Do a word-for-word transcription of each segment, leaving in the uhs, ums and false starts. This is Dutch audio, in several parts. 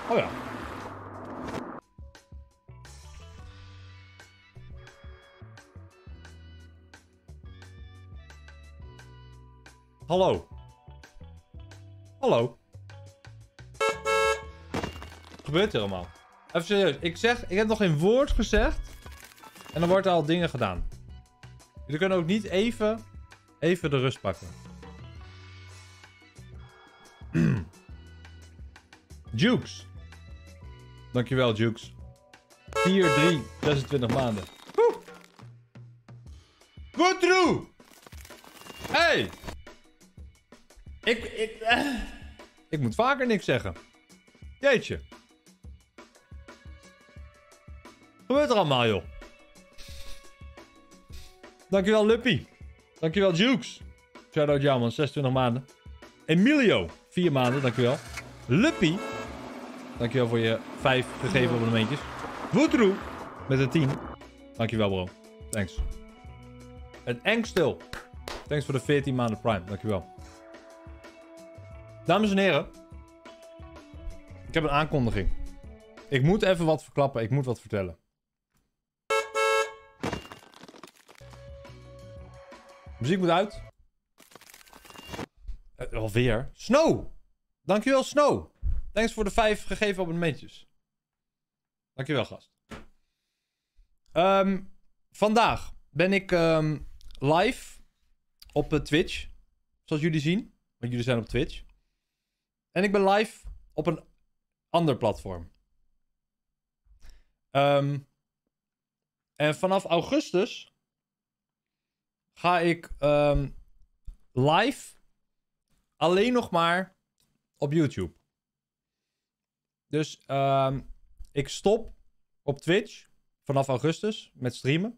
Oh ja. Hallo. Hallo. Wat gebeurt er allemaal? Even serieus. Ik zeg, ik heb nog geen woord gezegd. En dan wordt er al dingen gedaan. Jullie kunnen ook niet even, even de rust pakken. Jukes. Dankjewel, Jukes. vier drie, zesentwintig maanden. Woe! Goed, Drew! Hey! Ik, ik, eh. ik moet vaker niks zeggen. Jeetje. Wat gebeurt er allemaal, joh? Dankjewel, Luppy. Dankjewel, Jukes. Shout-out jou, man. zesentwintig maanden. Emilio. vier maanden, dankjewel. Luppy. Dankjewel voor je vijf gegeven abonnementjes. Woodroe. Met een tien. Dankjewel, bro. Thanks. En Engstil. Thanks voor de veertien maanden Prime. Dankjewel. Dames en heren. Ik heb een aankondiging. Ik moet even wat verklappen. Ik moet wat vertellen. Muziek moet uit. Uh, alweer. Snow. Dankjewel, Snow. Thanks voor de vijf gegeven abonnementjes. Dankjewel, gast. Um, vandaag ben ik um, live op uh, Twitch. Zoals jullie zien. Want jullie zijn op Twitch. En ik ben live op een ander platform. Um, en vanaf augustus ga ik um, live alleen nog maar op YouTube. Dus um, ik stop op Twitch vanaf augustus met streamen.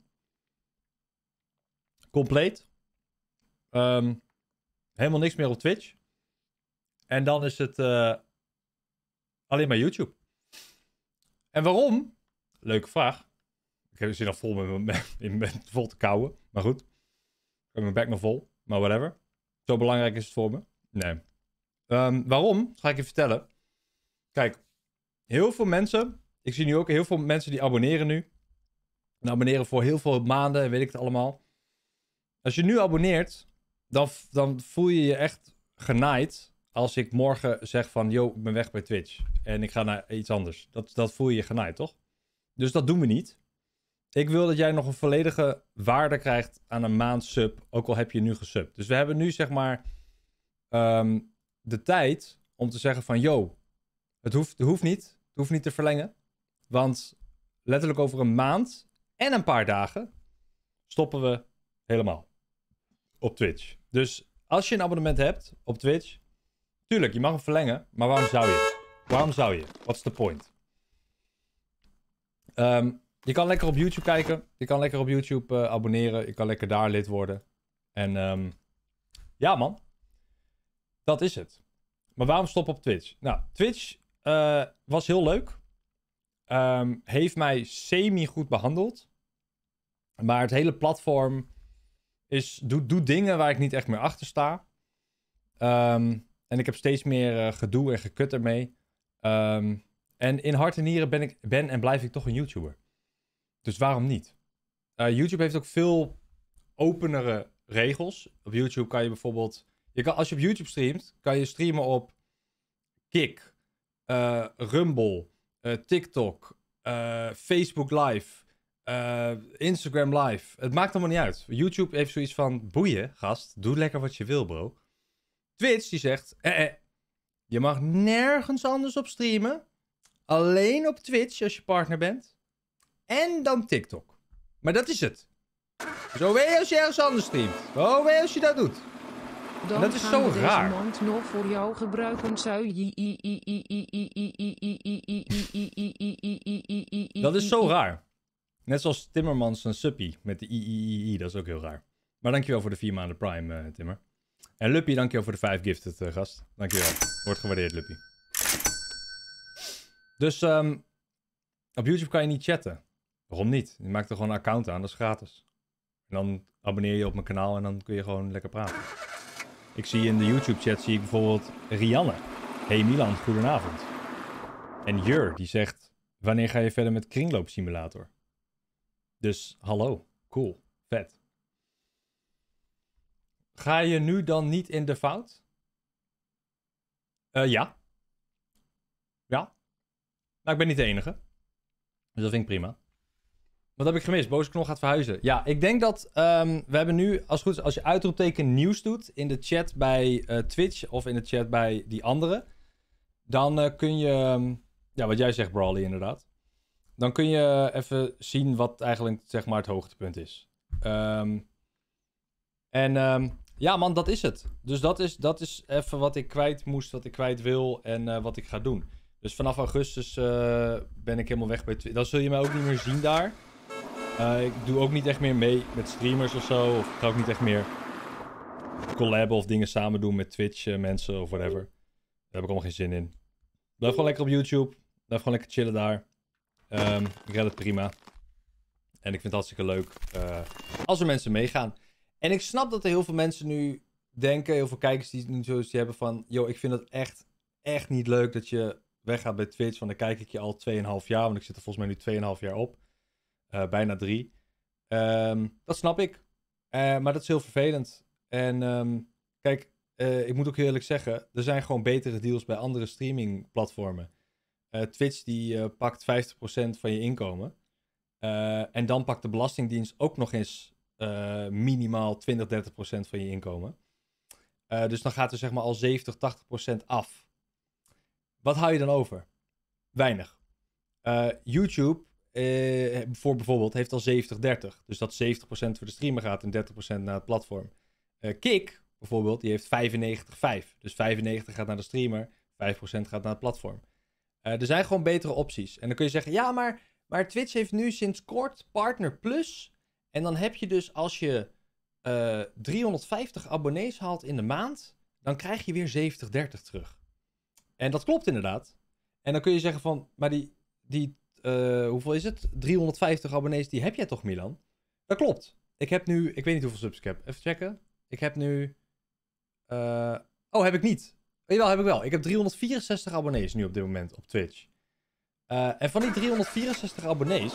Compleet. Um, helemaal niks meer op Twitch. En dan is het uh, alleen maar YouTube. En waarom? Leuke vraag. Ik heb zin al vol met mijn met vol te kauwen. Maar goed. Ik heb mijn bek nog vol. Maar whatever. Zo belangrijk is het voor me. Nee. Um, waarom? Dat ga ik je vertellen. Kijk. Heel veel mensen. Ik zie nu ook heel veel mensen die abonneren nu. En abonneren voor heel veel maanden. En weet ik het allemaal. Als je nu abonneert. Dan, dan voel je je echt genaaid. Als ik morgen zeg van, yo, ik ben weg bij Twitch. En ik ga naar iets anders. Dat, dat voel je je genaaid, toch? Dus dat doen we niet. Ik wil dat jij nog een volledige waarde krijgt aan een maand sub. Ook al heb je nu gesubt. Dus we hebben nu zeg maar um, de tijd om te zeggen van, yo, het hoeft, het hoeft niet. Het hoeft niet te verlengen. Want letterlijk over een maand en een paar dagen stoppen we helemaal op Twitch. Dus als je een abonnement hebt op Twitch, tuurlijk, je mag hem verlengen, maar waarom zou je? Waarom zou je? What's the point? Um, je kan lekker op YouTube kijken. Je kan lekker op YouTube uh, abonneren. Je kan lekker daar lid worden. En um, ja, man. Dat is het. Maar waarom stoppen op Twitch? Nou, Twitch uh, was heel leuk. Um, heeft mij semi-goed behandeld. Maar het hele platform is, doet, doet dingen waar ik niet echt meer achter sta. Um, en ik heb steeds meer uh, gedoe en gekut ermee. Um, en in hart en nieren ben, ik, ben en blijf ik toch een YouTuber. Dus waarom niet? Uh, YouTube heeft ook veel openere regels. Op YouTube kan je bijvoorbeeld... Je kan, als je op YouTube streamt, kan je streamen op Kik, uh, Rumble, uh, TikTok, uh, Facebook Live, uh, Instagram Live. Het maakt allemaal niet uit. YouTube heeft zoiets van, boeien, gast. Doe lekker wat je wil, bro. Twitch die zegt, eh, eh, je mag nergens anders op streamen. Alleen op Twitch als je partner bent. En dan TikTok. Maar dat is het. Zo weet je als je ergens anders streamt. Zo weet je als je dat doet. Dan dat is zo raar. Deze mond nog voor jou gebruiken zou Dat is zo raar. Net zoals Timmermans een suppie met de i i i i. Dat is ook heel raar. Maar dankjewel voor de vier maanden Prime, uh, Timmer. En Luppy, dankjewel voor de vijf gifted, uh, gast. Dankjewel. Wordt gewaardeerd, Luppy. Dus um, op YouTube kan je niet chatten. Waarom niet? Je maakt er gewoon een account aan, dat is gratis. En dan abonneer je op mijn kanaal en dan kun je gewoon lekker praten. Ik zie in de YouTube-chat zie ik bijvoorbeeld Rianne. Hey Milan, goedenavond. En Jur, die zegt... Wanneer ga je verder met kringloopsimulator? Dus, hallo. Cool. Vet. Ga je nu dan niet in de fout? Uh, ja. Ja. Maar ik ben niet de enige. Dus dat vind ik prima. Wat heb ik gemist? Boze Knol gaat verhuizen. Ja, ik denk dat... Um, we hebben nu, als het goed is, als je uitroepteken nieuws doet... in de chat bij uh, Twitch of in de chat bij die andere... dan uh, kun je... Um, ja, wat jij zegt, Brawley, inderdaad. Dan kun je even zien wat eigenlijk, zeg maar, het hoogtepunt is. Um, en um, ja, man, dat is het. Dus dat is, dat is even wat ik kwijt moest, wat ik kwijt wil en uh, wat ik ga doen. Dus vanaf augustus uh, ben ik helemaal weg bij Twitch. Dan zul je mij ook niet meer zien daar. Uh, ik doe ook niet echt meer mee met streamers of zo. Of ik ga ook niet echt meer collaben of dingen samen doen met Twitch uh, mensen of whatever. Daar heb ik allemaal geen zin in. Blijf gewoon lekker op YouTube. Blijf gewoon lekker chillen daar. Um, ik red het prima. En ik vind het hartstikke leuk uh, als er mensen meegaan. En ik snap dat er heel veel mensen nu denken, heel veel kijkers die nu zoiets hebben van... Yo, ik vind het echt, echt niet leuk dat je weggaat bij Twitch. Want dan kijk ik je al twee komma vijf jaar, want ik zit er volgens mij nu twee komma vijf jaar op. Uh, bijna drie. Um, dat snap ik. Uh, maar dat is heel vervelend. En um, kijk, uh, ik moet ook heel eerlijk zeggen, er zijn gewoon betere deals bij andere streamingplatformen. Uh, Twitch die uh, pakt vijftig procent van je inkomen. Uh, en dan pakt de Belastingdienst ook nog eens uh, minimaal twintig, dertig procent van je inkomen. Uh, dus dan gaat er zeg maar al zeventig, tachtig procent af. Wat hou je dan over? Weinig. Uh, YouTube, uh, voor bijvoorbeeld, heeft al zeventig dertig. Dus dat zeventig procent voor de streamer gaat en dertig procent naar het platform. Uh, Kik, bijvoorbeeld, die heeft vijfennegentig vijf. Dus vijfennegentig gaat naar de streamer, vijf procent gaat naar het platform. Uh, er zijn gewoon betere opties. En dan kun je zeggen, ja, maar, maar Twitch heeft nu sinds kort Partner Plus. En dan heb je dus, als je uh, driehonderdvijftig abonnees haalt in de maand, dan krijg je weer zeventig dertig terug. En dat klopt inderdaad. En dan kun je zeggen van, maar die, die uh, hoeveel is het? driehonderdvijftig abonnees, die heb jij toch, Milan? Dat klopt. Ik heb nu, ik weet niet hoeveel subs ik heb. Even checken. Ik heb nu, uh, oh, heb ik niet. Jawel, heb ik wel. Ik heb driehonderdvierenzestig abonnees nu op dit moment op Twitch. Uh, en van die driehonderdvierenzestig abonnees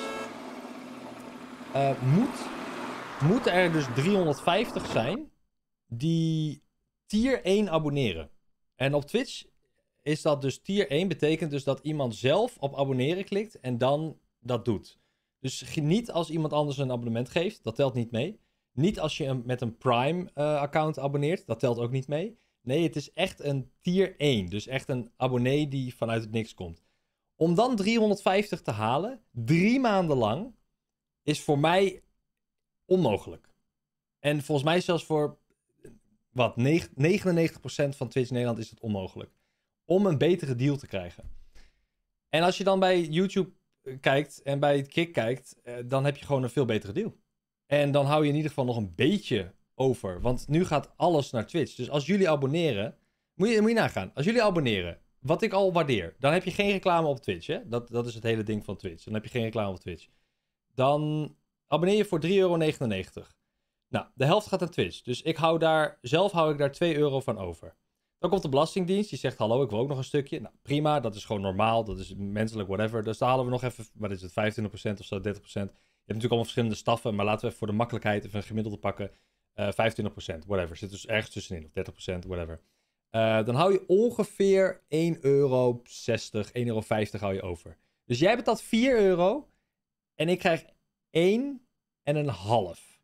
uh, moet, moeten er dus driehonderdvijftig zijn die tier één abonneren. En op Twitch is dat dus tier één, betekent dus dat iemand zelf op abonneren klikt en dan dat doet. Dus niet als iemand anders een abonnement geeft, dat telt niet mee. Niet als je een, met een Prime-account uh, abonneert, dat telt ook niet mee. Nee, het is echt een tier één. Dus echt een abonnee die vanuit het niks komt. Om dan driehonderdvijftig te halen, drie maanden lang, is voor mij onmogelijk. En volgens mij zelfs voor, wat, negenennegentig procent van Twitch Nederland is het onmogelijk. Om een betere deal te krijgen. En als je dan bij YouTube kijkt en bij Kik kijkt, dan heb je gewoon een veel betere deal. En dan hou je in ieder geval nog een beetje over. Want nu gaat alles naar Twitch. Dus als jullie abonneren, moet je, moet je nagaan. Als jullie abonneren, wat ik al waardeer, dan heb je geen reclame op Twitch. Hè? Dat, dat is het hele ding van Twitch. Dan heb je geen reclame op Twitch. Dan abonneer je voor drie euro negenennegentig. Nou, de helft gaat naar Twitch. Dus ik hou daar, zelf hou ik daar twee euro van over. Dan komt de Belastingdienst, die zegt hallo, ik wil ook nog een stukje. Nou, prima, dat is gewoon normaal, dat is menselijk, whatever. Dus daar halen we nog even, wat is het, vijfentwintig procent of zo, dertig procent. Je hebt natuurlijk allemaal verschillende staffen, maar laten we even voor de makkelijkheid even een gemiddelde pakken. Uh, vijfentwintig procent, whatever. Zit dus ergens tussenin, of dertig procent, whatever. Uh, dan hou je ongeveer één euro zestig, één euro vijftig hou je over. Dus jij betaalt vier euro en ik krijg één en een half.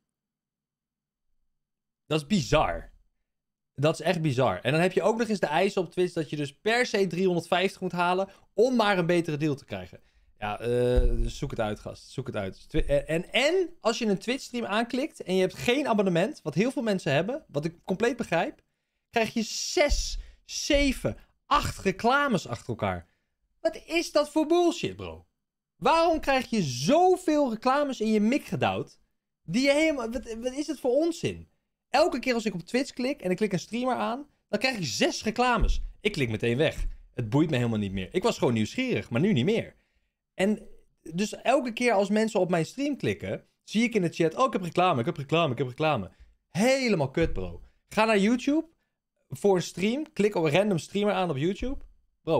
Dat is bizar. Dat is echt bizar. En dan heb je ook nog eens de eisen op Twitch dat je dus per se driehonderdvijftig moet halen om maar een betere deal te krijgen. Ja, uh, zoek het uit, gast. Zoek het uit. En, en als je een Twitch-stream aanklikt en je hebt geen abonnement, wat heel veel mensen hebben, wat ik compleet begrijp, krijg je zes, zeven, acht reclames achter elkaar. Wat is dat voor bullshit, bro? Waarom krijg je zoveel reclames in je mik gedouwd? Die je helemaal... Wat, wat is het voor onzin? Elke keer als ik op Twitch klik en ik klik een streamer aan, dan krijg ik zes reclames. Ik klik meteen weg. Het boeit me helemaal niet meer. Ik was gewoon nieuwsgierig, maar nu niet meer. En dus elke keer als mensen op mijn stream klikken, zie ik in de chat, oh, ik heb reclame, ik heb reclame, ik heb reclame. Helemaal kut, bro. Ga naar YouTube voor een stream, klik op een random streamer aan op YouTube. Bro,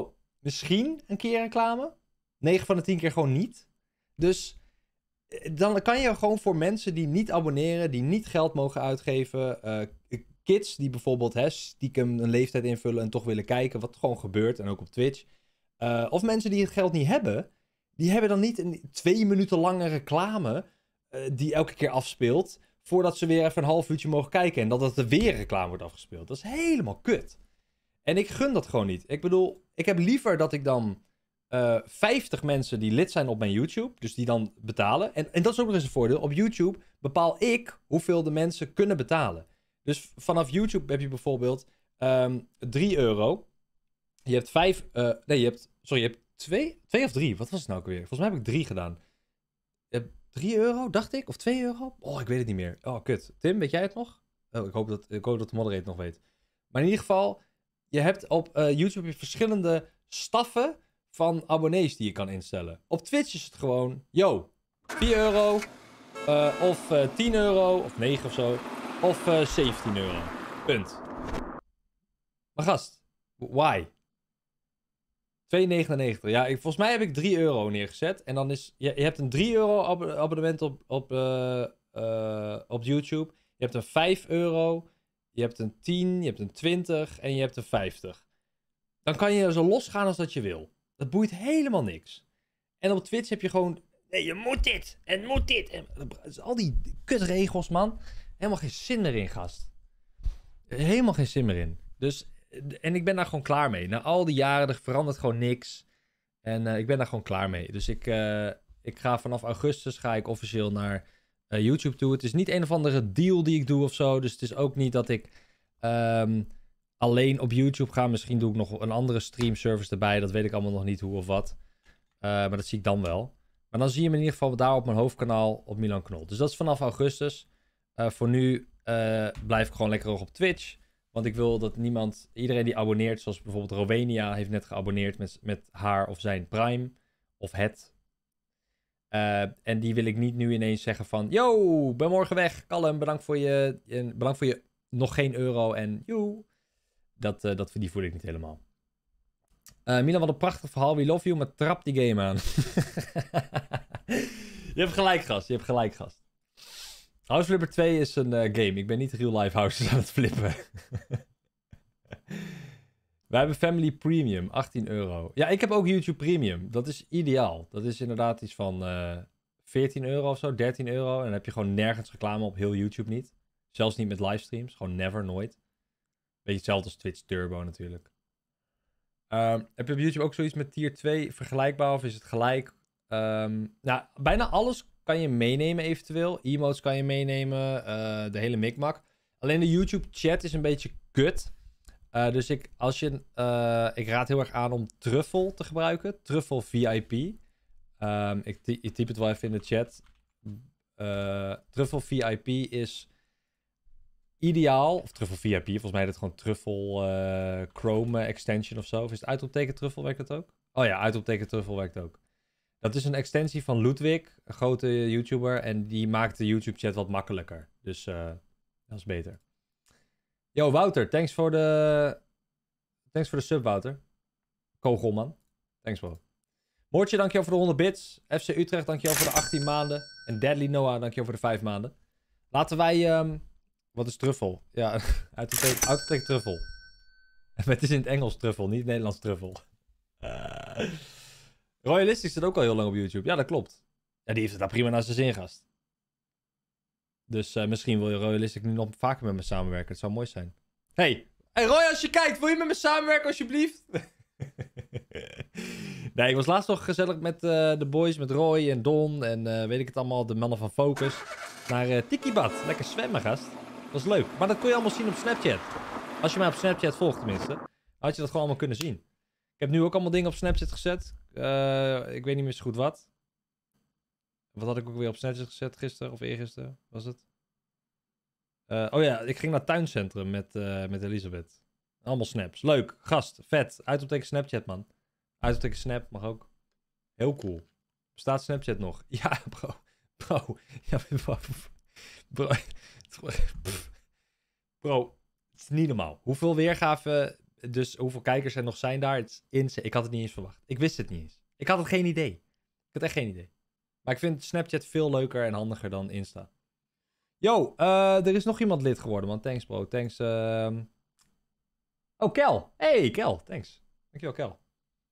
misschien een keer reclame. negen van de tien keer gewoon niet. Dus dan kan je gewoon voor mensen die niet abonneren, die niet geld mogen uitgeven, uh, kids die bijvoorbeeld hè, stiekem een leeftijd invullen en toch willen kijken, wat gewoon gebeurt, en ook op Twitch. Uh, of mensen die het geld niet hebben, die hebben dan niet een twee minuten lange reclame uh, die elke keer afspeelt, voordat ze weer even een half uurtje mogen kijken en dat het er weer reclame wordt afgespeeld. Dat is helemaal kut. En ik gun dat gewoon niet. Ik bedoel, ik heb liever dat ik dan uh, vijftig mensen die lid zijn op mijn YouTube, dus die dan betalen. En, en dat is ook nog eens een voordeel. Op YouTube bepaal ik hoeveel de mensen kunnen betalen. Dus vanaf YouTube heb je bijvoorbeeld um, drie euro. Je hebt vijf... Uh, nee, je hebt... Sorry, je hebt twee... Twee of drie? Wat was het nou ook weer? Volgens mij heb ik drie gedaan. Je hebt drie euro, dacht ik? Of twee euro? Oh, ik weet het niet meer. Oh, kut. Tim, weet jij het nog? Oh, ik hoop dat, ik hoop dat de moderator nog weet. Maar in ieder geval... Je hebt op uh, YouTube verschillende staffen van abonnees die je kan instellen. Op Twitch is het gewoon... Yo, vier euro. Uh, of uh, tien euro. Of negen of zo. Of uh, zeventien euro. Punt. Maar gast, why? twee negenennegentig. Ja, ik, volgens mij heb ik drie euro neergezet. En dan is... Je, je hebt een drie euro ab abonnement op, op, uh, uh, op YouTube. Je hebt een vijf euro. Je hebt een tien, je hebt een twintig en je hebt een vijftig. Dan kan je zo losgaan als dat je wil. Dat boeit helemaal niks. En op Twitch heb je gewoon... Nee, je moet dit en moet dit. En, al die kutregels, man. Helemaal geen zin erin, gast. Helemaal geen zin meer in. Dus... En ik ben daar gewoon klaar mee. Na al die jaren, er verandert gewoon niks. En uh, ik ben daar gewoon klaar mee. Dus ik, uh, ik ga vanaf augustus ga ik officieel naar uh, YouTube toe. Het is niet een of andere deal die ik doe of zo. Dus het is ook niet dat ik um, alleen op YouTube ga. Misschien doe ik nog een andere streamservice erbij. Dat weet ik allemaal nog niet hoe of wat. Uh, maar dat zie ik dan wel. Maar dan zie je me in ieder geval daar op mijn hoofdkanaal op Milan Knol. Dus dat is vanaf augustus. Uh, voor nu uh, blijf ik gewoon lekker hoog op Twitch. Want ik wil dat niemand, iedereen die abonneert, zoals bijvoorbeeld Rowenia heeft net geabonneerd met, met haar of zijn Prime. Of het. Uh, en die wil ik niet nu ineens zeggen van, yo, ben morgen weg. Callum, bedankt voor je, bedankt voor je nog geen euro en joe. Dat, uh, dat, die voel ik niet helemaal. Uh, Milan, wat een prachtig verhaal. We love you, maar trap die game aan. Je hebt gelijk, gast. Je hebt gelijk, gast. House Flipper twee is een uh, game. Ik ben niet real life houses aan het flippen. Wij hebben Family Premium, achttien euro. Ja, ik heb ook YouTube Premium. Dat is ideaal. Dat is inderdaad iets van uh, veertien euro of zo, dertien euro. En dan heb je gewoon nergens reclame op, heel YouTube niet. Zelfs niet met livestreams. Gewoon never, nooit. Beetje hetzelfde als Twitch Turbo natuurlijk. Uh, heb je op YouTube ook zoiets met tier twee vergelijkbaar of is het gelijk? Um, nou, bijna alles kan je meenemen eventueel. Emotes kan je meenemen. Uh, de hele mikmak. Alleen de YouTube chat is een beetje kut. Uh, dus ik, als je, uh, ik raad heel erg aan om Truffle te gebruiken. Truffle V I P. Um, ik, ik typ het wel even in de chat. Uh, Truffle V I P is ideaal. Of Truffle V I P. Volgens mij is het gewoon Truffle uh, Chrome extension of zo. Of is het uitroepteken Truffle, werkt dat ook? Oh ja, uitroepteken Truffle werkt ook. Dat is een extensie van Ludwig, een grote YouTuber. En die maakt de YouTube chat wat makkelijker. Dus uh, dat is beter. Yo, Wouter, thanks voor de... Thanks voor de sub, Wouter. Kogelman. Thanks, bro. Moortje, dankjewel voor de honderd bits. F C Utrecht, dankjewel voor de achttien maanden. En Deadly Noah, dankjewel voor de vijf maanden. Laten wij... Um... Wat is truffel? Ja, uitroepteken truffel. Het is in het Engels truffel, niet het Nederlands truffel. Uh... Royalistic zit ook al heel lang op YouTube. Ja, dat klopt. Ja, die heeft het daar prima naar zijn zin, gast. Dus uh, misschien wil je Royalistic nu nog vaker met me samenwerken. Het zou mooi zijn. Hey, hey Roy, als je kijkt, wil je met me samenwerken alsjeblieft? Nee, ik was laatst nog gezellig met uh, de boys, met Roy en Don en uh, weet ik het allemaal, de mannen van Focus. Naar uh, Tikibad. Lekker zwemmen, gast. Dat was leuk. Maar dat kon je allemaal zien op Snapchat. Als je mij op Snapchat volgt tenminste, had je dat gewoon allemaal kunnen zien. Ik heb nu ook allemaal dingen op Snapchat gezet. Uh, ik weet niet meer zo goed wat. Wat had ik ook weer op Snapchat gezet gisteren of eergisteren? Was het? Uh, oh ja, ik ging naar het tuincentrum met, uh, met Elisabeth. Allemaal snaps. Leuk. Gast. Vet. Uitroepteken Snapchat, man. Uitroepteken Snap mag ook. Heel cool. Bestaat Snapchat nog? Ja, bro. Bro. Ja, bro. Bro. Bro. Het is niet normaal. Hoeveel weergave dus hoeveel kijkers er nog zijn daar? Het is insane. Ik had het niet eens verwacht. Ik wist het niet eens. Ik had het geen idee. Ik had echt geen idee. Maar ik vind Snapchat veel leuker en handiger dan Insta. Yo, uh, er is nog iemand lid geworden, man. Thanks, bro. Thanks. Uh... Oh, Kel. Hey, Kel. Thanks. Dankjewel, Kel.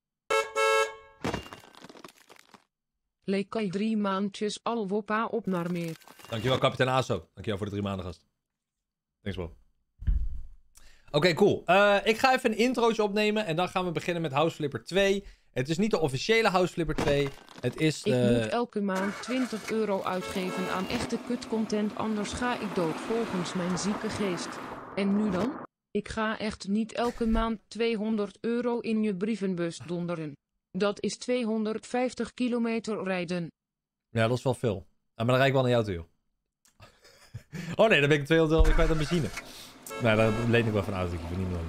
Lekker drie maandjes al woppa op naar meer. Dankjewel, kapitein Aso. Dankjewel voor de drie maanden, gast. Thanks, bro. Oké, okay, cool. Uh, ik ga even een introotje opnemen en dan gaan we beginnen met House Flipper twee. Het is niet de officiële House Flipper twee. Het is de... Ik moet elke maand twintig euro uitgeven aan echte kutcontent, anders ga ik dood volgens mijn zieke geest. En nu dan? Ik ga echt niet elke maand tweehonderd euro in je brievenbus donderen. Dat is tweehonderdvijftig kilometer rijden. Ja, dat is wel veel. Ah, maar dan rijd ik wel naar jou toe, joh. Oh nee, dan ben ik tweehonderd euro kwijt aan benzine. Nou, daar leen ik wel van een autootje, voor niet nodig.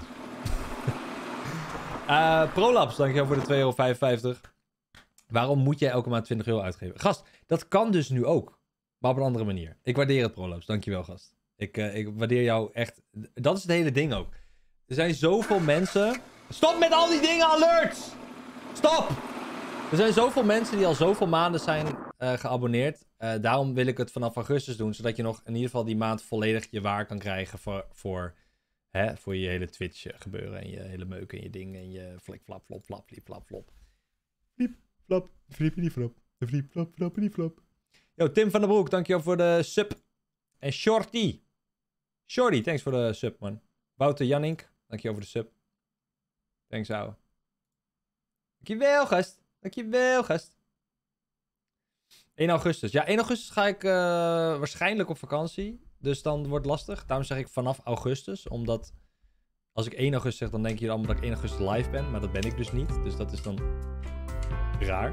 uh, Prolapse, dankjewel voor de twee euro vijfenvijftig. Waarom moet jij elke maand twintig euro uitgeven? Gast, dat kan dus nu ook. Maar op een andere manier. Ik waardeer het, Prolapse. Dankjewel, gast. Ik, uh, ik waardeer jou echt. Dat is het hele ding ook. Er zijn zoveel mensen... Stop met al die dingen, alerts! Stop! Er zijn zoveel mensen die al zoveel maanden zijn uh, geabonneerd. Uh, daarom wil ik het vanaf augustus doen. Zodat je nog in ieder geval die maand volledig je waar kan krijgen voor, voor, hè, voor je hele Twitch gebeuren. En je hele meuk en je ding. En je flik flap flop flap fliep flap flop. Fliep flap flippity flop. Fliep flap flappity flop. Yo, Tim van der Broek, dankjewel voor de sub. En Shorty. Shorty, thanks voor de sub, man. Wouter Jannink, dankjewel voor de sub. Thanks, ouwe. Dankjewel, gast. Dankjewel, gast. één augustus. Ja, één augustus ga ik uh, waarschijnlijk op vakantie. Dus dan wordt het lastig. Daarom zeg ik vanaf augustus. Omdat als ik één augustus zeg, dan denken jullie allemaal dat ik één augustus live ben. Maar dat ben ik dus niet. Dus dat is dan raar.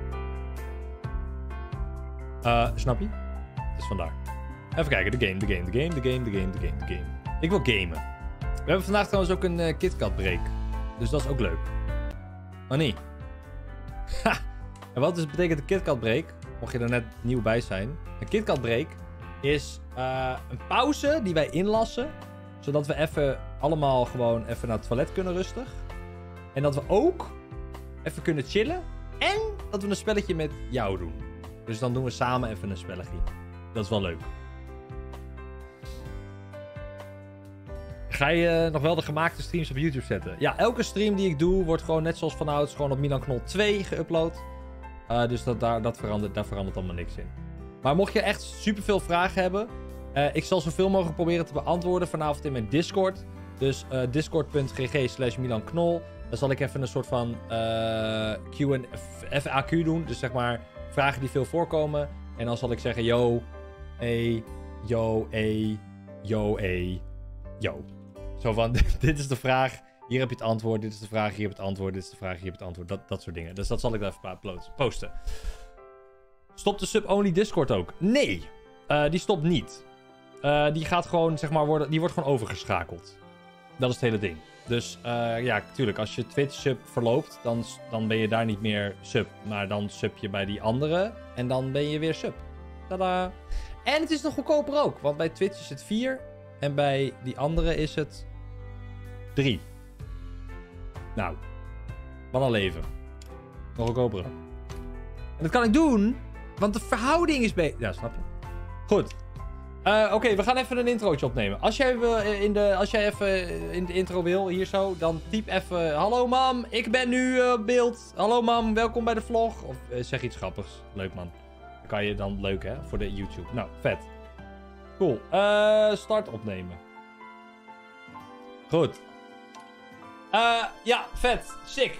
Uh, snap je? Dus vandaar. Even kijken. De game, de game, de game, de game, de game, de game, de game. Ik wil gamen. We hebben vandaag trouwens ook een uh, KitKat break. Dus dat is ook leuk. Oh nee. Ha! En wat dus betekent een KitKat break? Mocht je er net nieuw bij zijn. Een KitKat break is uh, een pauze die wij inlassen. Zodat we even allemaal gewoon even naar het toilet kunnen rustig. En dat we ook even kunnen chillen. En dat we een spelletje met jou doen. Dus dan doen we samen even een spelletje. Dat is wel leuk. Ga je nog wel de gemaakte streams op YouTube zetten? Ja, elke stream die ik doe wordt gewoon net zoals vanouds gewoon op Milan Knol twee geüpload. Uh, dus dat, daar, dat verandert, daar verandert allemaal niks in. Maar mocht je echt superveel vragen hebben, uh, ik zal zoveel mogelijk proberen te beantwoorden vanavond in mijn Discord. Dus uh, discord.gg slash Milan Knol. Dan zal ik even een soort van uh, Q en F A Q doen. Dus zeg maar vragen die veel voorkomen. En dan zal ik zeggen yo, e, yo, e, yo, e, yo. Zo van, dit is de vraag, hier heb je het antwoord, dit is de vraag, hier heb je het antwoord, dit is de vraag, hier heb je het antwoord. Dat, dat soort dingen. Dus dat zal ik daar even posten. Stopt de sub-only Discord ook? Nee, uh, die stopt niet. Uh, die gaat gewoon, zeg maar, worden, die wordt gewoon overgeschakeld. Dat is het hele ding. Dus uh, ja, natuurlijk, als je Twitch sub verloopt, dan, dan ben je daar niet meer sub. Maar dan sub je bij die andere en dan ben je weer sub. Tadaa. En het is nog goedkoper ook, want bij Twitch is het vier en bij die andere is het drie. Nou, wat een leven. Nog goedkoper ook. En dat kan ik doen, want de verhouding is beter. Ja, snap je? Goed. Uh, Oké, okay, we gaan even een introotje opnemen. Als jij, wil, in de, als jij even in de intro wil, hier zo, dan typ even... Hallo mam, ik ben nu op uh, beeld. Hallo mam, welkom bij de vlog. Of uh, zeg iets grappigs. Leuk man. Dan kan je dan leuk hè, voor de YouTube. Nou, vet. Cool. Uh, start opnemen. Goed. Uh, ja, vet. Sick.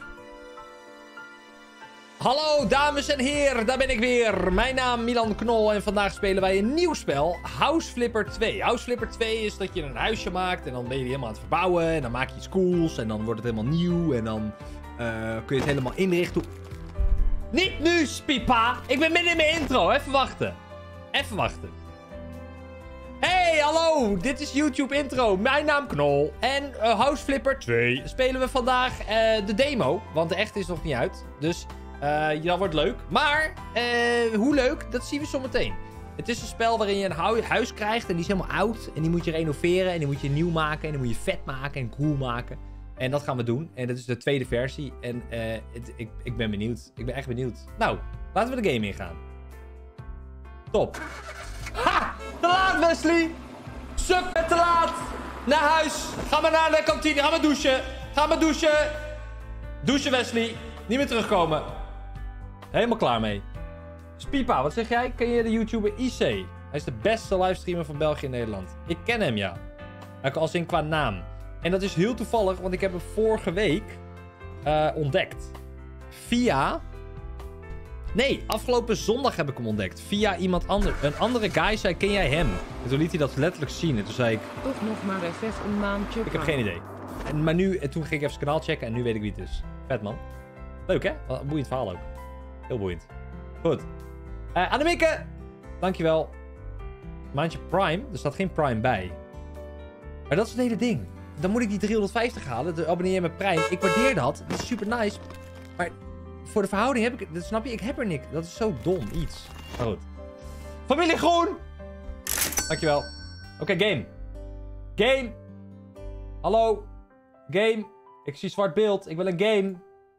Hallo dames en heren, daar ben ik weer. Mijn naam Milan Knol en vandaag spelen wij een nieuw spel, House Flipper twee. House Flipper twee is dat je een huisje maakt en dan ben je die helemaal aan het verbouwen. En dan maak je iets cools en dan wordt het helemaal nieuw en dan uh, kun je het helemaal inrichten. Niet nu, Spipa! Ik ben midden in mijn intro, even wachten. Even wachten. Hey, hallo, dit is YouTube intro. Mijn naam Knol en uh, House Flipper twee. Spelen we vandaag uh, de demo, want de echte is nog niet uit. Dus... Uh, dat wordt leuk. Maar, uh, hoe leuk, dat zien we zo meteen. Het is een spel waarin je een huis krijgt en die is helemaal oud. En die moet je renoveren en die moet je nieuw maken en die moet je vet maken en cool maken. En dat gaan we doen. En dat is de tweede versie. En uh, het, ik, ik ben benieuwd. Ik ben echt benieuwd. Nou, laten we de game ingaan. Top. Ha! Te laat, Wesley! Suk, te laat! Naar huis! Ga maar naar de kantine. Ga maar douchen. Ga maar douchen. Douchen, Wesley. Niet meer terugkomen. Helemaal klaar mee. Spiepa, wat zeg jij? Ken je de YouTuber I C? Hij is de beste livestreamer van België en Nederland. Ik ken hem, ja. Als in qua naam. En dat is heel toevallig, want ik heb hem vorige week uh, ontdekt. Via... Nee, afgelopen zondag heb ik hem ontdekt. Via iemand anders. Een andere guy zei, ken jij hem? En toen liet hij dat letterlijk zien. En toen zei ik... Toch nog maar even een maandje. Ik heb geen idee. En, maar nu, en toen ging ik even zijn kanaal checken en nu weet ik wie het is. Vet, man. Leuk, hè? Wat een boeiend verhaal ook. Heel boeiend. Goed. Uh, Annemieke! Dankjewel. Maandje Prime. Er staat geen Prime bij. Maar dat is het hele ding. Dan moet ik die driehonderdvijftig halen. De abonneer je met Prime. Ik waardeer dat. Dat is super nice. Maar voor de verhouding heb ik... Dat snap je? Ik heb er niks. Dat is zo dom iets. Maar goed. Familie Groen! Dankjewel. Oké, okay, game. Game. Hallo. Game. Ik zie zwart beeld. Ik wil een game.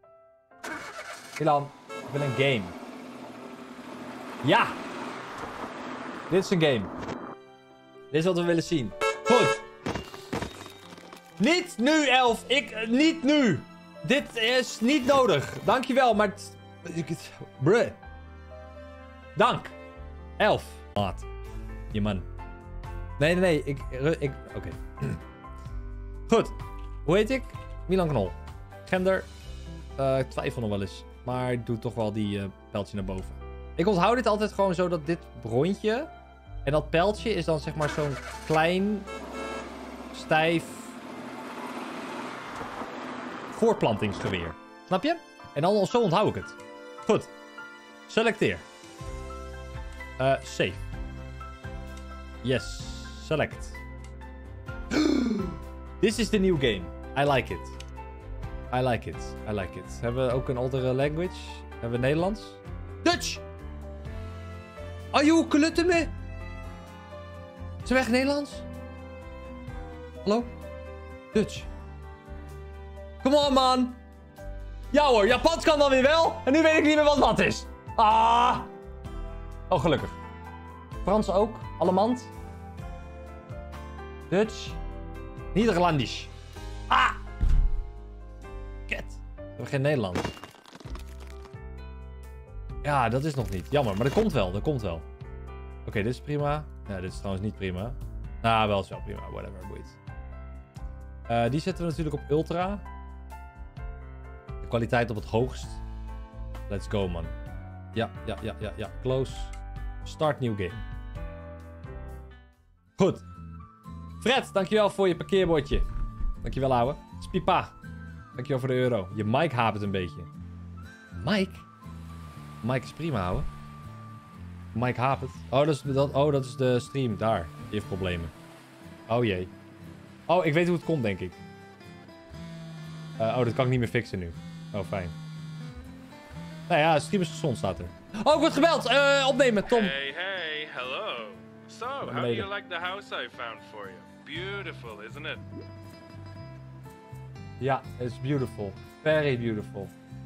Ilan. Ik wil een game. Ja. Dit is een game. Dit is wat we willen zien. Goed. Niet nu, Elf. Ik, uh, niet nu. Dit is niet nodig. Dankjewel, maar... Bruh. Dank. Elf. Maat. Je man. Nee, nee, nee. Ik... ik Oké. Okay. Goed. Hoe heet ik? Milan Knol. Gender. Uh, ik twijfel nog wel eens. Maar ik doe toch wel die uh, pijltje naar boven. Ik onthoud dit altijd gewoon zo dat dit rondje... En dat pijltje is dan zeg maar zo'n klein... Stijf... Voorplantingsgeweer. Snap je? En dan zo onthoud ik het. Goed. Selecteer. Uh, save. Yes. Select. This is the new game. I like it. I like it. I like it. Hebben we ook een andere language? Hebben we Nederlands? Dutch! Are you klutten me? Zijn we echt Nederlands? Hallo? Dutch. Come on, man. Ja hoor, Japans kan dan weer wel. En nu weet ik niet meer wat wat is. Ah. Oh, gelukkig. Frans ook. Allemand. Dutch. Nederlandisch. Ah. Ket. We hebben geen Nederlands. Ja, dat is nog niet. Jammer, maar dat komt wel. Dat komt wel. Oké, okay, dit is prima. Ja, dit is trouwens niet prima. Nou, wel is wel prima. Whatever, boeit. Uh, die zetten we natuurlijk op ultra. De kwaliteit op het hoogst. Let's go, man. Ja, ja, ja, ja, ja. Close. Start new game. Goed. Fred, dankjewel voor je parkeerbordje. Dankjewel, ouwe. Spipa. Dankjewel voor de euro. Je mic hapert een beetje. Mike? Mike is prima, ouwe. Mike hapert. Oh, dat is, dat, oh, dat is de stream. Daar. Die heeft problemen. Oh jee. Oh, ik weet hoe het komt, denk ik. Uh, oh, dat kan ik niet meer fixen nu. Oh, fijn. Nou ja, stream is gezond, staat er. Oh, ik word gebeld. Uh, opnemen, Tom. Hey, hey, hello. So, how do you like the house I found for you? Beautiful, isn't it? Ja, it's beautiful. Very beautiful.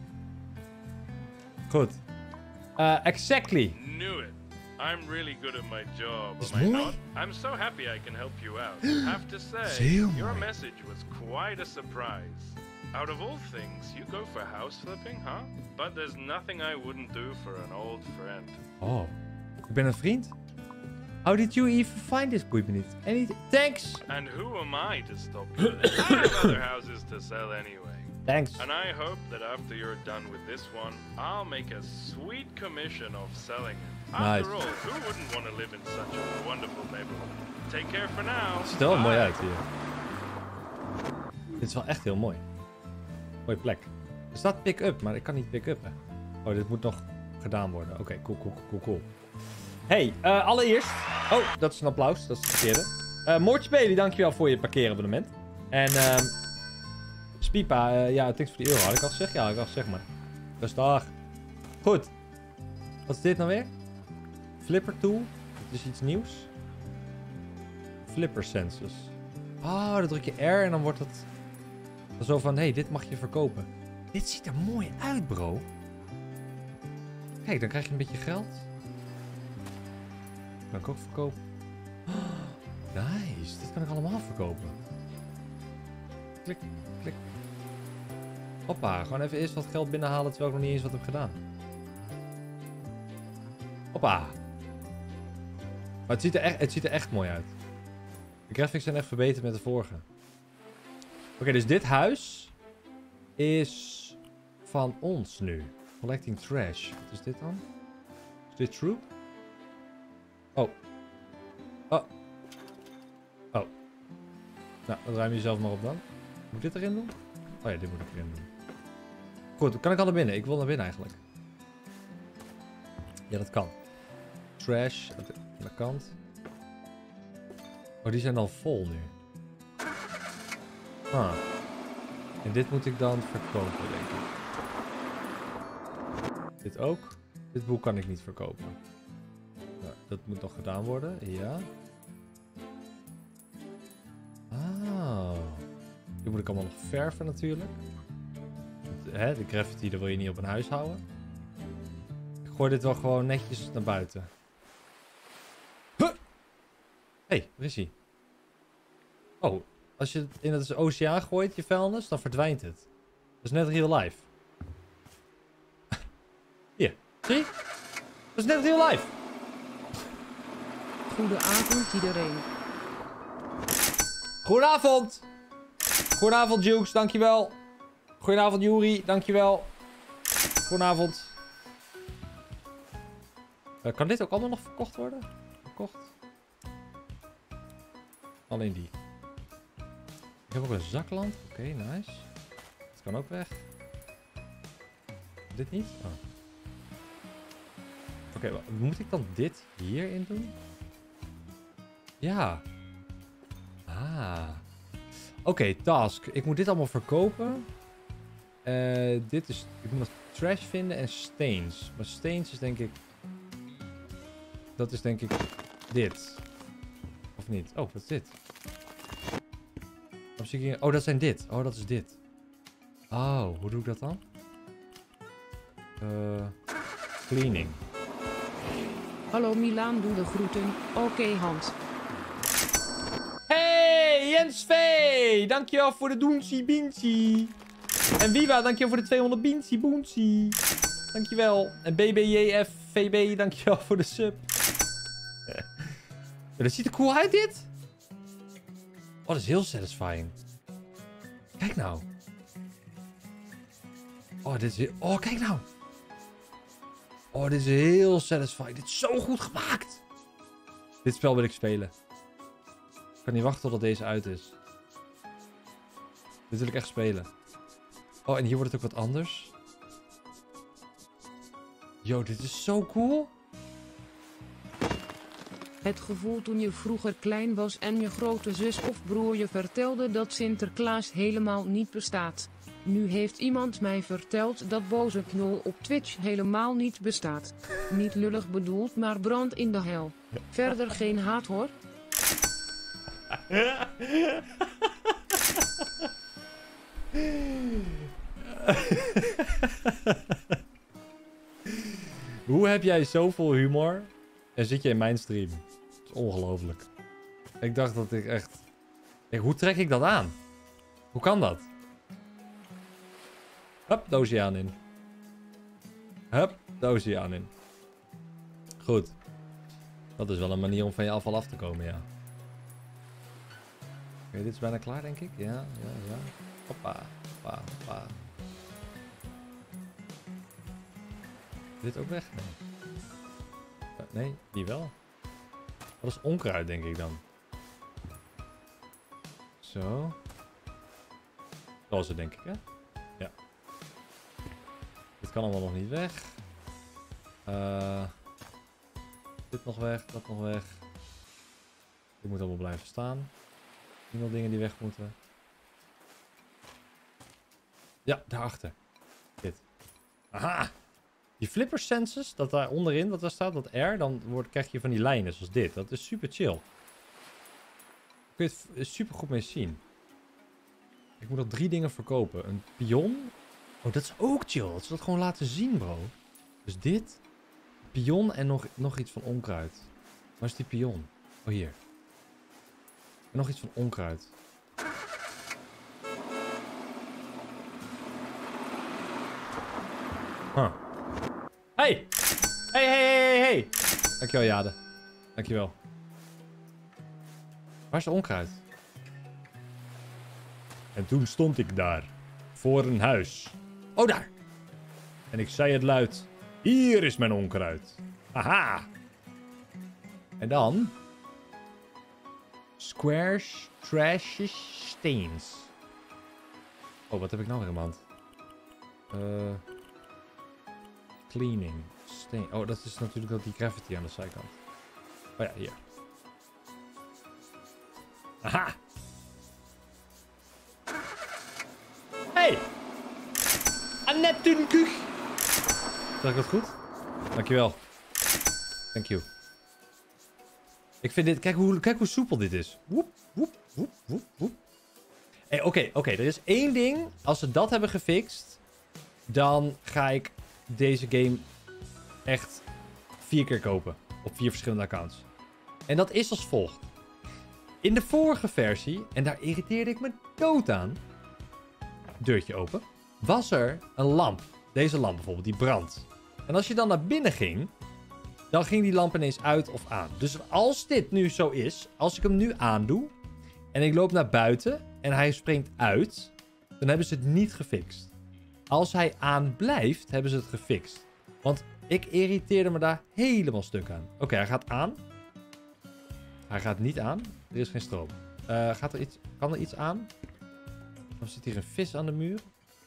Goed. Uh, exactly. Knew it. I'm really good at my job, Is am I mooi? not? I'm so happy I can help you out. Have to say, Heel your mooi. message was quite a surprise. Out of all things, you go for house flipping, huh? But there's nothing I wouldn't do for an old friend. Oh. Ik ben een vriend? How did you even find this? Boeit me niet. Anything? Thanks. And who am I to stop you? I have other houses to sell anyway. Thanks. And I hope that after you're done with this one, I'll make a sweet commission of selling it. After Nice. all, who wouldn't want to live in such a wonderful neighborhood? Take care for now. Het ziet er wel mooi Bye. uit hier. Dit is wel echt heel mooi. Mooie plek. Er staat pick-up, maar ik kan niet pick-uppen. Oh, dit moet nog gedaan worden. Oké, okay, cool, cool, cool, cool. Hey, uh, allereerst... Oh, dat is een applaus. Dat is het verkeerde. Uh, Moortje Bailey, dankjewel voor je parkeerabonnement. En, uh, Spipa, uh, ja, thanks voor die euro. Had ik al gezegd? Ja, had ik al gezegd, maar. Rustig. Goed. Wat is dit nou weer? Flipper tool. Het is iets nieuws. Flipper sensors. Oh, dan druk je R en dan wordt het... Zo van, hé, hey, dit mag je verkopen. Dit ziet er mooi uit, bro. Kijk, dan krijg je een beetje geld. Kan ik ook verkopen. Oh, nice, dit kan ik allemaal verkopen. Klik, klik. Hoppa, gewoon even eerst wat geld binnenhalen terwijl ik nog niet eens wat heb gedaan. Hoppa. Maar het ziet er echt, het ziet er echt mooi uit. De graphics zijn echt verbeterd met de vorige. Oké, okay, dus dit huis is van ons nu. Collecting trash. Wat is dit dan? Is dit true? Oh. Oh. Oh. Nou, dan ruim je jezelf maar op dan. Moet ik dit erin doen? Oh ja, dit moet ik erin doen. Goed, kan ik al naar binnen? Ik wil naar binnen eigenlijk. Ja, dat kan. Trash aan de kant. Oh, die zijn al vol nu. Ah. En dit moet ik dan verkopen, denk ik. Dit ook. Dit boek kan ik niet verkopen. Nou, dat moet nog gedaan worden. Ja. Ah. Dit moet ik allemaal nog verven natuurlijk. Hè, de graffiti, daar wil je niet op een huis houden. Ik gooi dit wel gewoon netjes naar buiten. Hé, hey, waar is hij? Oh, als je het in het oceaan gooit, je vuilnis, dan verdwijnt het. Dat is net real life. Hier, zie? Dat is net real life. Goedenavond iedereen. Goedenavond. Goedenavond, Jukes, dankjewel. Goedenavond, Juri, dankjewel. Goedenavond. Uh, kan dit ook allemaal nog verkocht worden? Verkocht. Alleen die. Ik heb ook een zaklamp. Oké, okay, nice. Dat kan ook weg. Dit niet? Oh. Oké, okay, moet ik dan dit hierin doen? Ja. Ah. Oké, okay, task. Ik moet dit allemaal verkopen. Uh, dit is... Ik moet nog trash vinden en stains. Maar stains is denk ik... Dat is denk ik dit. Of niet? Oh, wat is dit? Oh, dat zijn dit. Oh, dat is dit. Oh, hoe doe ik dat dan? Uh, cleaning. Hallo Milaan, doe de groeten. Oké, okay, Hans. Hey, Jens V! Dankjewel voor de Doensie Beansie. En Viva, dankjewel voor de tweehonderd Beansie Boensie. Dankjewel. En B B J F V B, dankjewel voor de sub. Ja, dat ziet er cool uit, dit. Oh, dat is heel satisfying. Kijk nou. Oh, dit is heel... Oh, kijk nou. Oh, dit is heel satisfying. Dit is zo goed gemaakt. Dit spel wil ik spelen. Ik kan niet wachten totdat deze uit is. Dit wil ik echt spelen. Oh, en hier wordt het ook wat anders. Yo, dit is zo cool. Het gevoel toen je vroeger klein was en je grote zus of broer je vertelde dat Sinterklaas helemaal niet bestaat. Nu heeft iemand mij verteld dat boze knol op Twitch helemaal niet bestaat. Niet lullig bedoeld, maar brand in de hel. Verder geen haat hoor. Hoe heb jij zoveel humor en zit je in mijn stream? Dat is ongelooflijk. Ik dacht dat ik echt... Hey, hoe trek ik dat aan? Hoe kan dat? Hup, de oceaan in. Hup, de oceaan in. Goed. Dat is wel een manier om van je afval af te komen, ja. Oké, okay, dit is bijna klaar, denk ik. Ja, ja, ja. Hoppa, hoppa, hoppa. Dit ook weg? Nee. Uh, nee, die wel. Dat is onkruid, denk ik dan. Zo. Dat was het, denk ik, hè? Ja. Dit kan allemaal nog niet weg. Uh, dit nog weg, dat nog weg. Dit moet allemaal blijven staan. Hier nog dingen die weg moeten. Ja, daarachter. Dit. Aha! Die flipper senses, dat daar onderin, wat daar staat, dat R, dan wordt, krijg je van die lijnen zoals dit. Dat is super chill. Daar kun je het super goed mee zien. Ik moet nog drie dingen verkopen. Een pion. Oh, dat is ook chill. Dat ze dat gewoon laten zien, bro. Dus dit. Pion en nog, nog iets van onkruid. Waar is die pion? Oh, hier. En nog iets van onkruid. Huh. Hey! Hey, hey, hey, hey! Dankjewel, Jade. Dankjewel. Waar is de onkruid? En toen stond ik daar. Voor een huis. Oh, daar! En ik zei het luid. Hier is mijn onkruid. Haha! En dan... Squares, trashes, stains. Oh, wat heb ik nou weer in mijn hand? Eh... Cleaning. Stain. Oh, dat is natuurlijk ook die gravity aan de zijkant. Oh ja, hier. Aha! Hey! Annette Kuch! Zeg ik dat goed? Dankjewel. Thank you. Ik vind dit... Kijk hoe, kijk hoe soepel dit is. Woep, woep, woep, woep, woep. Hey, oké, okay, oké. Okay, er is één ding. Als ze dat hebben gefixt, dan ga ik deze game echt vier keer kopen. Op vier verschillende accounts. En dat is als volgt. In de vorige versie, en daar irriteerde ik me dood aan. Deurtje open. Was er een lamp. Deze lamp bijvoorbeeld, die brandt. En als je dan naar binnen ging, dan ging die lamp ineens uit of aan. Dus als dit nu zo is, als ik hem nu aandoe en ik loop naar buiten en hij springt uit, dan hebben ze het niet gefixt. Als hij aan blijft, hebben ze het gefixt. Want ik irriteerde me daar helemaal stuk aan. Oké, okay, hij gaat aan. Hij gaat niet aan. Er is geen stroom. Uh, gaat er iets, kan er iets aan? Of zit hier een vis aan de muur?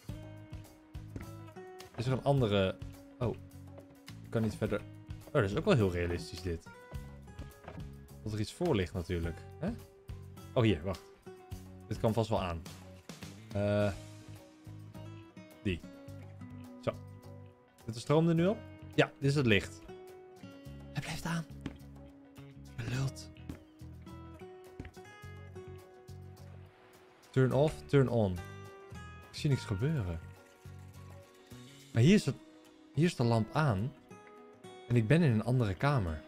Is er een andere... Oh. Ik kan niet verder... Oh, dat is ook wel heel realistisch dit. Dat er iets voor ligt natuurlijk. Hè? Oh, hier. Wacht. Dit kan vast wel aan. Uh, die. Zo. Zit de stroom er nu op? Ja, dit is het licht. Hij blijft aan. Geluld. Turn off, turn on. Ik zie niks gebeuren. Maar hier is, het, hier is de lamp aan. En ik ben in een andere kamer.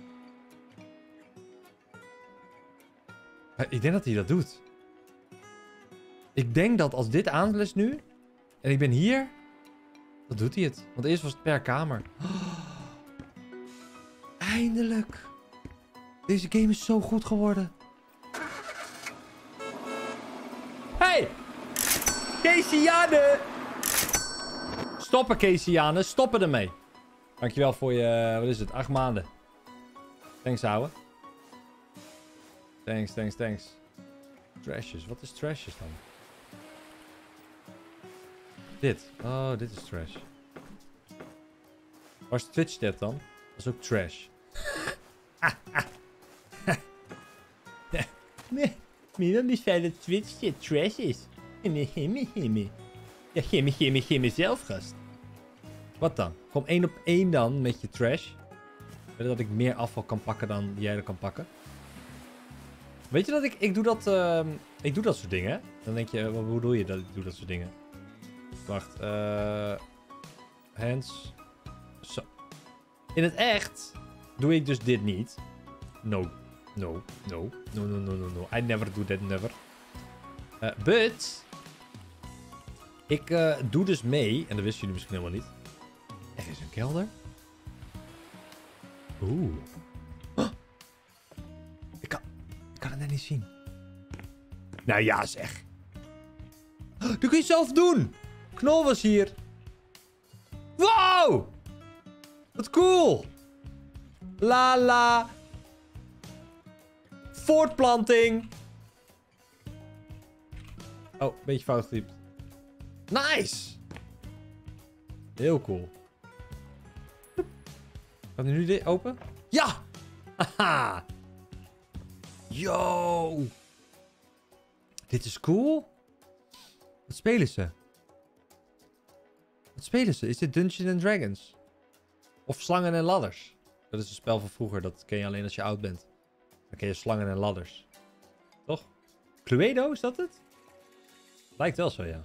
Ik denk dat hij dat doet. Ik denk dat als dit aan is nu... En ik ben hier... Dan doet hij het. Want eerst was het per kamer. Oh, eindelijk. Deze game is zo goed geworden. Hey! Caseyane! Stoppen, Caseyane. Stoppen ermee. Dankjewel voor je... Wat is het? Acht maanden. Thanks, ouwe. Thanks, thanks, thanks. Trashes. Wat is trashes dan? Dit. Oh, dit is trash. Waar is Twitch chat dan? Dat is ook trash. Nee, meer dan zei dat Twitch chat trash is. Gimme, gimme, gimme. Ja, gimme, gimme, gimme zelf, gast. Wat dan? Kom één op één dan met je trash. Dat ik meer afval kan pakken dan jij er kan pakken. Weet je dat ik... Ik doe dat... Uh, ik doe dat soort dingen, hè? Dan denk je... Wat bedoel je dat ik doe dat soort dingen? Wacht. Uh, hands. Zo. In het echt... Doe ik dus dit niet. No. No. No. No, no, no, no, no. I never do that, never. Uh, but... Ik uh, doe dus mee... En dat wisten jullie misschien helemaal niet. Er is een kelder. Oeh. Oh. Ik kan... Ik kan het net niet zien. Nou ja, zeg. Dat kun je zelf doen. Knol was hier. Wow. Wat cool. La la. Voortplanting. Oh, beetje fout getypt. Nice. Heel cool. Gaat nu dit open? Ja. Haha. Yo. Dit is cool. Wat spelen ze? Wat spelen ze? Is dit Dungeons and Dragons? Of Slangen en Ladders? Dat is een spel van vroeger. Dat ken je alleen als je oud bent. Dan ken je Slangen en Ladders. Toch? Cluedo, is dat het? Lijkt wel zo, ja.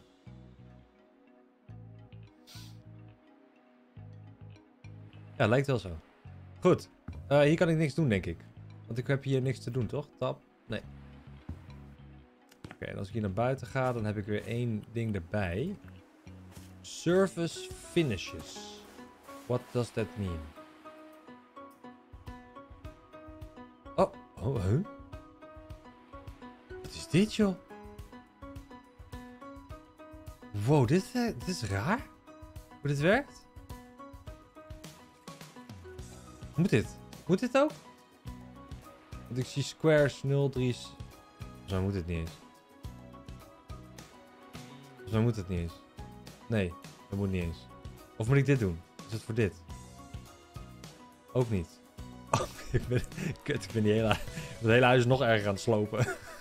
Ja, lijkt wel zo. Goed. Uh, hier kan ik niks doen, denk ik. Want ik heb hier niks te doen, toch? Tab? Nee. Oké, okay, en als ik hier naar buiten ga, dan heb ik weer één ding erbij. Service finishes. What does that mean? Oh, oh, huh? Wat is dit, joh? Wow, dit, uh, dit is raar. Hoe dit werkt? Moet dit? Moet dit ook? Want ik zie squares nul drie. Zo moet het niet eens. Zo moet het niet eens. Nee, dat moet niet eens. Of moet ik dit doen? Is het voor dit? Ook niet. Oh, ik ben... Kut, ik ben die hele... Het hele huis nog erger aan het slopen.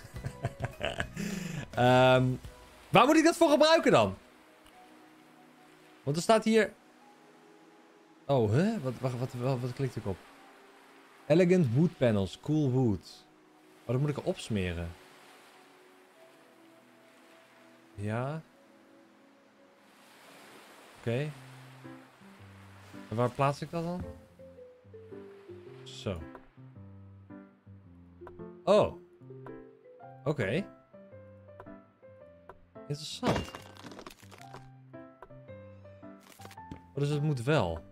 um, waar moet ik dat voor gebruiken dan? Want er staat hier... Oh, hè? Huh? Wat, wat, wat, wat, wat klikt ik op? Elegant wood panels, cool wood. Oh, dat moet ik erop smeren. Ja. Oké. Okay. En waar plaats ik dat dan? Zo. Oh. Oké. Okay. Interessant. Oh, dus het moet wel.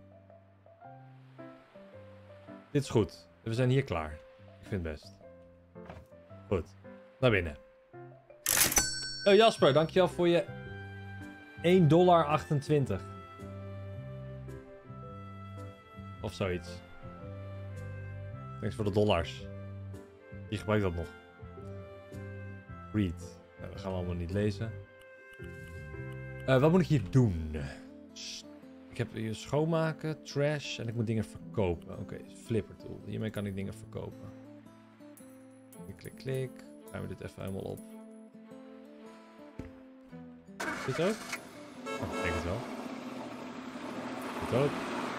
Dit is goed. We zijn hier klaar. Ik vind het best. Goed. Naar binnen. Oh Jasper, dankjewel voor je één dollar achtentwintig. Of zoiets. Thanks voor de dollars. Wie gebruikt dat nog? Read. Nou, dat gaan we allemaal niet lezen. Uh, wat moet ik hier doen? Ik heb hier schoonmaken, trash en ik moet dingen verkopen. Oké, okay, flipper tool. Hiermee kan ik dingen verkopen. Klik, klik, klik. Gaan we dit even helemaal op. Dit ook? Oh, ik denk het wel. Dit ook.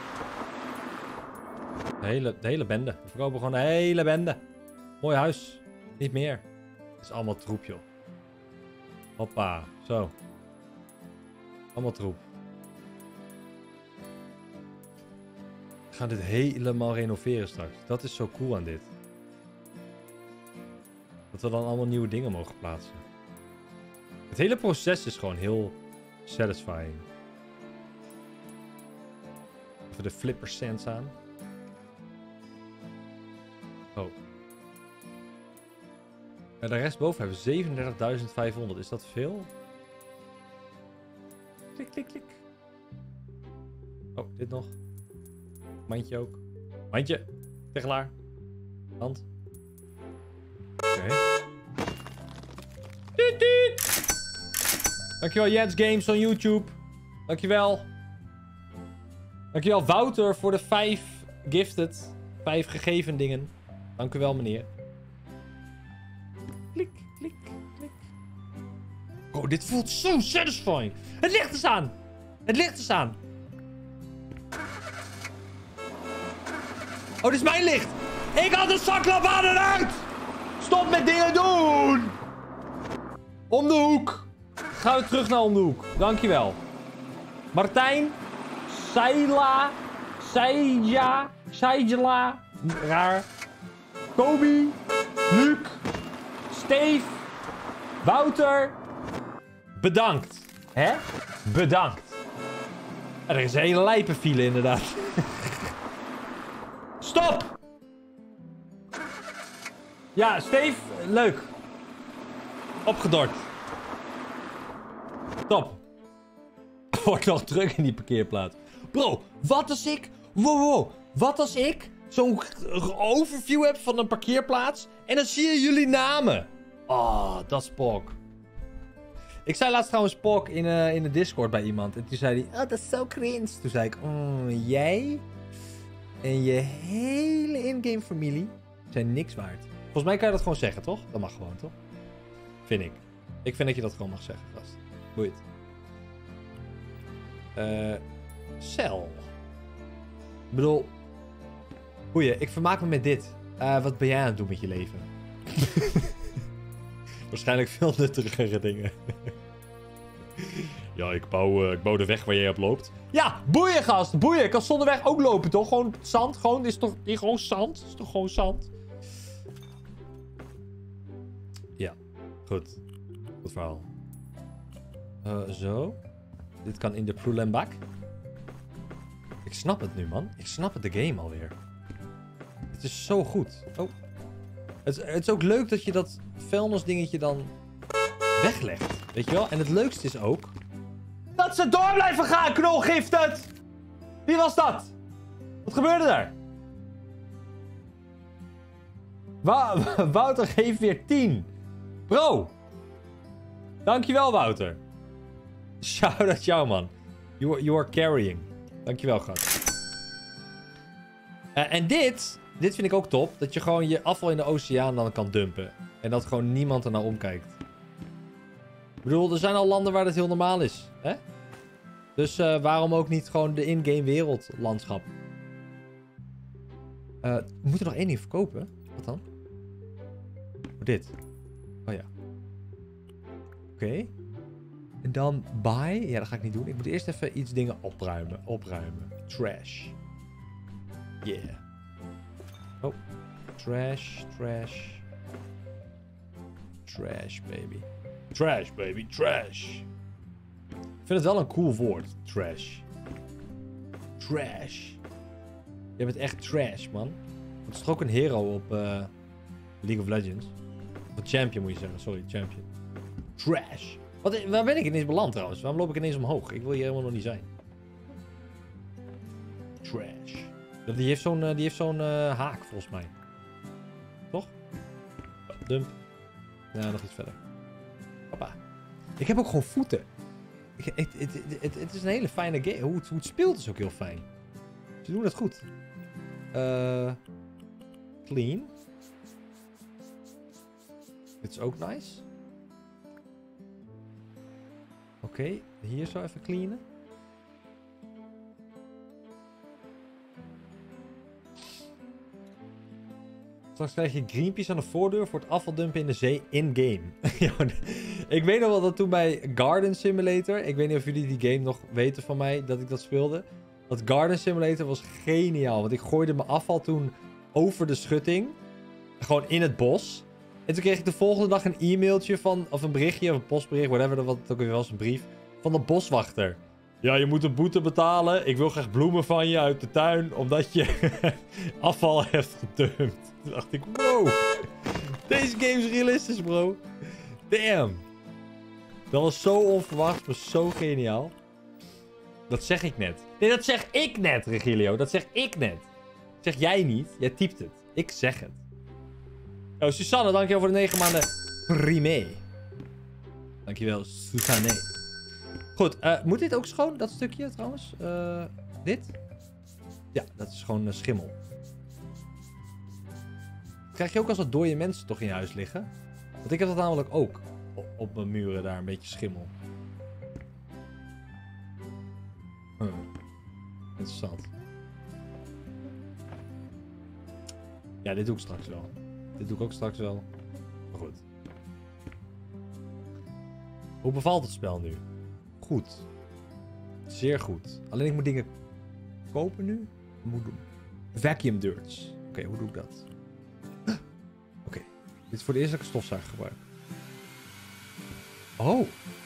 De hele, de hele bende. We verkopen gewoon de hele bende. Mooi huis. Niet meer. Het is allemaal troep, joh. Hoppa. Zo. Allemaal troep. We gaan dit helemaal renoveren straks. Dat is zo cool aan dit. Dat we dan allemaal nieuwe dingen mogen plaatsen. Het hele proces is gewoon heel satisfying. Even de flipper sense aan. Oh. En de rest boven hebben we zevenendertigduizend vijfhonderd. Is dat veel? Klik, klik, klik. Oh, dit nog. Mandje ook. Mandje. Tegelaar. Hand. Oké. Okay. Tuut, tuut. Dankjewel Jens Games on YouTube. Dankjewel. Dankjewel Wouter voor de vijf gifted. Vijf gegeven dingen. Dank u wel meneer. Klik, klik, klik. Oh, dit voelt zo satisfying. Het licht is aan. Het licht is aan. Oh, dit is mijn licht. Ik had de zaklamp aan en uit. Stop met dingen doen. Om de hoek. Gaan we terug naar om de hoek. Dankjewel. Martijn. Seila. Seija. Seijla. Raar. Kobi. Luc. Steve. Wouter. Bedankt. Hè? Bedankt. Er is een hele lijpe file inderdaad. Stop! Ja, Steve, leuk. Opgedort. Stop. Wordt nog druk in die parkeerplaats. Bro, wat als ik... Wow, wow. Wat als ik zo'n overview heb van een parkeerplaats en dan zie je jullie namen. Oh, dat is Pok. Ik zei laatst trouwens Pok in, uh, in de Discord bij iemand. En toen zei hij, oh, dat is zo cringe. Toen zei ik, oh, jij en je hele in-game familie zijn niks waard. Volgens mij kan je dat gewoon zeggen, toch? Dat mag gewoon, toch? Vind ik. Ik vind dat je dat gewoon mag zeggen, gast. Boeit. Eh... Uh, Cel. Ik bedoel... Goeie, ik vermaak me met dit. Uh, wat ben jij aan het doen met je leven? Waarschijnlijk veel nuttigere dingen. Ja, ik bouw, uh, ik bouw de weg waar jij op loopt. Ja, boeien gast, boeien. Ik kan zonder weg ook lopen, toch? Gewoon zand, gewoon, is toch is gewoon zand? Is toch gewoon zand? Ja, goed. Goed verhaal. Uh, zo. Dit kan in de prullenbak. Ik snap het nu, man. Ik snap het, de game alweer. Het is zo goed. Oh. Het, het is ook leuk dat je dat vuilnisdingetje dan weglegt. Weet je wel? En het leukste is ook... dat ze door blijven gaan, knolgifted! Wie was dat? Wat gebeurde er? Wa Wouter geeft weer tien. Bro. Dankjewel, Wouter. Shout-out jou, man. You are, you are carrying. Dankjewel, gast. Uh, en dit... Dit vind ik ook top. Dat je gewoon je afval in de oceaan dan kan dumpen. En dat gewoon niemand er naar omkijkt. Ik bedoel, er zijn al landen waar dat heel normaal is. Hè? Dus uh, waarom ook niet gewoon de in-game wereldlandschap? Uh, we moeten nog één ding verkopen. Wat dan? Oh, dit. Oh ja. Oké. Okay. En dan buy. Ja, dat ga ik niet doen. Ik moet eerst even iets dingen opruimen. Opruimen. Trash. Yeah. Oh. Trash, trash. Trash, baby. Trash, baby, trash. Ik vind het wel een cool woord. Trash. Trash. Je bent echt trash, man. Het is toch ook een hero op uh, League of Legends? Of een champion moet je zeggen. Sorry, champion. Trash. Wat, waar ben ik ineens beland trouwens? Waarom loop ik ineens omhoog? Ik wil hier helemaal nog niet zijn. Trash. Die heeft zo'n uh, zo'n uh, haak, volgens mij. Toch? Oh, dump. Ja, nog iets verder. Papa. Ik heb ook gewoon voeten. Ik, het, het, het, het is een hele fijne game. Hoe het, hoe het speelt is ook heel fijn. Ze doen het goed. Uh, clean. Dit is ook nice. Oké, okay, hier zo even cleanen. Straks krijg je Greenpeace aan de voordeur voor het afvaldumpen in de zee in-game. Ik weet nog wel dat toen bij Garden Simulator... Ik weet niet of jullie die game nog weten van mij, dat ik dat speelde. Dat Garden Simulator was geniaal. Want ik gooide mijn afval toen over de schutting. Gewoon in het bos. En toen kreeg ik de volgende dag een e-mailtje van... Of een berichtje, of een postbericht, whatever, wat het ook weer was, een brief. Van de boswachter. Ja, je moet een boete betalen. Ik wil graag bloemen van je uit de tuin. Omdat je afval hebt gedumpt. Toen dacht ik, wow. Deze game is realistisch, bro. Damn. Dat was zo onverwacht, maar zo geniaal. Dat zeg ik net. Nee, dat zeg ik net, Regilio. Dat zeg ik net. Dat zeg jij niet. Jij typt het. Ik zeg het. Oh, Susanne, dankjewel voor de negen maanden primé. Dankjewel, Susanne. Goed, uh, moet dit ook schoon, dat stukje trouwens? Uh, dit? Ja, dat is gewoon uh, schimmel. Krijg je ook als wat dode mensen toch in je huis liggen? Want ik heb dat namelijk ook. Op, op mijn muren daar, een beetje schimmel. Huh. Interessant. Ja, dit doe ik straks wel. Dit doe ik ook straks wel. Maar goed. Hoe bevalt het spel nu? Goed. Zeer goed. Alleen ik moet dingen kopen nu. Moet doen. Vacuum dirts. Oké, okay, hoe doe ik dat? Oké. Okay. Dit is voor de eerste dat ik een stofzuiger gebruik. Oh.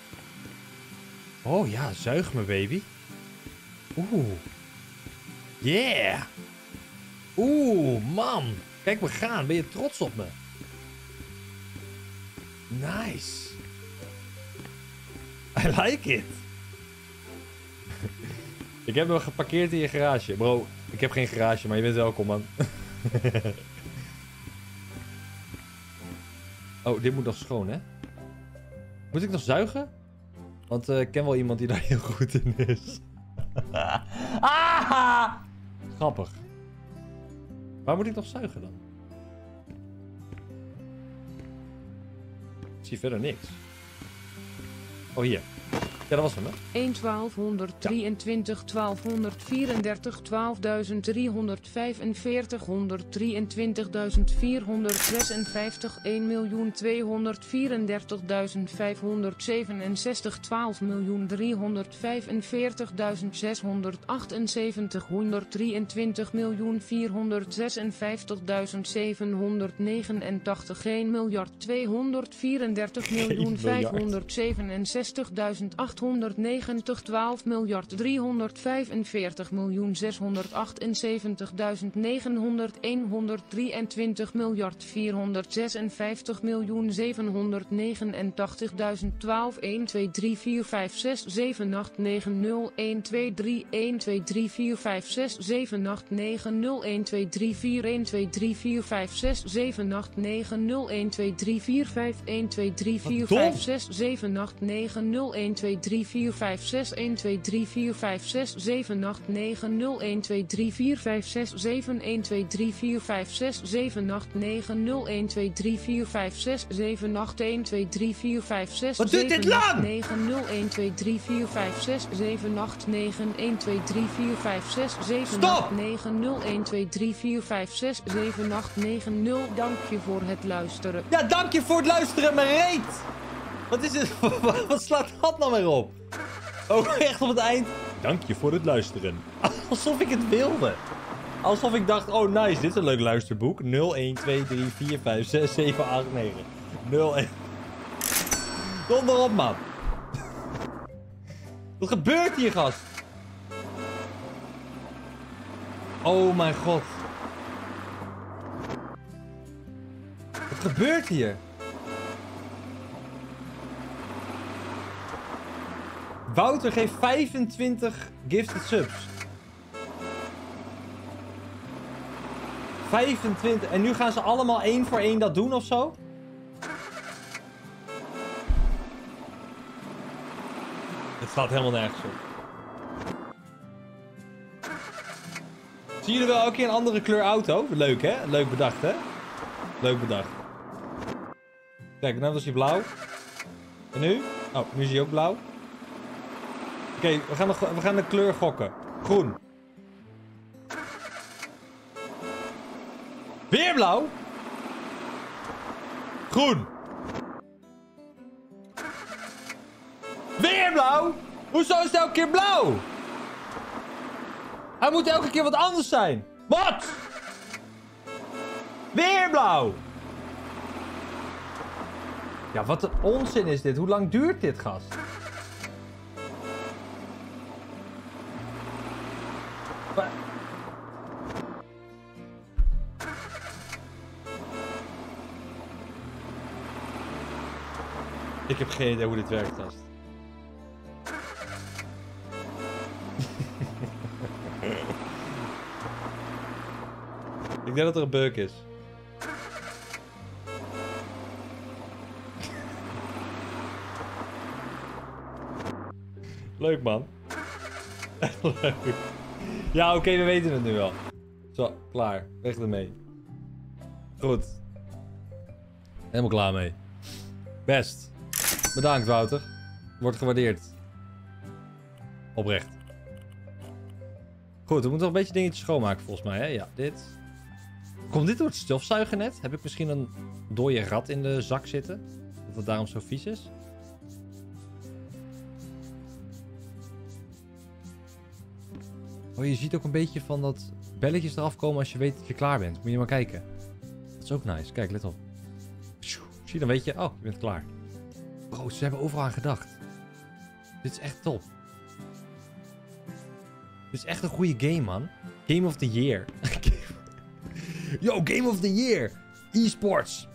Oh ja, zuig me baby. Oeh. Yeah. Oeh, man. Kijk me gaan. Ben je trots op me? Nice. I like it. Ik heb hem geparkeerd in je garage. Bro, ik heb geen garage, maar je bent welkom, man. Oh, dit moet nog schoon, hè? Moet ik nog zuigen? Want uh, ik ken wel iemand die daar heel goed in is. Ah! Grappig. Waar moet ik nog zuigen dan? Ik zie verder niks. Oh, hier. Ja, dat was hem, hè? een twaalfhonderddrieëntwintig, twaalfhonderdvierendertig, twaalfduizend driehonderdvijfenveertig, honderddrieëntwintigduizend vierhonderdzesenvijftig, één miljoen tweehonderdvierendertigduizend vijfhonderdzevenenzestig, twaalf miljoen driehonderdvijfenveertigduizend zeshonderdachtenzeventig, honderddrieëntwintig miljoen vierhonderdzesenvijftigduizend zevenhonderdnegenentachtig, één miljard tweehonderdvierendertig miljoen vijfhonderdzevenenzestigduizend achthonderdnegentig, twaalf miljard driehonderdvijfenveertig miljoen zeshonderdachtenzeventigduizend negenhonderdéén, honderddrieëntwintig miljard vierhonderdzesenvijftig miljoen zevenhonderdnegenentachtigduizend twaalf, een twee drie vier vijf zes zeven acht negen nul, een twee drie een twee drie vier vijf zes zeven acht negen nul, een twee drie vier een twee drie vier vijf zes zeven acht negen nul, een twee drie vier vijf een twee drie vier vijf zes zeven acht negen nul, een twee drie vier vijf zes een twee drie vier vijf zes zeven acht negen nul, een twee drie vier vijf zes zeven een twee drie vier vijf zes zeven acht negen nul, een twee drie vier vijf zes zeven acht een twee drie vier vijf zes Wat duurt dit lang? negen nul, een twee drie vier vijf zes zeven acht negen een twee drie vier vijf zes zeven acht negen nul, een twee drie vier vijf zes zeven acht negen nul. Dank je voor het luisteren. Ja, dank je voor het luisteren, mijn reet! Wat is het? Wat slaat dat nou weer op? Ook echt op het eind. Dank je voor het luisteren. Alsof ik het wilde. Alsof ik dacht, oh nice, dit is een leuk luisterboek. nul, een, twee, drie, vier, vijf, zes, zeven, acht, negen. nul, een. Donder op, man. Wat gebeurt hier, gast? Oh mijn god. Wat gebeurt hier? Wouter geeft vijfentwintig gifted subs. vijfentwintig. En nu gaan ze allemaal één voor één dat doen of zo? Het staat helemaal nergens op. Zien jullie wel elke keer een andere kleur auto? Leuk hè? Leuk bedacht hè? Leuk bedacht. Kijk, nou was hij blauw. En nu? Oh, nu is hij ook blauw. Oké, okay, we, gaan nog, we gaan de kleur gokken. Groen. Weer blauw. Groen. Weer blauw. Hoezo is het elke keer blauw? Hij moet elke keer wat anders zijn. Wat? Weer blauw. Ja, wat een onzin is dit. Hoe lang duurt dit, gast? Wat? Ik heb geen idee hoe dit werkt, gast. Ik denk dat er een bug is. Leuk, man. Echt leuk. Ja, oké, okay, we weten het nu wel. Zo, klaar. Weg ermee. Goed. Helemaal klaar mee. Best. Bedankt, Wouter. Wordt gewaardeerd. Oprecht. Goed, we moeten nog een beetje dingetjes schoonmaken volgens mij, hè? Ja, dit. Komt dit door het stofzuigen net? Heb ik misschien een dode rat in de zak zitten? Dat het daarom zo vies is? Oh, je ziet ook een beetje van dat belletjes eraf komen als je weet dat je klaar bent. Moet je maar kijken. Dat is ook nice. Kijk, let op. Zie, dan weet je, oh, je bent klaar. Bro, ze hebben overal aan gedacht. Dit is echt top. Dit is echt een goede game, man. Game of the Year. Yo, Game of the Year. E-sports.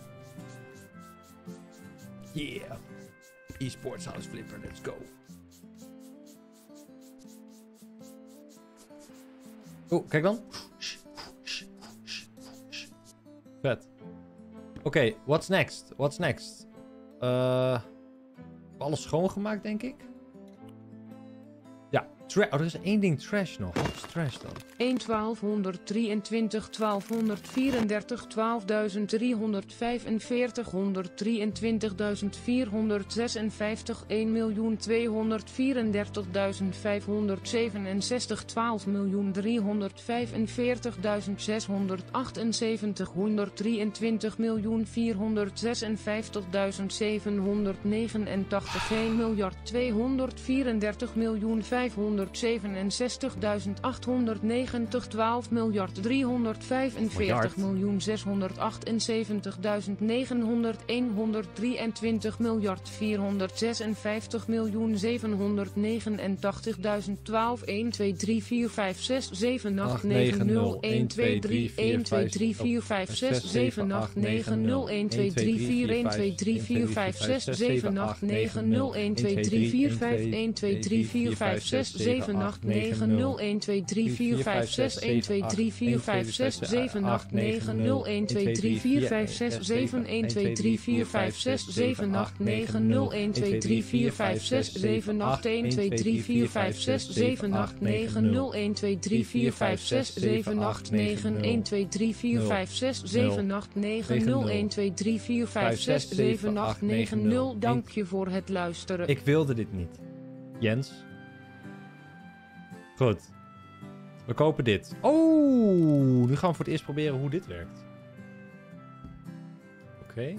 Yeah. E-sports house flipper, let's go. Oh, kijk dan. Vet. Oké, okay, what's next? What's next? Uh, alles schoongemaakt, denk ik. Ja, Tra oh, er is één ding trash nog. Wat is trash dan? een twaalfhonderddrieëntwintig, twaalfhonderdvierendertig, twaalfduizend driehonderdvijfenveertig, honderddrieëntwintigduizend vierhonderdzesenvijftig, één miljoen tweehonderdvierendertigduizend vijfhonderdzevenenzestig, twaalf miljoen driehonderdvijfenveertigduizend zeshonderdachtenzeventig, honderddrieëntwintig miljoen vierhonderdzesenvijftigduizend zevenhonderdnegenentachtig, één miljard tweehonderdvierendertig miljoen vijfhonderdzevenenzestigduizend achthonderdnegentig, twaalf miljard driehonderdvijfenveertig miljoen zeshonderdachtenzeventigduizend negenhonderdéén, honderddrieëntwintig miljard vierhonderdzesenvijftig miljoen zevenhonderdnegenentachtigduizend twaalf, een twee drie vier vijf zes zeven acht negen nul, een twee drie een twee drie vier vijf zes zeven acht negen nul, een twee drie vier een twee drie vier vijf zes zeven acht negen nul, een twee drie vier vijf een twee drie vier vijf zes zeven acht negen nul, een twee drie vier vijf zes een twee drie vier vijf zes zeven acht negen nul, een twee drie vier vijf zes zeven een twee drie vier vijf zes zeven acht negen nul, een twee drie vier vijf zes zeven acht een twee drie vier vijf zes zeven acht negen nul, een twee drie vier vijf zes zeven acht negen een twee drie vier vijf zes zeven acht negen nul, een twee drie vier vijf zes zeven acht negen nul. Dank je voor het luisteren. Ik wilde dit niet. Jens. Goed. We kopen dit. Oh, nu gaan we voor het eerst proberen hoe dit werkt. Oké. Okay.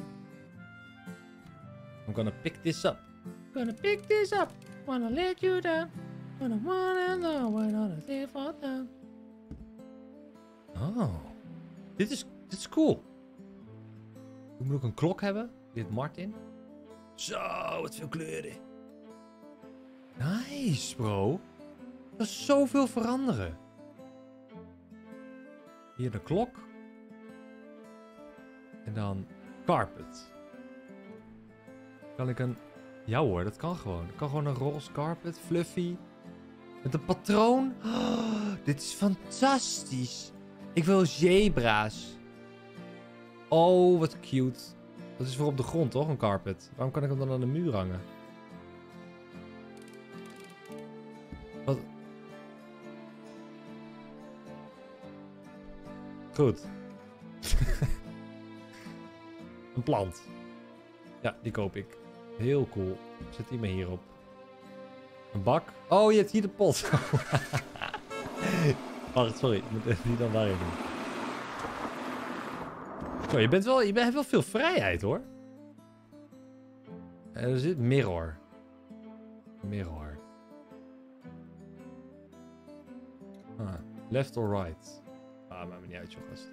I'm gonna pick this up. Gonna pick this up. Wanna let you down. Wanna wanna know. Wanna live for down. Oh. Dit is, dit is cool. Ik moet ook een klok hebben. Dit Martin. Zo, wat veel kleuren. Nice, bro. Dat is zoveel veranderen. Hier de klok. En dan carpet. Kan ik een... Ja hoor, dat kan gewoon. Ik kan gewoon een roze carpet, fluffy. Met een patroon. Oh, dit is fantastisch. Ik wil zebra's. Oh, wat cute. Dat is voor op de grond, toch? Een carpet. Waarom kan ik hem dan aan de muur hangen? Wat... Goed. Een plant. Ja, die koop ik. Heel cool. Zet die maar hierop. Een bak. Oh, je hebt hier de pot. Wacht, sorry. Ik moet even niet dan daarin doen. Zo, je, bent wel, je hebt wel veel vrijheid, hoor. En er zit mirror. Mirror. Ah, left or right? Ah, maakt me niet uit, joh, gast.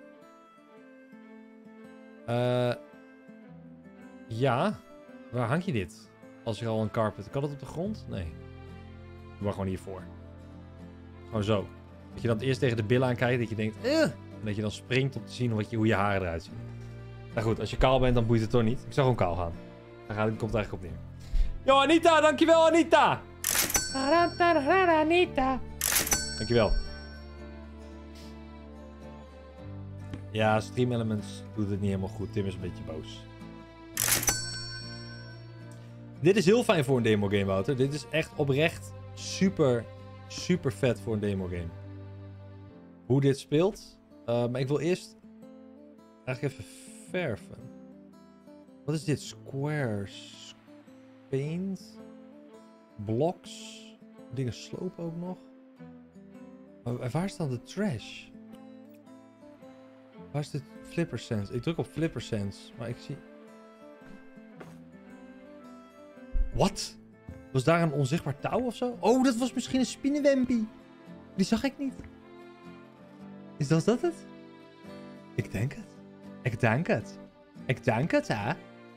Uh, ja. Waar hang je dit? Als je al een carpet... Kan dat op de grond? Nee. Doe maar gewoon hiervoor. Gewoon zo. Dat je dan eerst tegen de billen aankijkt. Dat je denkt... Eh! En dat je dan springt om te zien wat je, hoe je haren eruit zien. Nou goed, als je kaal bent, dan boeit het toch niet. Ik zou gewoon kaal gaan. Daar gaat, komt het eigenlijk op neer. Yo, Anita! Dankjewel, Anita! Anita! Dankjewel. Ja, Stream Elements doet het niet helemaal goed. Tim is een beetje boos. Dit is heel fijn voor een demo game, Wouter. Dit is echt oprecht super, super vet voor een demo game. Hoe dit speelt. Uh, maar ik wil eerst eigenlijk even verven. Wat is dit? Squares. Paint. Blocks. Dingen slopen ook nog. Maar waar is dan de trash? Waar is dit Flipper Sense? Ik druk op Flipper Sense, maar ik zie... Wat? Was daar een onzichtbaar touw of zo? Oh, dat was misschien een spinnenwempie. Die zag ik niet. Is dat dat het? Ik denk het. Ik denk het. Ik denk het, hè?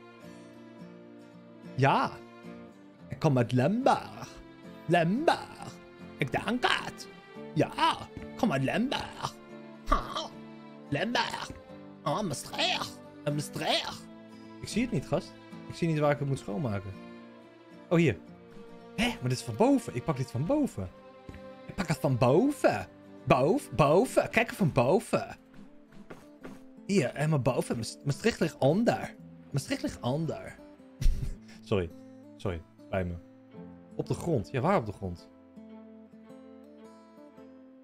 Ja. Ik kom uit Limburg. Limburg. Ik denk het. Ja. Ik kom uit Limburg. Ha. Limburg. Oh, Maastricht. Maastricht. Ik zie het niet, gast. Ik zie niet waar ik het moet schoonmaken. Oh, hier. Hé, maar dit is van boven. Ik pak dit van boven. Ik pak het van boven. Boven, boven. Kijk er van boven. Hier, helemaal boven. Maastricht ligt onder. Maastricht ligt onder. Sorry. Sorry. Spijt me. Op de grond. Ja, waar op de grond?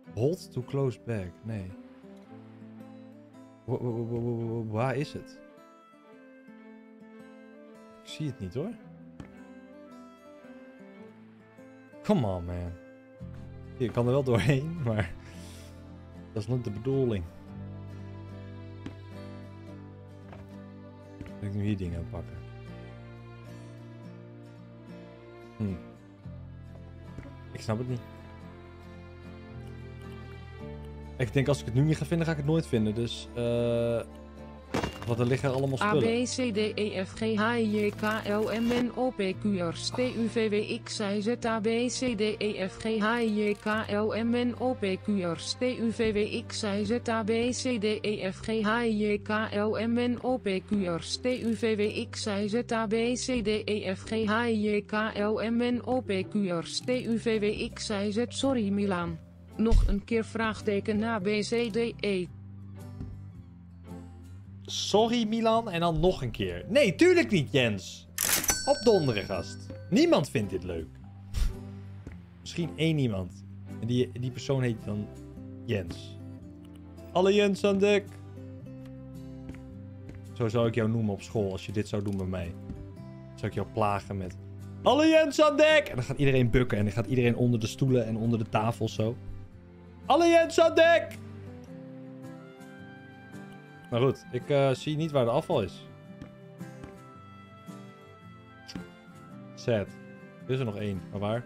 Hold to close back. Nee. Wa- wa- wa- wa- wa- Waar is het? Ik zie het niet hoor. Come on man. Je kan er wel doorheen, maar dat is niet de bedoeling. Ben ik nu hier dingen aan het pakken? Hm. Ik snap het niet. Ik denk als ik het nu niet ga vinden, ga ik het nooit vinden. Dus, eh... want er liggen allemaal A, spullen. B, C, D, E, F, G, H, I, J, K, L, M, N, O, P, Q, R, S, T, U, V, W, X, Y, Z, A, B, C, D, E, F, G, H, I, J, K, L, M, N, O, P, Q, R, S, T, U, V, W, X, Y, Z, A, B, C, D, E, F, G, H, I, J, K, L, M, N, O, P, Q, R, S, T, U, V, W, X, Y, Z, A, B, C, D, E, F, G, H, I, J, K, L, M, N, O, P, Q, R, S, T, U, V, W, X, Y, Z. Sorry Milaan. Nog een keer vraagteken A, B, C, D, E. Sorry Milan, en dan nog een keer. Nee, tuurlijk niet Jens. Opdonderen gast. Niemand vindt dit leuk. Misschien één iemand. En die, die persoon heet dan Jens. Alle Jens aan dek. Zo zou ik jou noemen op school als je dit zou doen bij mij. Zou ik jou plagen met... Alle Jens aan dek! En dan gaat iedereen bukken en dan gaat iedereen onder de stoelen en onder de tafel zo. Alle Jens aan dek! Maar goed, ik uh, zie niet waar de afval is. Sad. Er is er nog één, maar waar?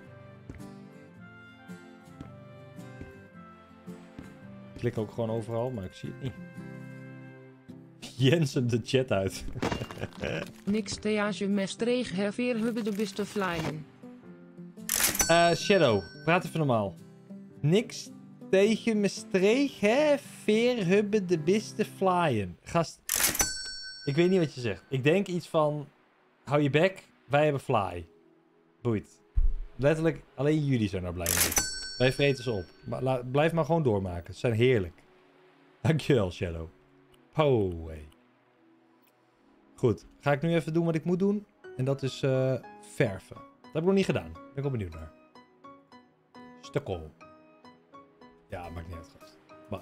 Ik klik ook gewoon overal, maar ik zie het niet. Jensen de chat uit. Niks theage mestreeg herveer hubbe de beste flyen. Uh, Shadow, praat even normaal. Niks tegen me streeg, hè? Veer hubbe de beste flyen. Gast, ik weet niet wat je zegt. Ik denk iets van, hou je bek, wij hebben fly. Boeit. Letterlijk, alleen jullie zijn er blij mee. Wij vreten ze op. Maar la, blijf maar gewoon doormaken. Ze zijn heerlijk. Dankjewel, Shadow. Oh, hey. Goed, ga ik nu even doen wat ik moet doen. En dat is uh, verven. Dat heb ik nog niet gedaan. Daar ben ik wel benieuwd naar. Stukkel. Ja, maakt niet uit, gast. Bye.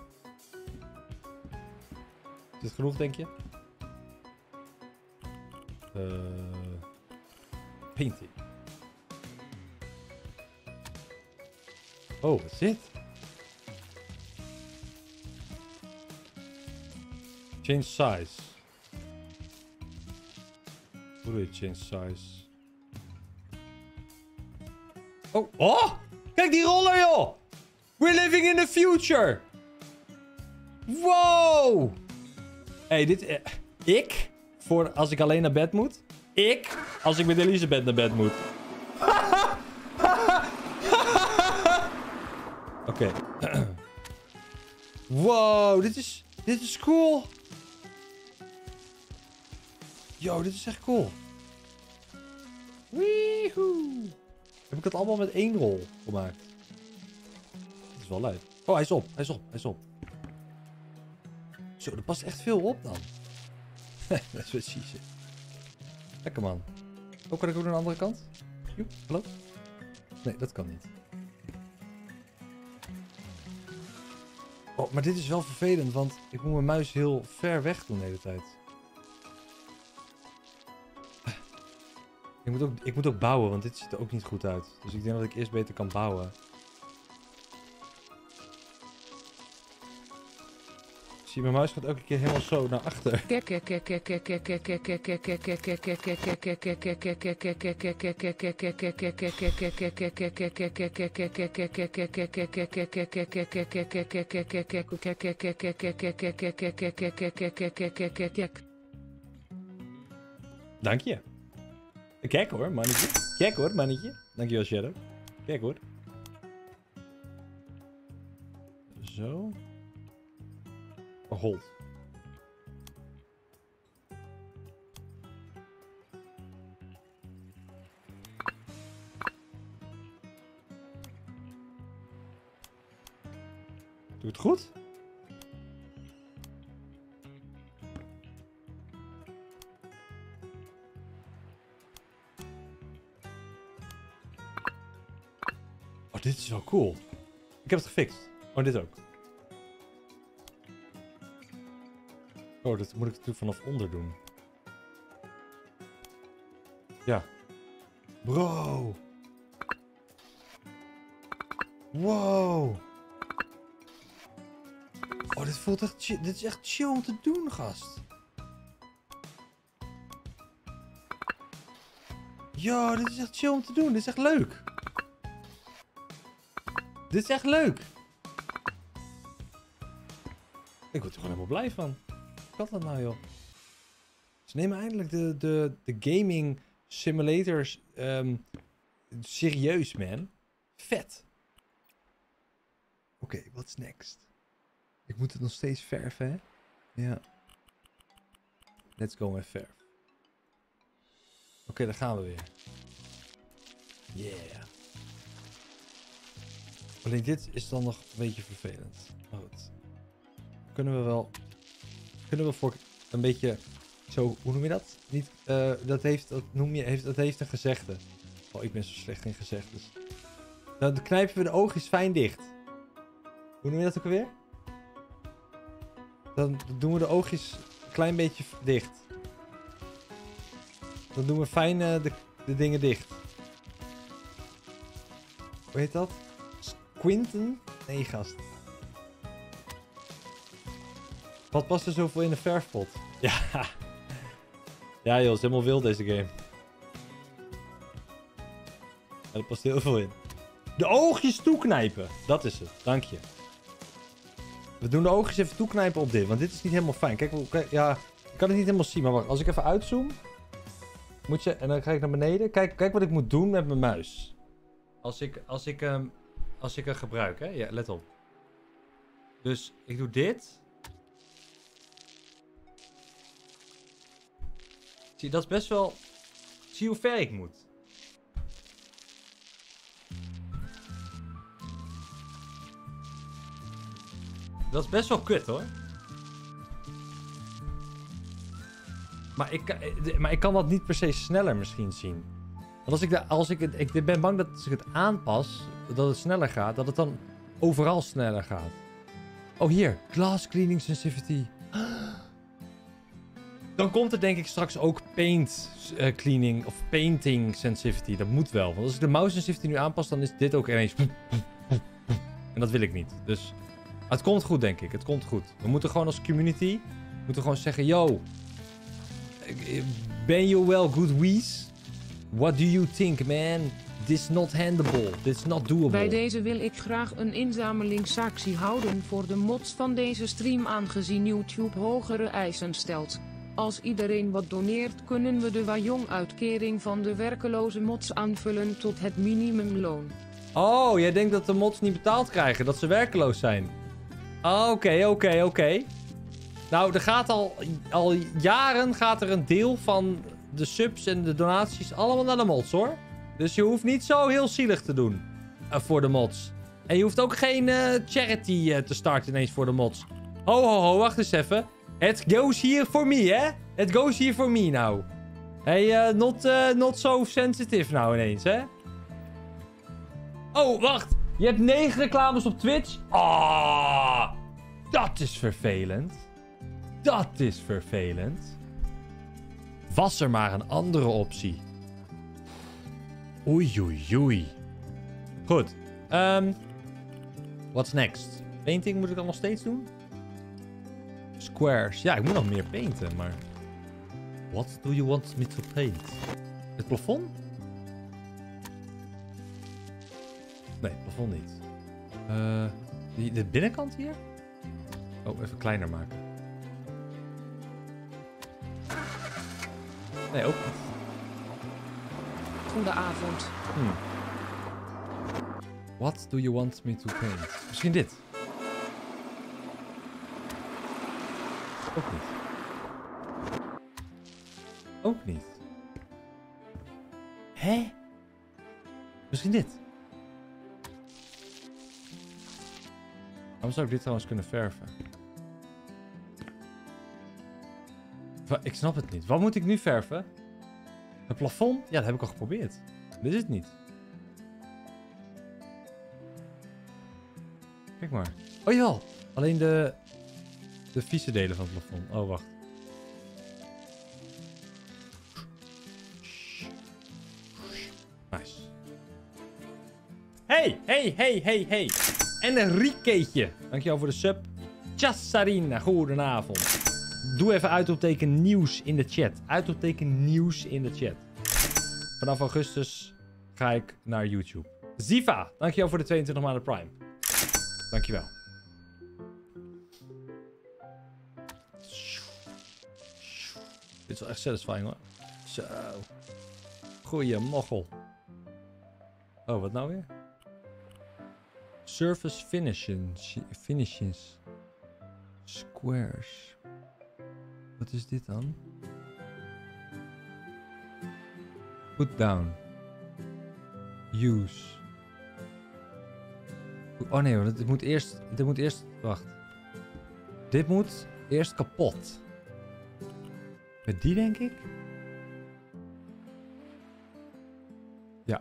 Is dit genoeg, denk je? Uh, painting. Oh, wat is dit? Change size. Hoe doe je change size? Oh, oh! Kijk die roller, joh! We're living in the future! Wow! Hey, dit... Eh, ik? Voor als ik alleen naar bed moet? Ik? Als ik met Elisabeth naar bed moet? Oké. Okay. Wow, dit is... Dit is cool. Yo, dit is echt cool. Weehoe. Heb ik het allemaal met één rol gemaakt? Dat is wel leuk. Oh, hij is op. Hij is op. Hij is op. Zo, er past echt veel op dan. Dat is precies. Lekker man. Oh, kan ik ook naar de andere kant? Joep, hallo? Nee, dat kan niet. Oh, maar dit is wel vervelend, want ik moet mijn muis heel ver weg doen de hele tijd. Ik moet ook, ik moet ook bouwen, want dit ziet er ook niet goed uit. Dus ik denk dat ik eerst beter kan bouwen. Zie, mijn muis gaat elke keer helemaal zo naar achter. Dank je. Kijk hoor, mannetje. Kijk hoor, mannetje. Dankjewel, Shadow. Kijk hoor. Zo. Oh, hold. Doe het goed? Oh, dit is wel cool. Ik Ik heb het gefixt. Oh, dit ook. Oh, dat moet ik natuurlijk vanaf onder doen. Ja. Bro. Wow. Oh, dit voelt echt chill. Dit is echt chill om te doen, gast. Yo, dit is echt chill om te doen. Dit is echt leuk. Dit is echt leuk. Ik word er gewoon helemaal blij van. Wat kan dat nou, joh? Ze nemen eindelijk de, de, de gaming simulators um, serieus, man. Vet. Oké, okay, what's next? Ik moet het nog steeds verven, hè? Ja. Let's go met verf. Oké, okay, daar gaan we weer. Yeah. Alleen dit is dan nog een beetje vervelend. Maar goed. Kunnen we wel... Kunnen we voor een beetje... Zo, hoe noem je dat? Niet, uh, dat heeft, dat noem je, heeft, dat heeft een gezegde. Oh, ik ben zo slecht in gezegdes. Dan knijpen we de oogjes fijn dicht. Hoe noem je dat ook alweer? Dan doen we de oogjes een klein beetje dicht. Dan doen we fijn uh, de, de dingen dicht. Hoe heet dat? Squinten? Nee, gast. Wat past er zoveel in een verfpot? Ja. Ja, joh, is helemaal wild deze game. Ja, er past heel veel in. De oogjes toeknijpen. Dat is het. Dank je. We doen de oogjes even toeknijpen op dit. Want dit is niet helemaal fijn. Kijk, kijk ja, ik kan het niet helemaal zien. Maar wacht, als ik even uitzoom. Moet je, en dan ga ik naar beneden. Kijk, kijk wat ik moet doen met mijn muis. Als ik, als ik, um, als ik hem gebruik, hè. Ja, let op. Dus ik doe dit. Zie, dat is best wel... Zie hoe ver ik moet. Dat is best wel kut, hoor. Maar ik, maar ik kan dat niet per se sneller misschien zien. Want als ik, de, als ik, het, ik ben bang dat als ik het aanpas, dat het sneller gaat, dat het dan overal sneller gaat. Oh, hier. Glass cleaning sensitivity. Dan komt er denk ik straks ook paint uh, cleaning of painting sensitivity. Dat moet wel. Want als ik de mouse sensitivity nu aanpas, dan is dit ook ineens... En dat wil ik niet. Dus het komt goed, denk ik. Het komt goed. We moeten gewoon als community... moeten gewoon zeggen... Yo, ben you well, good wees? What do you think, man? This not handable. This not doable. Bij deze wil ik graag een inzamelingsactie houden voor de mods van deze stream, aangezien YouTube hogere eisen stelt. Als iedereen wat doneert, kunnen we de Wajong-uitkering van de werkeloze mods aanvullen tot het minimumloon. Oh, jij denkt dat de mods niet betaald krijgen, dat ze werkeloos zijn? Oké, okay, oké, okay, oké. Okay. Nou, er gaat al, al jaren gaat er een deel van de subs en de donaties allemaal naar de mods, hoor. Dus je hoeft niet zo heel zielig te doen uh, voor de mods. En je hoeft ook geen uh, charity uh, te starten ineens voor de mods. Ho, ho, ho, wacht eens even. It goes here for me, hè? It goes here for me now. Hey, uh, not, uh, not so sensitive nou ineens, hè? Oh, wacht. Je hebt negen reclames op Twitch? Ah, dat is vervelend. Dat is vervelend. Was er maar een andere optie. Oei, oei, oei. Goed. Um, what's next? Painting moet ik dan nog steeds doen? Squares. Ja, ik moet nog meer painten, maar... What do you want me to paint? Het plafond? Nee, het plafond niet. Uh, die, de binnenkant hier? Oh, even kleiner maken. Nee, ook niet. Goedenavond. Hmm. What do you want me to paint? Misschien dit. Ook niet. Ook niet. Hé? Misschien dit. Waarom zou ik dit trouwens kunnen verven? Ik snap het niet. Wat moet ik nu verven? Het plafond? Ja, dat heb ik al geprobeerd. Dit is het niet. Kijk maar. Oh jawel. Alleen de, de vieze delen van het plafond. Oh, wacht. Nice. Hey, hey, hey, hey, hey. Enriqueetje. Dankjewel voor de sub. Chassarina, goedenavond. Doe even uitroepteken nieuws in de chat. Uitroepteken nieuws in de chat. Vanaf augustus ga ik naar YouTube. Ziva, dankjewel voor de tweeëntwintig maanden Prime. Dankjewel. Dit is wel echt satisfying hoor. Zo. Goeie mochel. Oh, wat nou weer? Surface finishes. Finishes. Squares. Wat is dit dan? Put down. Use. Oh nee, want dit moet eerst... Dit moet eerst... Wacht. Dit moet eerst kapot. Met die denk ik? Ja.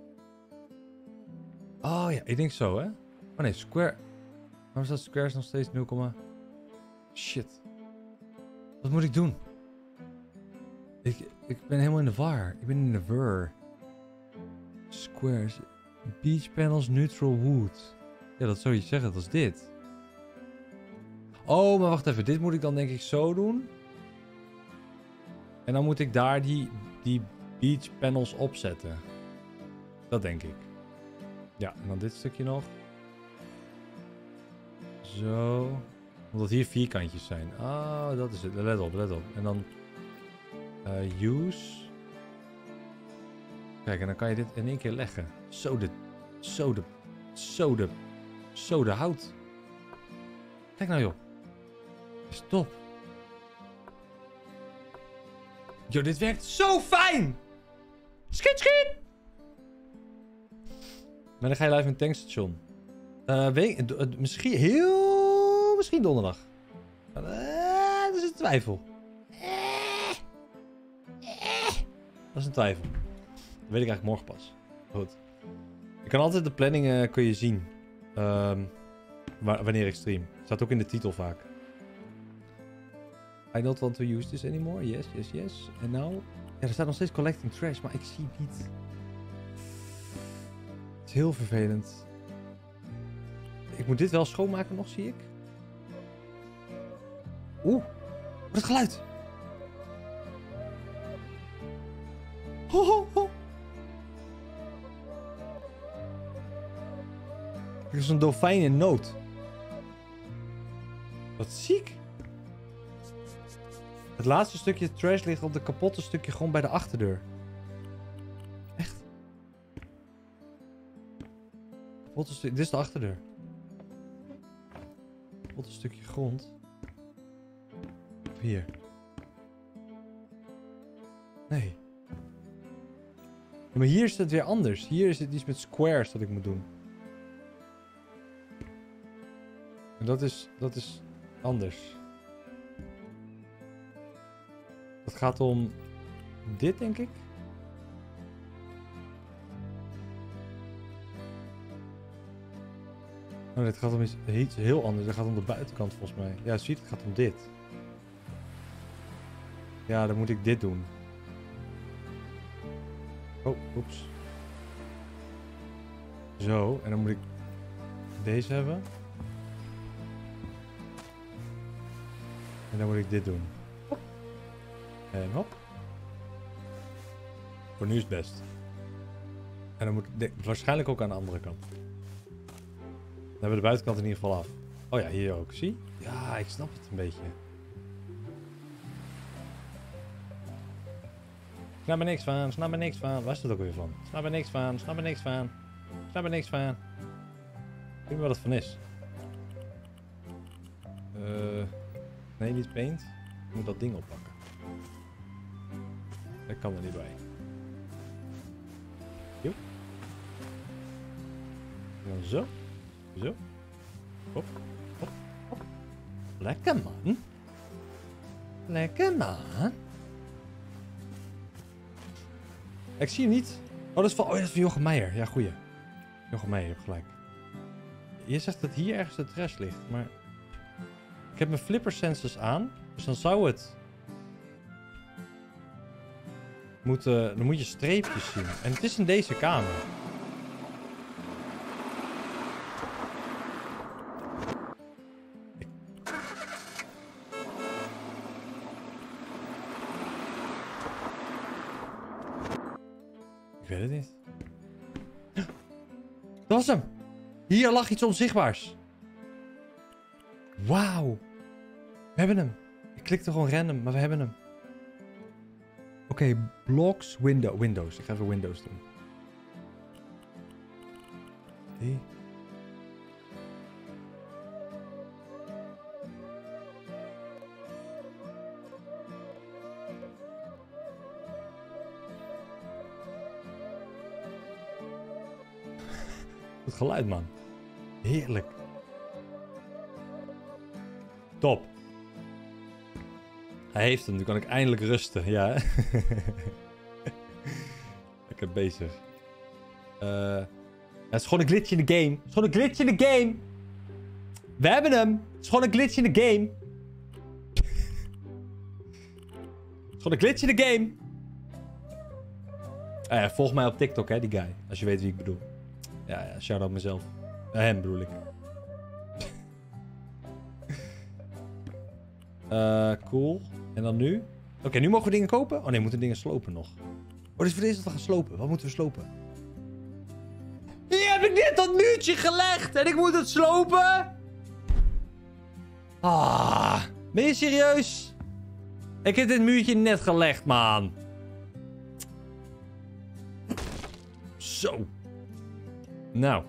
Oh ja, ik denk zo hè. Oh nee, square... Waarom staat squares nog steeds nul, shit. Wat moet ik doen? Ik, ik ben helemaal in de war. Ik ben in de war. Squares. Beach panels, neutral wood. Ja, dat zou je zeggen. Dat is dit. Oh, maar wacht even. Dit moet ik dan denk ik zo doen. En dan moet ik daar die, die beach panels opzetten. Dat denk ik. Ja, en dan dit stukje nog. Zo. Omdat hier vierkantjes zijn. Ah, dat is het. Let op, let op. En dan... Uh, use. Kijk, en dan kan je dit in één keer leggen. Zo de... Zo de... Zo de... Zo de hout. Kijk nou joh. Stop. Yo, dit werkt zo fijn! Schiet, schiet! Maar dan ga je live met tankstation. Uh, weet, uh, misschien heel... Misschien donderdag. Uh, dat is een twijfel. Dat is een twijfel. Dat weet ik eigenlijk morgen pas. Goed. Je kan altijd de planning uh, kun je zien. Um, wanneer ik stream. Staat ook in de titel vaak. I don't want to use this anymore. Yes, yes, yes. En nou... Ja, er staat nog steeds collecting trash, maar ik zie het niet. Het is heel vervelend. Ik moet dit wel schoonmaken nog, zie ik. Oeh. Wat het geluid. Ho, ho, ho. Er is een dolfijn in nood. Wat ziek. Het laatste stukje trash ligt op de kapotte stukje gewoon bij de achterdeur. Echt. Kapotte stukje. Dit is de achterdeur. Kapotte stukje grond. Of hier. Nee. Ja, maar hier is het weer anders. Hier is het iets met squares dat ik moet doen. En dat is, dat is anders. Het gaat om dit, denk ik. Oh, dit gaat om iets, iets heel anders. Het gaat om de buitenkant volgens mij. Ja, ziet, het gaat om dit. Ja, dan moet ik dit doen. Oh, oeps. Zo, en dan moet ik deze hebben. En dan moet ik dit doen. En hop. Voor nu is het best. En dan moet ik waarschijnlijk ook aan de andere kant. Dan hebben we de buitenkant in ieder geval af. Oh ja, hier ook. Zie? Ja, ik snap het een beetje. Snap er niks van, snap er niks van. Waar is het ook weer van? Snap er niks van, snap er niks van. Snap er niks van. Ik weet niet wat het van is. Uh, nee, niet paint. Ik moet dat ding oppakken. Dat kan er niet bij. Joep. En dan zo. Zo. Hop. Hop. Hop. Lekker man. Lekker man. Ik zie hem niet. Oh, dat is van, oh, dat is van Jochem Meijer. Ja, goeie. Jochem Meijer, je hebt gelijk. Je zegt dat hier ergens de trash ligt, maar... Ik heb mijn flipper sensors aan, dus dan zou het... Moeten, dan moet je streepjes zien. En het is in deze kamer. Ik weet het niet. Dat was hem! Hier lag iets onzichtbaars. Wauw. We hebben hem. Ik klikte gewoon random, maar we hebben hem. Oké, okay, blocks, window, Windows. Ik ga even Windows doen. Die. Het geluid, man. Heerlijk. Top. Hij heeft hem, nu kan ik eindelijk rusten. Ja. Lekker bezig. Uh, het is gewoon een glitch in de game. Het is gewoon een glitch in de game. We hebben hem. Het is gewoon een glitch in de game. Het is gewoon een glitch in de game. Uh, ja, volg mij op TikTok, hè, die guy. Als je weet wie ik bedoel. Ja, ja, shout-out mezelf. Uh, hem bedoel ik. Uh, cool. En dan nu? Oké, okay, nu mogen we dingen kopen? Oh nee, we moeten dingen slopen nog. Oh, dit is voor deze dat we gaan slopen. Wat moeten we slopen? Hier heb ik net dat muurtje gelegd en ik moet het slopen? Ah, ben je serieus? Ik heb dit muurtje net gelegd, man. Zo. Nou.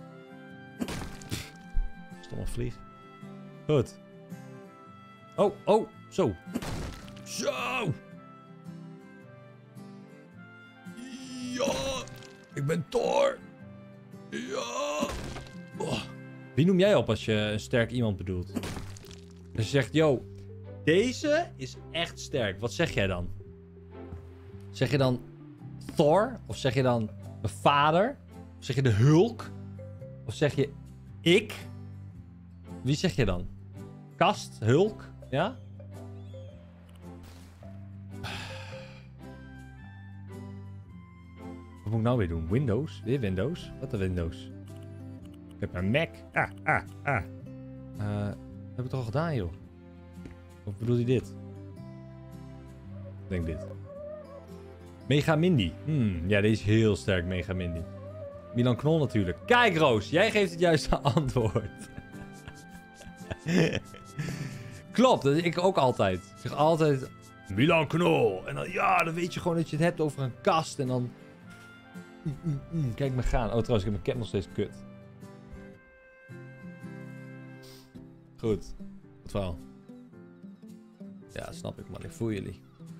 Stomme vlieg. Goed. Oh, oh, zo. Zo. Ja. Ik ben Thor. Ja. Oh. Wie noem jij op als je een sterk iemand bedoelt? Als je zegt, yo, deze is echt sterk. Wat zeg jij dan? Zeg je dan Thor? Of zeg je dan mijn vader? Of zeg je de Hulk? Of zeg je ik? Wie zeg je dan? Kast? Hulk? Ja? Wat moet ik nou weer doen? Windows? Weer Windows? Wat een Windows? Ik heb een Mac. Ah, ah, ah. Uh, dat heb ik toch al gedaan, joh? Of bedoelt hij dit? Ik denk dit. Mega Mindy. Hmm, ja, deze is heel sterk, Mega Mindy. Milan Knol natuurlijk. Kijk, Roos, jij geeft het juiste antwoord. Klopt, dat ik ook altijd. Ik zeg altijd Milan Knol. En dan, ja, dan weet je gewoon dat je het hebt over een kast. En dan... Mm, mm, mm. Kijk me gaan. Oh, trouwens, ik heb mijn cap nog steeds kut. Goed. Goed verhaal. Ja, snap ik, man. Ik voel jullie.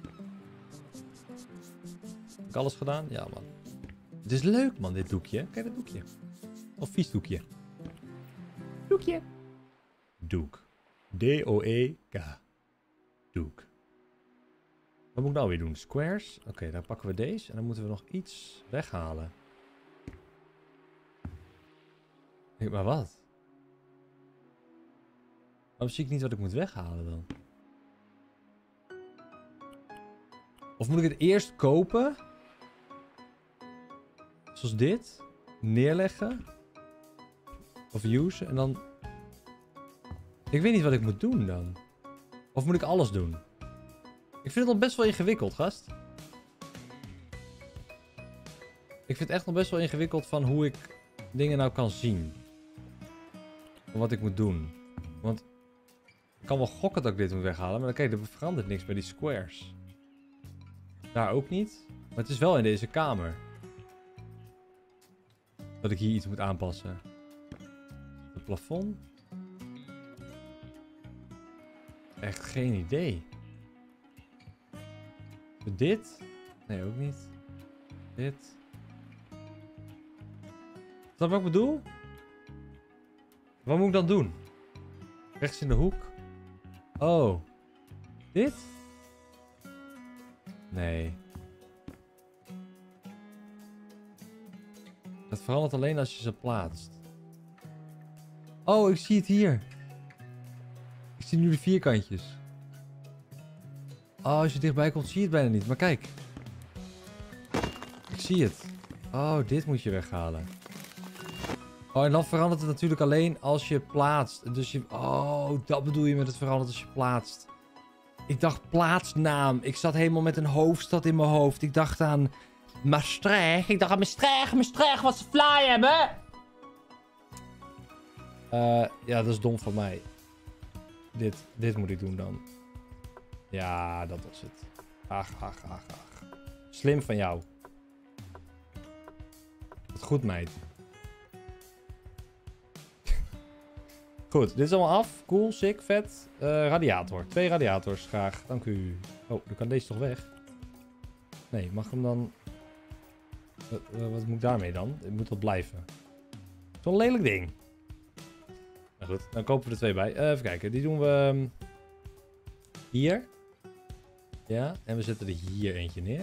Heb ik alles gedaan? Ja, man. Het is leuk, man, dit doekje. Kijk, dat doekje. Of vies doekje. Doekje. Doek. D O E K. Doek. Wat moet ik nou weer doen? Squares? Oké, okay, dan pakken we deze. En dan moeten we nog iets weghalen. Denk maar wat? Waarom zie ik niet wat ik moet weghalen dan? Of moet ik het eerst kopen? Zoals dit. Neerleggen. Of use. En dan... Ik weet niet wat ik moet doen dan. Of moet ik alles doen? Ik vind het nog best wel ingewikkeld, gast. Ik vind het echt nog best wel ingewikkeld van hoe ik dingen nou kan zien. Van wat ik moet doen. Want ik kan wel gokken dat ik dit moet weghalen. Maar dan kijk, er verandert niks bij die squares. Daar ook niet. Maar het is wel in deze kamer. Dat ik hier iets moet aanpassen. Het plafond. Echt geen idee. Dit? Nee, ook niet. Dit. Snap je wat ik bedoel? Wat moet ik dan doen? Rechts in de hoek? Oh. Dit? Nee. Dat verandert alleen als je ze plaatst. Oh, ik zie het hier. Ik zie nu de vierkantjes. Oh, als je dichtbij komt zie je het bijna niet. Maar kijk. Ik zie het. Oh, dit moet je weghalen. Oh, en dan verandert het natuurlijk alleen als je plaatst. Dus je... Oh, dat bedoel je met het verandert als je plaatst. Ik dacht plaatsnaam. Ik zat helemaal met een hoofdstad in mijn hoofd. Ik dacht aan Maastricht. Ik dacht aan Maastricht. Maastricht, wat ze fly hebben. Uh, ja, dat is dom van mij. Dit, dit moet ik doen dan. Ja, dat was het. Ach, ach, ach, ach. Slim van jou. Wat goed, meid. Goed, dit is allemaal af. Cool, sick, vet. Uh, radiator. Twee radiators, graag. Dank u. Oh, dan kan deze toch weg? Nee, mag hem dan... Uh, uh, wat moet ik daarmee dan? Het moet wel blijven. Zo'n lelijk ding. Nou goed, dan kopen we er twee bij. Uh, even kijken, die doen we... Um, hier. Ja, en we zetten er hier eentje neer.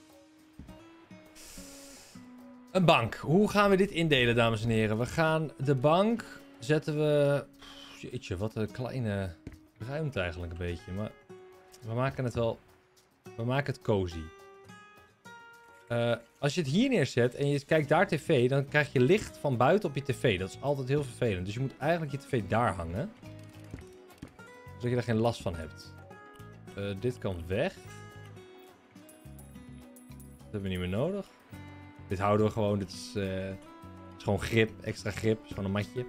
Een bank. Hoe gaan we dit indelen, dames en heren? We gaan de bank... Zetten we... Jeetje, wat een kleine ruimte eigenlijk een beetje. Maar we maken het wel... We maken het cozy. Uh, als je het hier neerzet en je kijkt daar tv... Dan krijg je licht van buiten op je tv. Dat is altijd heel vervelend. Dus je moet eigenlijk je tv daar hangen. Zodat je daar geen last van hebt. Uh, dit kan weg. Dat hebben we niet meer nodig. Dit houden we gewoon. Dit is, uh, is gewoon grip. Extra grip. Het is gewoon een matje.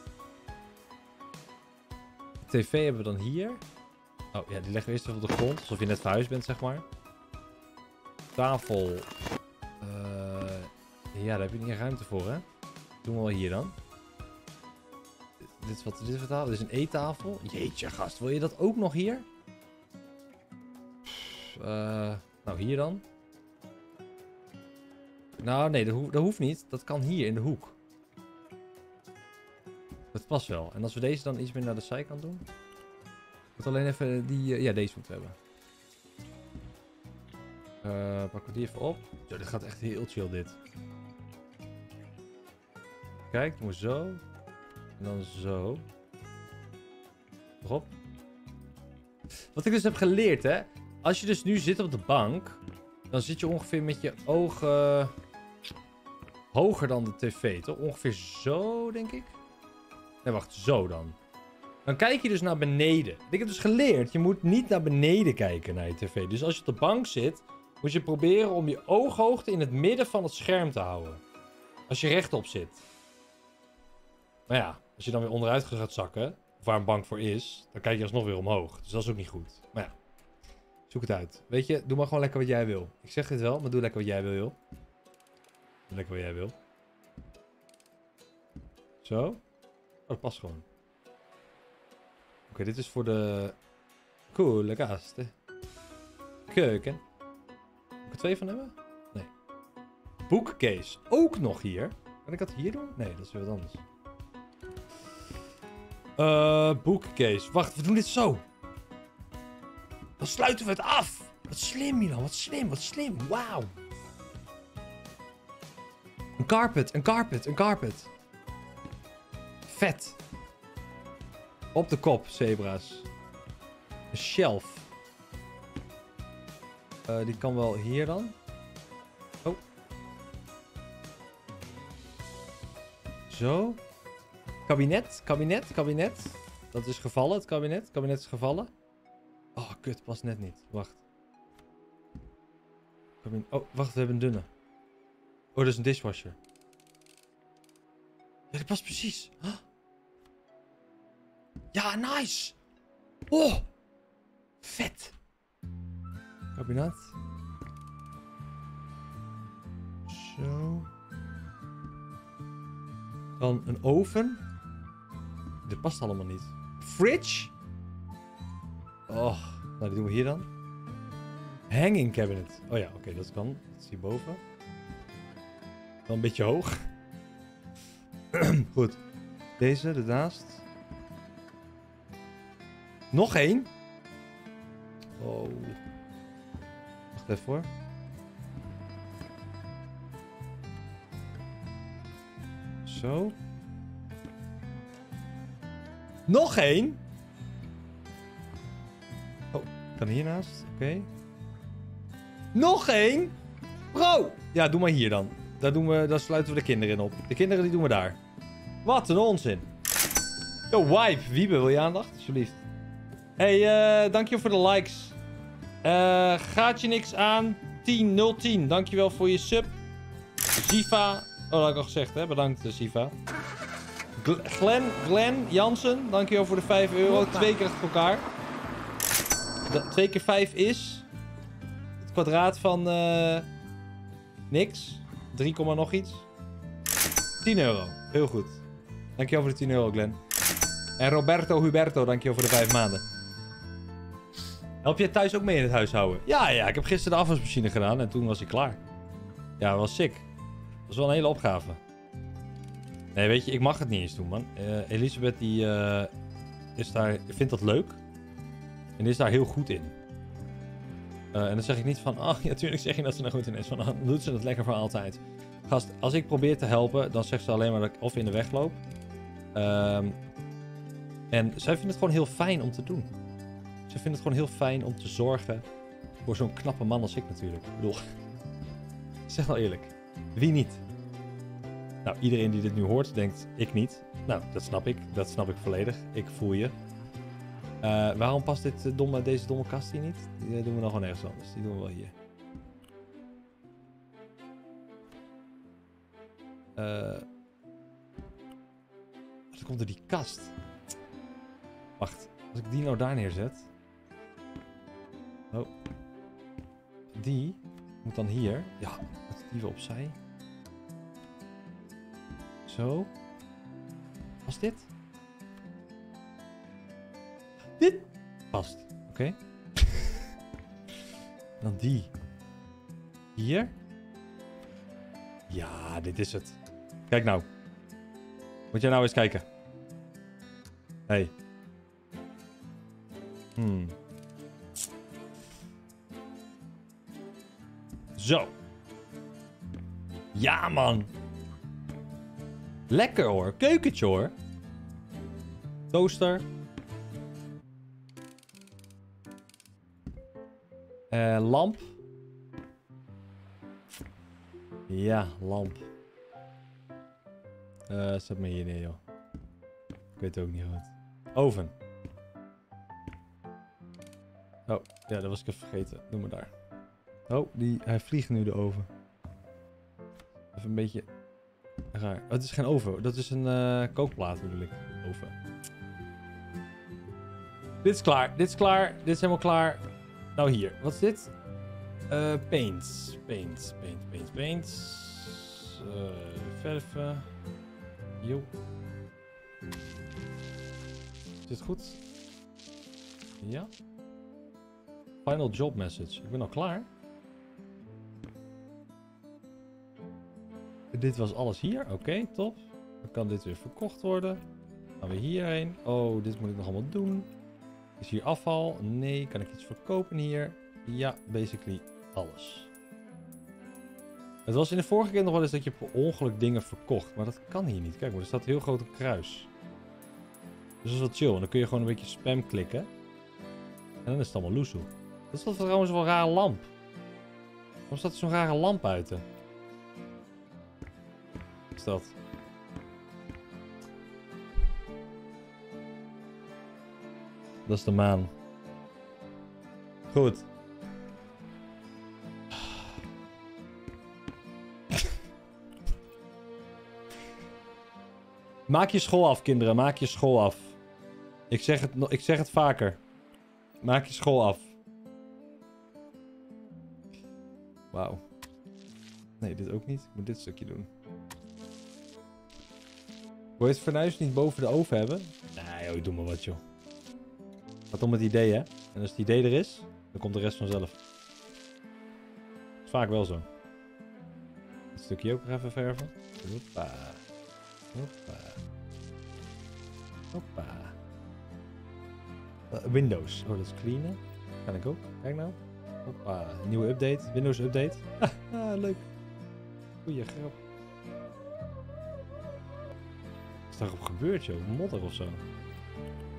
De tv hebben we dan hier. Oh ja, die leggen we eerst even op de grond. Alsof je net verhuisd bent, zeg maar. Tafel. Uh, ja, daar heb je niet ruimte voor, hè? Doen we wel hier dan. Dit is wat, dit is wat tafel. Dit is een eettafel. Jeetje, gast. Wil je dat ook nog hier? Uh, nou, hier dan. Nou, nee, dat, ho dat hoeft niet. Dat kan hier in de hoek. Dat past wel. En als we deze dan iets meer naar de zijkant doen. Ik moet alleen even die... Uh, ja, deze moeten we hebben. Uh, pakken we die even op. Zo, dit gaat echt heel chill, dit. Kijk, doen we zo. En dan zo. Erop. Wat ik dus heb geleerd, hè. Als je dus nu zit op de bank. Dan zit je ongeveer met je ogen... hoger dan de tv, toch? Ongeveer zo, denk ik. Nee, wacht. Zo dan. Dan kijk je dus naar beneden. Ik heb dus geleerd, je moet niet naar beneden kijken naar je tv. Dus als je op de bank zit, moet je proberen om je ooghoogte in het midden van het scherm te houden. Als je rechtop zit. Maar ja, als je dan weer onderuit gaat zakken, of waar een bank voor is, dan kijk je alsnog weer omhoog. Dus dat is ook niet goed. Maar ja, zoek het uit. Weet je, doe maar gewoon lekker wat jij wil. Ik zeg dit wel, maar doe lekker wat jij wil, joh. Doe lekker wat jij wil. Zo. Oh, dat past gewoon. Oké, okay, dit is voor de coole gasten. Keuken. Moet ik er twee van hebben? Nee. Boekcase. Ook nog hier. Kan ik dat hier doen? Nee, dat is weer wat anders. Uh, boekcase. Wacht, we doen dit zo. Dan sluiten we het af. Wat slim, Milan. Wat slim, wat slim. Wauw. Een carpet, een carpet, een carpet. Vet. Op de kop, zebra's. Een shelf. Uh, die kan wel hier dan. Oh. Zo. Kabinet, kabinet, kabinet. Dat is gevallen, het kabinet. Het kabinet is gevallen. Oh, kut, past net niet. Wacht. Kabinet. Oh, wacht, we hebben een dunne. Oh, dat is een dishwasher. Ja, die past precies. Huh? Ja, nice. Oh. Vet. Kabinet. Zo. Dan een oven. Dit past allemaal niet. Fridge. Oh, nou die doen we hier dan. Hanging cabinet. Oh ja, oké, okay, dat kan. Dat is hierboven. Wel een beetje hoog. Goed. Deze, ernaast. Nog één. Oh. Wacht even hoor. Zo. Nog één? Oh, kan hiernaast. Oké. Okay. Nog één? Bro! Ja, doe maar hier dan. Daar, doen we, daar sluiten we de kinderen in op. De kinderen die doen we daar. Wat een onzin. Yo, Wipe. Wiebe, wil je aandacht? Alsjeblieft. Hey, uh, dankjewel voor de likes. Uh, gaat je niks aan? tien nul tien. Dankjewel voor je sub. Ziva. Oh, dat had ik al gezegd, hè? Bedankt, Ziva. Gl Glenn, Glenn Jansen. Dankjewel voor de vijf euro. Hoppa. Twee keer achter elkaar. De, twee keer vijf is... Het kwadraat van... Uh, niks. drie, nog iets. tien euro. Heel goed. Dankjewel voor de tien euro, Glenn. En Roberto Huberto, dankjewel voor de vijf maanden. Help jij thuis ook mee in het huishouden? Ja, ja. Ik heb gisteren de afwasmachine gedaan en toen was ik klaar. Ja, dat was sick. Dat was wel een hele opgave. Nee, weet je, ik mag het niet eens doen, man. Uh, Elisabeth, die uh, is daar, vindt dat leuk. En is daar heel goed in. Uh, en dan zeg ik niet van, oh, ja, tuurlijk zeg je dat ze er goed in is. Van, oh, dan doet ze dat lekker voor altijd. Gast, als ik probeer te helpen, dan zegt ze alleen maar dat ik of in de weg loop. Um, en zij vindt het gewoon heel fijn om te doen. Ze vindt het gewoon heel fijn om te zorgen voor zo'n knappe man als ik natuurlijk. Ik bedoel, zeg nou eerlijk, wie niet? Nou, iedereen die dit nu hoort, denkt, ik niet. Nou, dat snap ik. Dat snap ik volledig. Ik voel je. Uh, waarom past dit uh, domme, deze domme kast hier niet? Die uh, doen we nog gewoon ergens anders. Die doen we wel hier. Uh, dan komt er die kast. Wacht, als ik die nou daar neerzet. Oh. Die moet dan hier. Ja, met die weer opzij. Zo. Was dit? Dit past. Oké. Okay. Dan die. Hier. Ja, dit is het. Kijk nou. Moet jij nou eens kijken. Hey. Hmm. Zo. Ja, man. Lekker hoor. Keukentje hoor. Toaster. Uh, lamp. Ja, lamp. Uh, zet me hier neer, joh. Ik weet het ook niet goed. Oven. Oh, ja, dat was ik even vergeten. Doe maar daar. Oh, die, hij vliegt nu de oven. Even een beetje raar. Oh, het is geen oven. Dat is een uh, kookplaat bedoel ik. Oven. Dit is klaar. Dit is klaar. Dit is helemaal klaar. Nou hier. Wat is dit? Uh, paints. Paints. Paint, paint, paints. Uh, verven. Jo. Is dit goed? Ja. Final job message. Ik ben al klaar. Dit was alles hier. Oké, okay, top. Dan kan dit weer verkocht worden. Dan gaan we hierheen. Oh, dit moet ik nog allemaal doen. Is hier afval? Nee. Kan ik iets verkopen hier? Ja, basically alles. Het was in de vorige keer nog wel eens dat je per ongeluk dingen verkocht. Maar dat kan hier niet. Kijk maar, er staat een heel groot kruis. Dus dat is wel chill. En dan kun je gewoon een beetje spam klikken. En dan is het allemaal loesoe. Dat is toch trouwens wel een rare lamp. Waarom staat er zo'n rare lamp uit? Wat is dat? Dat is de maan. Goed. Maak je school af, kinderen. Maak je school af. Ik zeg het, ik zeg het vaker. Maak je school af. Wauw. Nee, dit ook niet. Ik moet dit stukje doen. Wil je het fornuis niet boven de oven hebben? Nee, joh, doe maar wat, joh. Het gaat om het idee, hè. En als het idee er is, dan komt de rest vanzelf. Dat is vaak wel zo. Dit stukje ook nog even verven. Hoppa. Hoppa. Hoppa. Uh, Windows. Oh, dat is cleanen. Kan ik ook. Kijk nou. Hoppa. Nieuwe update. Windows update. Ah, leuk. Goeie grap. Wat is daarop gebeurd, joh? Modder of zo.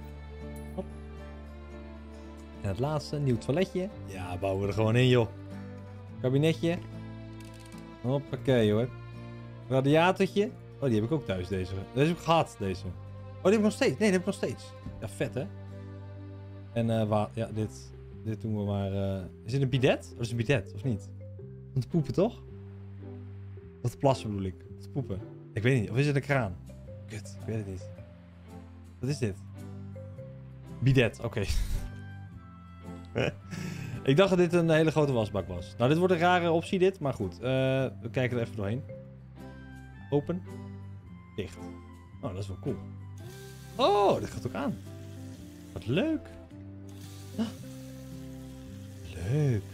En het laatste, nieuw toiletje. Ja, bouwen we er gewoon in, joh. Kabinetje. Hoppakee, hoor. Radiatortje. Oh, die heb ik ook thuis, deze. Deze heb ik gehad, deze. Oh, die heb ik nog steeds. Nee, die heb ik nog steeds. Ja, vet, hè? En, eh, uh, ja, dit... Dit doen we maar... Uh... Is dit een bidet? Of is het een bidet, of niet? Om te poepen, toch? Of te plassen, bedoel ik. Om te poepen. Ik weet niet. Of is het een kraan? Kut, ik weet het niet. Wat is dit? Bidet, oké. Okay. Ik dacht dat dit een hele grote wasbak was. Nou, dit wordt een rare optie, dit. Maar goed, uh, we kijken er even doorheen. Open. Dicht. Oh, dat is wel cool. Oh, dit gaat ook aan. Wat leuk. Ah. Leuk.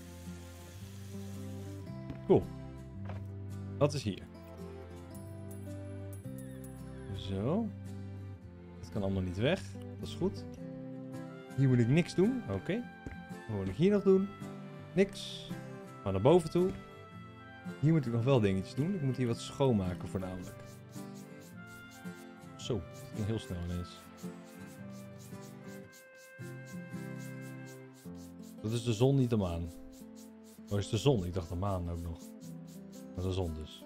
Cool. Wat is hier? Zo. Dat kan allemaal niet weg. Dat is goed. Hier moet ik niks doen. Oké. Okay. Wat moet ik hier nog doen? Niks. Maar naar boven toe. Hier moet ik nog wel dingetjes doen. Ik moet hier wat schoonmaken voornamelijk. Zo. Dat ging heel snel ineens. Dat is de zon, niet de maan. Oh, is de zon? Ik dacht de maan ook nog. Dat is de zon dus.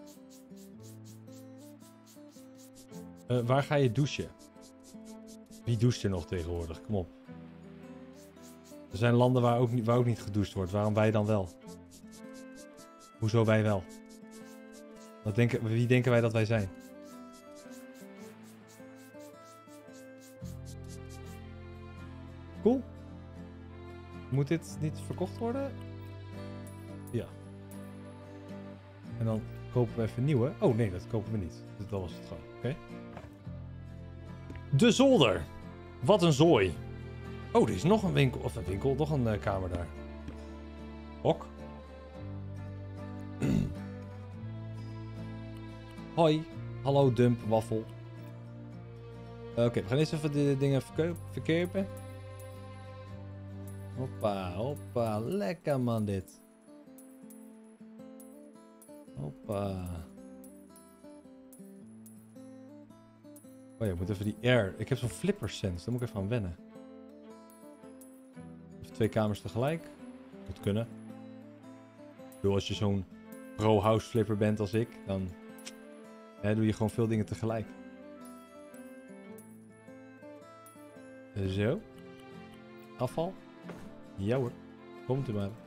Uh, waar ga je douchen? Wie doucht er nog tegenwoordig? Kom op. Er zijn landen waar ook, niet, waar ook niet gedoucht wordt. Waarom wij dan wel? Hoezo wij wel? Wat denken, wie denken wij dat wij zijn? Cool. Moet dit niet verkocht worden? Ja. En dan kopen we even nieuwe. Oh nee, dat kopen we niet. Dat was het gewoon. Oké. Okay. De zolder. Wat een zooi. Oh, er is nog een winkel. Of een winkel. Nog een uh, kamer daar. Hok. Hoi. Hallo dump waffel. Oké, okay, we gaan eerst even de dingen verkopen. Hoppa, hoppa. Lekker man dit. Hoppa. Oh ja, ik moet even die air. Ik heb zo'n flipper sense. Daar moet ik even aan wennen. Even twee kamers tegelijk. Moet kunnen. Ik bedoel, als je zo'n pro-house flipper bent als ik, dan ja, doe je gewoon veel dingen tegelijk. Zo. Afval. Ja hoor. Komt u maar.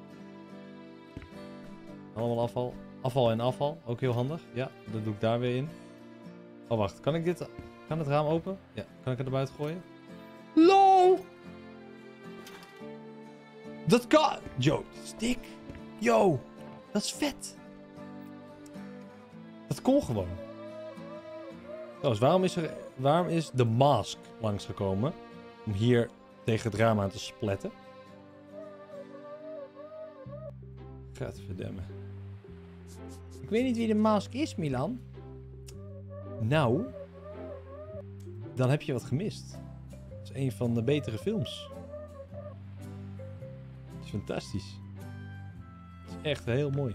Allemaal afval. Afval en afval. Ook heel handig. Ja, dat doe ik daar weer in. Oh, wacht. Kan ik dit... Kan het raam open? Ja. Kan ik het er buiten gooien? LOL! Dat kan... Yo, dat is dik. Yo, dat is vet. Dat kon gewoon. Dus waarom is er... Waarom is de Mask langsgekomen? Om hier tegen het raam aan te spletten. Gadverdamme. Ik weet niet wie de Mask is, Milan. Nou, dan heb je wat gemist. Dat is een van de betere films. Het is fantastisch. Het is echt heel mooi.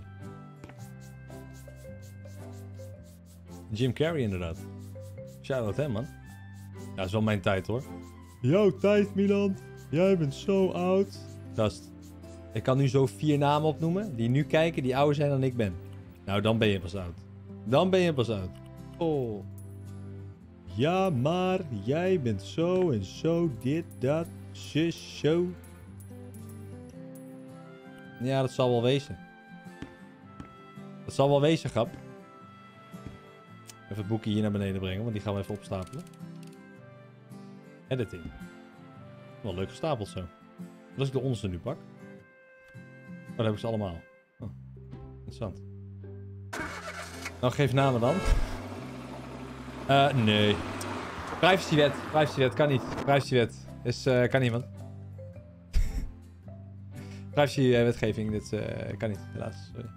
Jim Carrey inderdaad. Shout-out hem, man. Ja, dat is wel mijn tijd, hoor. Jouw tijd, Milan. Jij bent zo oud. Gast. Ik kan nu zo vier namen opnoemen die nu kijken, die ouder zijn dan ik ben. Nou, dan ben je pas oud. Dan ben je pas oud. Oh. Ja, maar jij bent zo en zo, dit, dat, zus, zo. Ja, dat zal wel wezen. Dat zal wel wezen, grap. Even het boekje hier naar beneden brengen, want die gaan we even opstapelen. Editing. Wel leuk gestapeld zo. Als ik de onderste nu pak. Oh, daar heb ik ze allemaal. Oh, interessant. Nou, geef namen dan. Uh, nee. Privacywet. Privacywet kan niet. Privacywet. Is, uh, kan niet, man. Privacywetgeving, dit uh, kan niet, helaas. Sorry.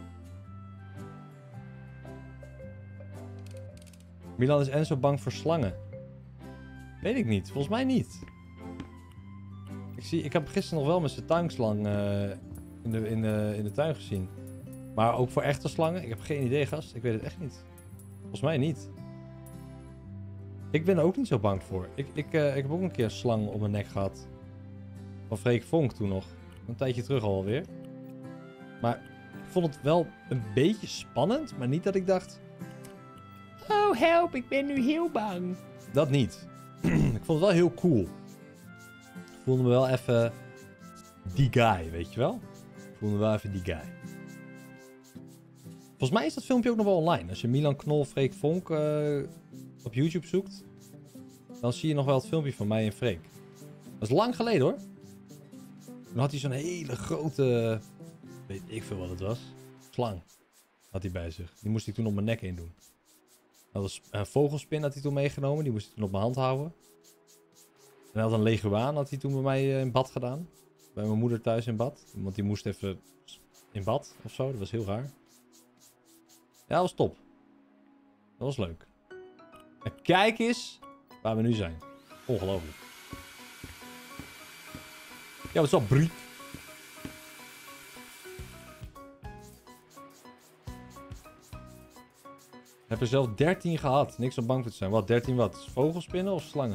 Milan is Enzo bang voor slangen. Weet ik niet. Volgens mij niet. Ik, zie, ik heb gisteren nog wel met zijn tuinslang uh, in, de, in, de, in de tuin gezien. Maar ook voor echte slangen? Ik heb geen idee, gast. Ik weet het echt niet. Volgens mij niet. Ik ben er ook niet zo bang voor. Ik, ik, uh, ik heb ook een keer een slang op mijn nek gehad. Van Freek Vonk toen nog. Een tijdje terug alweer. Maar ik vond het wel een beetje spannend. Maar niet dat ik dacht... Oh, help, ik ben nu heel bang. Dat niet. Ik vond het wel heel cool. Ik voelde me wel even... Die guy, weet je wel? Ik voelde me wel even die guy. Volgens mij is dat filmpje ook nog wel online. Als je Milan Knol, Freek Vonk uh, op YouTube zoekt... Dan zie je nog wel het filmpje van mij en Freek. Dat is lang geleden hoor. Toen had hij zo'n hele grote... Weet ik veel wat het was. Slang. Had hij bij zich. Die moest ik toen op mijn nek heen doen. Dat was een vogelspin had hij toen meegenomen. Die moest ik toen op mijn hand houden. En hij had een leguaan had hij toen bij mij in bad gedaan. Bij mijn moeder thuis in bad. Want die moest even in bad of zo. Dat was heel raar. Ja, dat was top. Dat was leuk. En kijk eens waar we nu zijn. Ongelooflijk. Ja, wat is dat, Briek? Ik heb er zelf dertien gehad. Niks om bang voor te zijn. Wat, dertien wat? Vogelspinnen of slangen?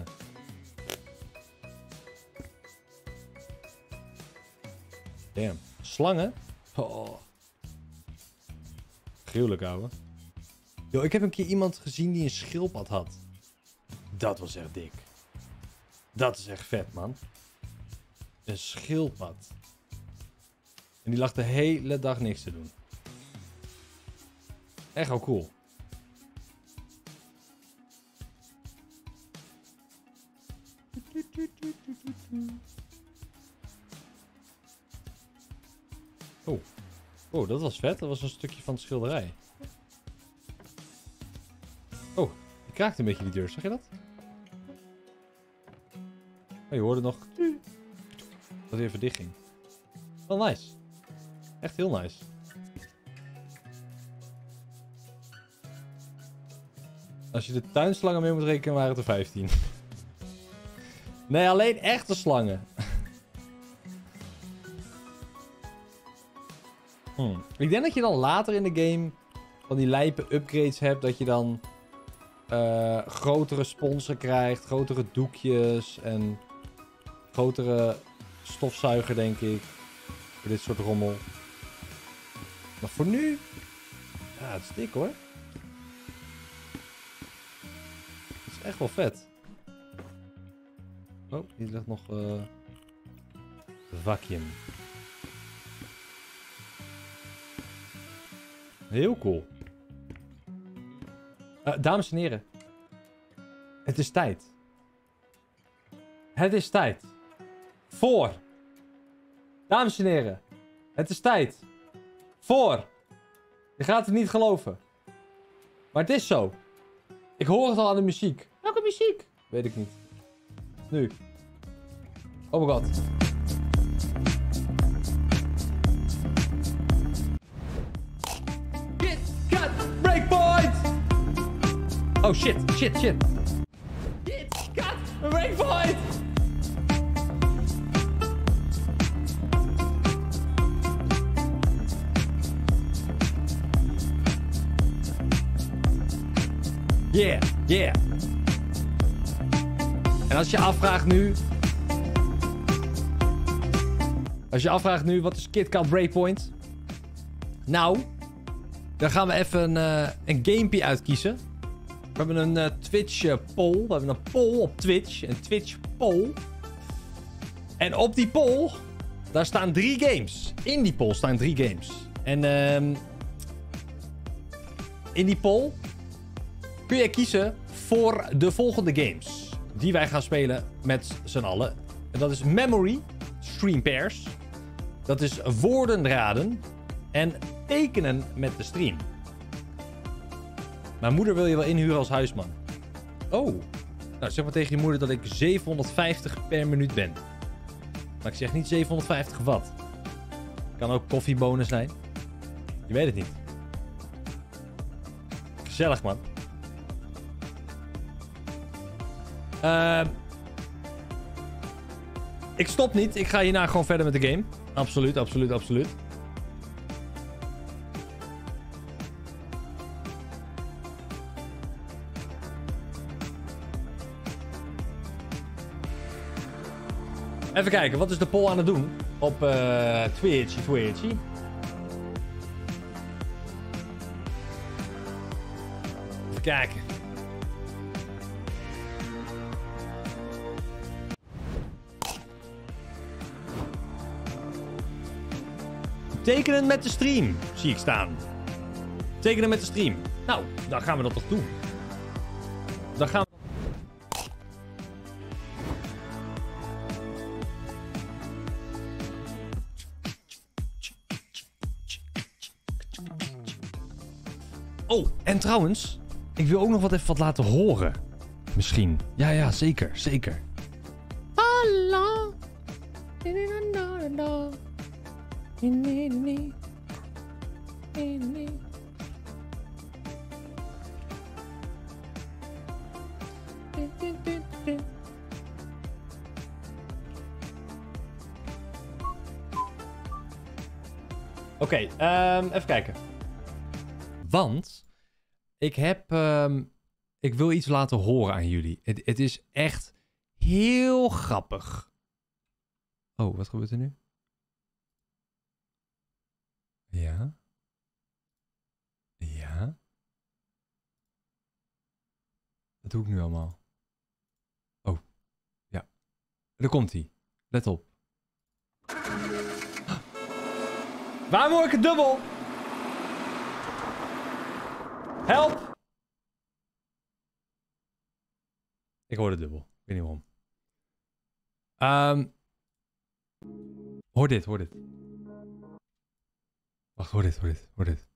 Damn. Slangen? Oh. Gruwelijk, ouwe. Yo, ik heb een keer iemand gezien die een schildpad had. Dat was echt dik. Dat is echt vet, man. Een schildpad. En die lag de hele dag niks te doen. Echt wel cool. Oh. Oh, dat was vet. Dat was een stukje van de schilderij. Oh, die kraakte een beetje die deur. Zag je dat? Oh, je hoorde nog... Dat hij even dicht ging. Wel nice. Echt heel nice. Als je de tuinslangen mee moet rekenen, waren het er vijftien. Nee, alleen echte slangen. hmm. Ik denk dat je dan later in de game van die lijpe upgrades hebt. Dat je dan uh, grotere sponsen krijgt, grotere doekjes en grotere stofzuiger, denk ik. Voor dit soort rommel. Maar voor nu... Ja, het is dik hoor. Het is echt wel vet. Oh, hier ligt nog... Uh, vacuüm. Heel cool. Uh, dames en heren. Het is tijd. Het is tijd. Voor. Dames en heren. Het is tijd. Voor. Je gaat het niet geloven. Maar het is zo. Ik hoor het al aan de muziek. Welke muziek? Weet ik niet. Nu. Oh my god. Kit Kat Breakpoint! Oh shit, shit, shit. Kit Kat Breakpoint! Yeah, yeah. En als je afvraagt nu... Als je afvraagt nu, wat is KitKat Breakpoint? Nou, dan gaan we even een, uh, een gamepje uitkiezen. We hebben een uh, Twitch uh, poll. We hebben een poll op Twitch. Een Twitch poll. En op die poll, daar staan drie games. In die poll staan drie games. En uh, in die poll kun je kiezen voor de volgende games. Die wij gaan spelen met z'n allen. En dat is Memory, Stream Pairs. Dat is woorden raden. En tekenen met de stream. Mijn moeder wil je wel inhuren als huisman. Oh. Nou, zeg maar tegen je moeder dat ik zevenhonderdvijftig per minuut ben. Maar ik zeg niet zevenhonderdvijftig watt. Kan ook koffiebonen zijn. Je weet het niet. Gezellig, man. Uh, ik stop niet. Ik ga hierna gewoon verder met de game. Absoluut, absoluut, absoluut. Even kijken, wat is de poll aan het doen? Op uh, Twitch, Twitch. Even kijken. Tekenen met de stream, zie ik staan. Tekenen met de stream. Nou, dan gaan we dat toch doen. Dan gaan we... Oh, en trouwens, ik wil ook nog wat even wat laten horen. Misschien. Ja, ja, zeker, zeker. Hallo. Oké, okay, um, even kijken. Want ik heb, um, ik wil iets laten horen aan jullie. Het, het is echt heel grappig. Oh, wat gebeurt er nu? Ja. Ja. Wat doe ik nu allemaal? Oh, ja. Daar komt hij. Let op. Waarom hoor ik het dubbel? Help! Ik hoor het dubbel. Ik weet niet waarom. Um, hoor dit, hoor dit. Wacht, hoor dit, hoor dit, hoor dit.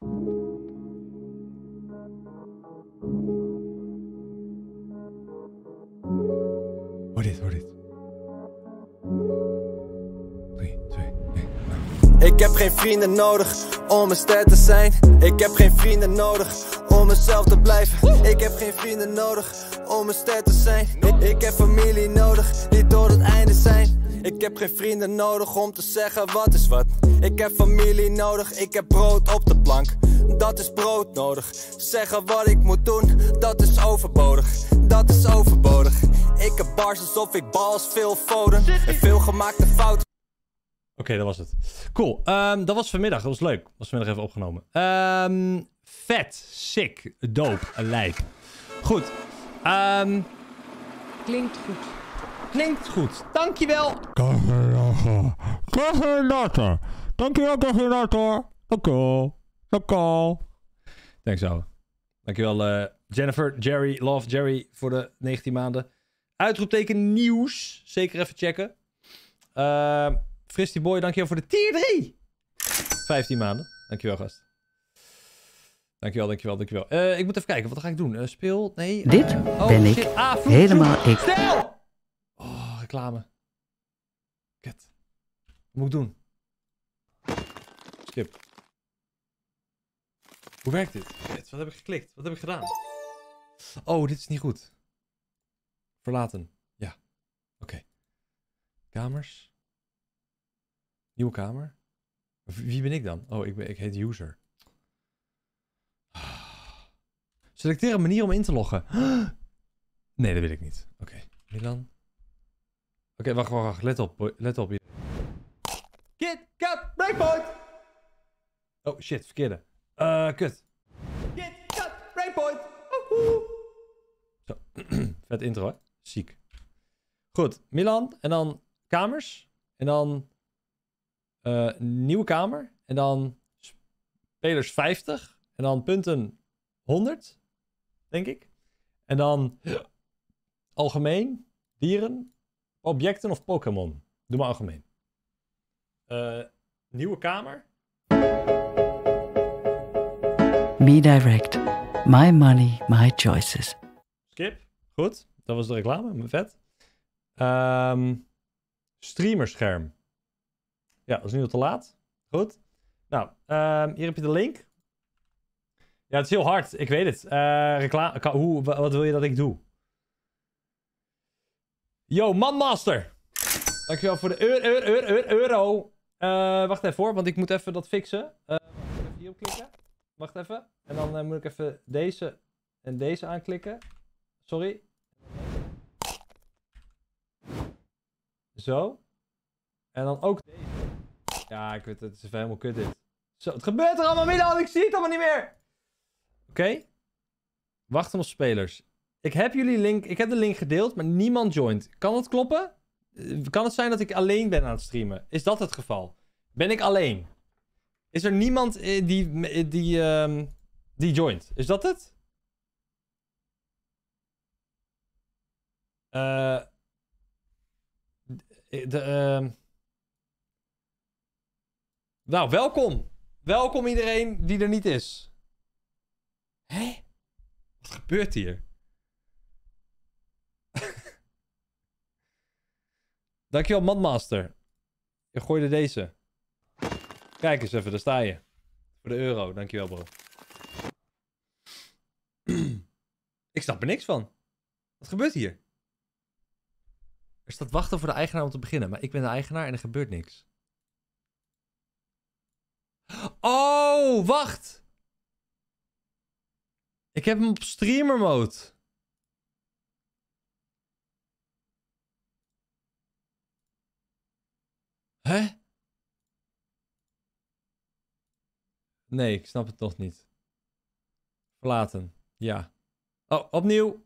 Hoor dit, hoor dit. drie, twee, één. Ik heb geen vrienden nodig om een ster te zijn. Ik heb geen vrienden nodig om mezelf te blijven. Ik heb geen vrienden nodig om een ster te zijn. Ik, ik heb familie nodig die tot het einde zijn. Ik heb geen vrienden nodig om te zeggen wat is wat. Ik heb familie nodig, ik heb brood op de plank. Dat is brood nodig. Zeggen wat ik moet doen, dat is overbodig. Dat is overbodig. Ik heb bars alsof ik bals veel Foden. En veel gemaakte fouten. Oké, okay, dat was het. Cool. Um, dat was vanmiddag. Dat was leuk. Dat was vanmiddag even opgenomen. Um, vet. Sick. Dope. Lijp. Goed. Um, Klinkt goed. Klinkt goed. Dankjewel. Cafeinator. Dankjewel, Cafeinator. Dankjewel. Dankjewel. Thanks, ouwe. Dankjewel, uh, Jennifer, Jerry, Love, Jerry voor de negentien maanden. Uitroepteken nieuws. Zeker even checken. Uh, Fristy Boy, dankjewel voor de tier drie. vijftien maanden. Dankjewel, gast. Dankjewel, dankjewel, dankjewel. Uh, ik moet even kijken, wat ga ik doen? Uh, speel? Nee. Uh, Dit oh, ben shit. ik. Ah, vloed, Helemaal vloed. ik. Stel! Oh, reclame. Kut. Wat moet ik doen? Skip. Hoe werkt dit? Kut, wat heb ik geklikt? Wat heb ik gedaan? Oh, dit is niet goed. Verlaten. Ja. Oké. Okay. Kamers. Nieuwe kamer. Wie ben ik dan? Oh, ik, ben, ik heet user. Selecteer een manier om in te loggen. Nee, dat wil ik niet. Oké, okay. Milan. Oké, okay, wacht, wacht, wacht. Let op. Let op. Kit, kat, breakpoint! Oh, shit, verkeerde. Eh, uh, kut. Kit, kat, breakpoint! Zo, vet intro, hè? Ziek. Goed, Milan. En dan kamers. En dan uh, nieuwe kamer. En dan spelers vijftig. En dan punten honderd. Denk ik. En dan algemeen, dieren, objecten of Pokémon. Doe maar algemeen. Uh, nieuwe kamer. Me Direct. My money, my choices. Skip. Goed. Dat was de reclame. Vet. Um, streamerscherm. Ja, dat is nu al te laat. Goed. Nou, um, hier heb je de link. Ja, het is heel hard. Ik weet het. Uh, reclame. Hoe, wat wil je dat ik doe? Yo, Manmaster. Dankjewel voor de euro. euro, euro, euro. Uh, wacht even hoor, want ik moet even dat fixen. Uh, even hierop klikken. Wacht even. En dan uh, moet ik even deze en deze aanklikken. Sorry. Zo. En dan ook deze. Ja, ik weet het. Het is even helemaal kut dit. Zo, het gebeurt er allemaal, Milan. Ik zie het allemaal niet meer. Oké. Okay. Wachten op spelers. Ik heb jullie link... Ik heb de link gedeeld, maar niemand joint. Kan het kloppen? Kan het zijn dat ik alleen ben aan het streamen? Is dat het geval? Ben ik alleen? Is er niemand die... Die, um, die joint? Is dat het? Eh... Uh, de... Uh... Nou, welkom. Welkom iedereen die er niet is. Hé? Wat gebeurt hier? Dankjewel, Madmaster. Je gooide deze. Kijk eens even, daar sta je. Voor de euro, dankjewel bro. Ik snap er niks van. Wat gebeurt hier? Er staat wachten voor de eigenaar om te beginnen. Maar ik ben de eigenaar en er gebeurt niks. Oh, wacht! Ik heb hem op streamer mode. Hè? Nee, ik snap het nog niet. Verlaten. Ja. Oh, opnieuw.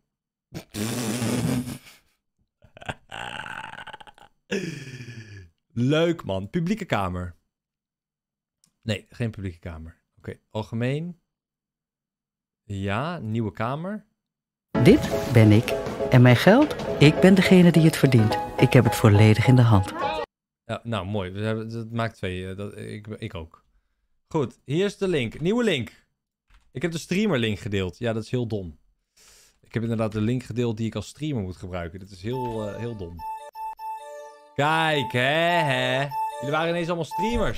Leuk, man. Publieke kamer. Nee, geen publieke kamer. Oké, okay. Algemeen. Ja, nieuwe kamer. Dit ben ik. En mijn geld? Ik ben degene die het verdient. Ik heb het volledig in de hand. Ja, nou, mooi. We hebben, dat maakt twee. Uh, dat, ik, ik ook. Goed, hier is de link. Nieuwe link. Ik heb de streamer link gedeeld. Ja, dat is heel dom. Ik heb inderdaad de link gedeeld die ik als streamer moet gebruiken. Dat is heel, uh, heel dom. Kijk, hè, hè. Jullie waren ineens allemaal streamers.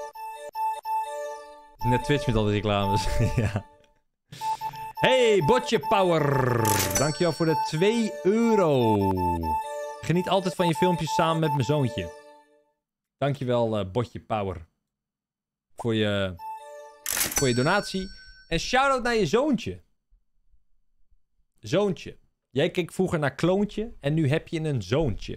Net Twitch met al die reclames. Ja. Hey, Botje Power. Dankjewel voor de twee euro. Geniet altijd van je filmpjes samen met mijn zoontje. Dankjewel, uh, Botje Power. Voor je, voor je donatie. En shout-out naar je zoontje. Zoontje. Jij keek vroeger naar Kloontje en nu heb je een zoontje.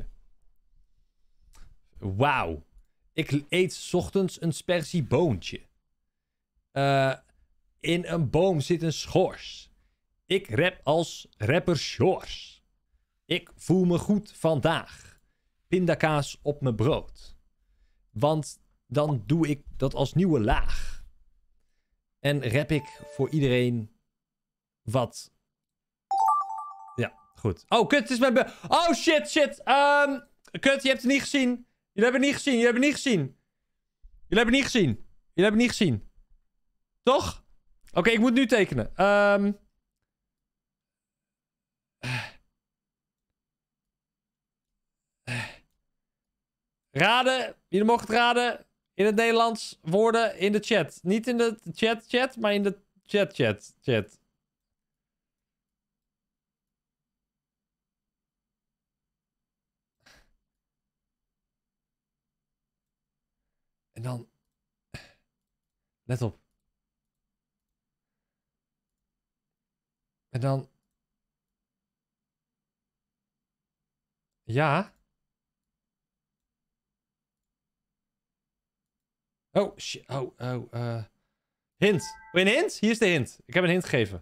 Wauw. Ik eet 's ochtends een spersieboontje. Uh, in een boom zit een schors. Ik rap als rapper Shores. Ik voel me goed vandaag. Pindakaas op mijn brood. Want dan doe ik dat als nieuwe laag. En rap ik voor iedereen wat... Ja, goed. Oh, kut, het is mijn... Be oh, shit, shit. Um, kut, je hebt het niet gezien. Jullie hebben het niet gezien, jullie hebben het niet gezien. Jullie hebben het niet gezien. Jullie hebben het niet gezien. Toch? Oké, okay, ik moet nu tekenen. Um... Raden. Jullie mogen het raden. In het Nederlands. Woorden in de chat. Niet in de chat chat, maar in de chat chat chat. En dan... Let op. En dan... Ja. Oh, shit. Oh, oh, uh... Hint. Wil je een hint? Hier is de hint. Ik heb een hint gegeven.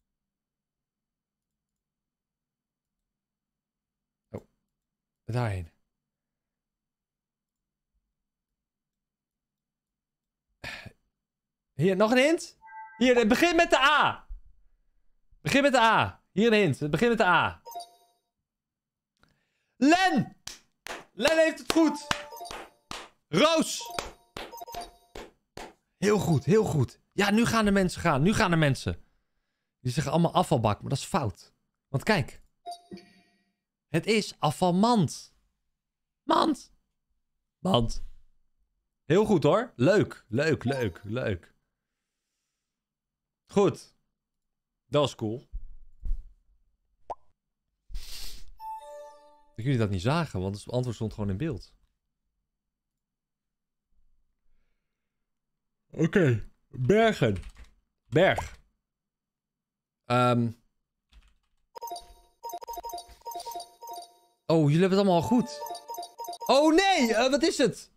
Oh. Daarheen. Hier, nog een hint? Hier, het begint met de A. Begin met de A. Hier een hint. Het begint met de A. Len! Len heeft het goed. Roos! Heel goed, heel goed. Ja, nu gaan de mensen gaan. Nu gaan de mensen. Die zeggen allemaal afvalbak, maar dat is fout. Want kijk. Het is afvalmand. Mand. Mand. Heel goed hoor. Leuk, leuk, leuk, leuk. Goed. Dat was cool. Dat jullie dat niet zagen, want het antwoord stond gewoon in beeld. Oké. Okay. Bergen. Berg. Um. Oh, jullie hebben het allemaal al goed. Oh nee, uh, wat is het?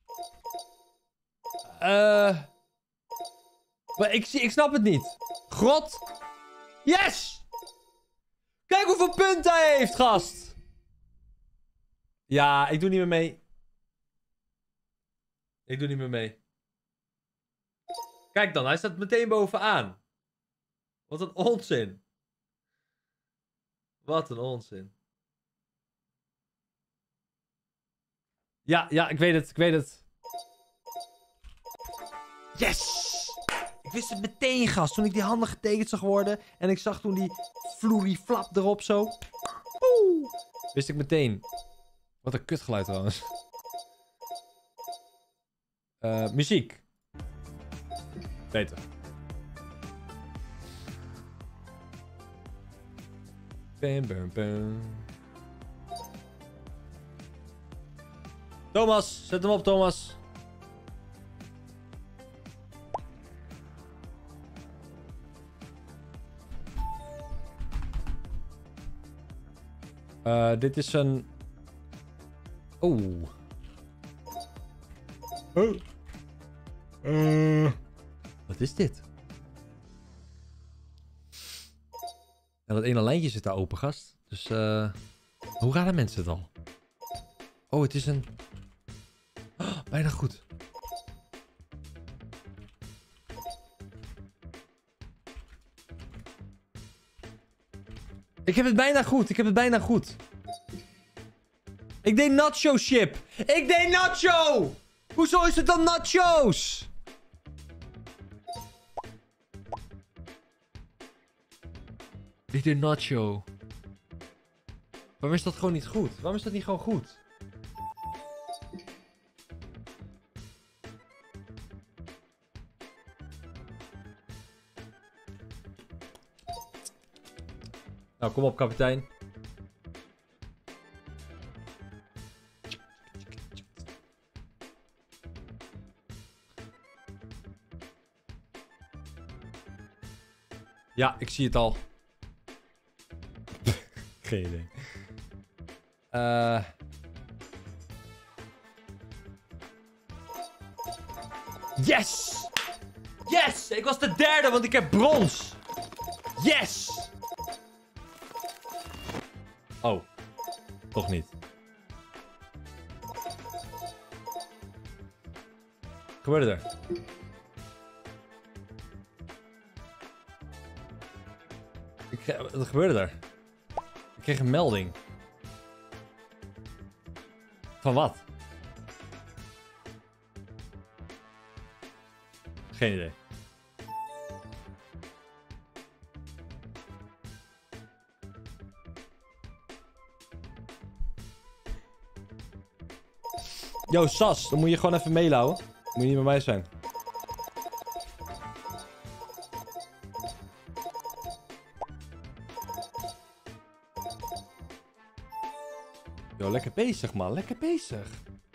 Eh... Maar ik, zie, ik snap het niet. Grot. Yes! Kijk hoeveel punten hij heeft, gast. Ja, ik doe niet meer mee. Ik doe niet meer mee. Kijk dan, hij staat meteen bovenaan. Wat een onzin. Wat een onzin. Ja, ja, ik weet het, ik weet het. Yes! Ik wist het meteen, gast. Toen ik die handen getekend zag worden. En ik zag toen die floerie-flap erop zo. Oeh. Wist ik meteen. Wat een kutgeluid trouwens. Uh, muziek. Beter. Bam, bam, bam. Thomas, zet hem op, Thomas. Uh, dit is een... Oeh. Oh. Uh. Wat is dit? En dat ene lijntje zit daar open, gast. Dus, uh... hoe raden mensen het al? Oh, het is een... Oh, bijna goed. Ik heb het bijna goed. Ik heb het bijna goed. Ik deed nacho chip. Ik deed nacho! Hoezo is het dan nachos? Ik deed nacho. Waarom is dat gewoon niet goed? Waarom is dat niet gewoon goed? Nou, kom op, kapitein. Ja, ik zie het al. Geen idee. Uh... Yes! Yes! Ik was de derde, want ik heb brons. Yes! Oh. Toch niet. Wat gebeurde er? Ik kreeg, wat gebeurde er? Ik kreeg een melding. Van wat? Geen idee. Yo, Sas, dan moet je gewoon even meelauwen. Moet je niet bij mij zijn. Yo, lekker bezig, man. Lekker bezig.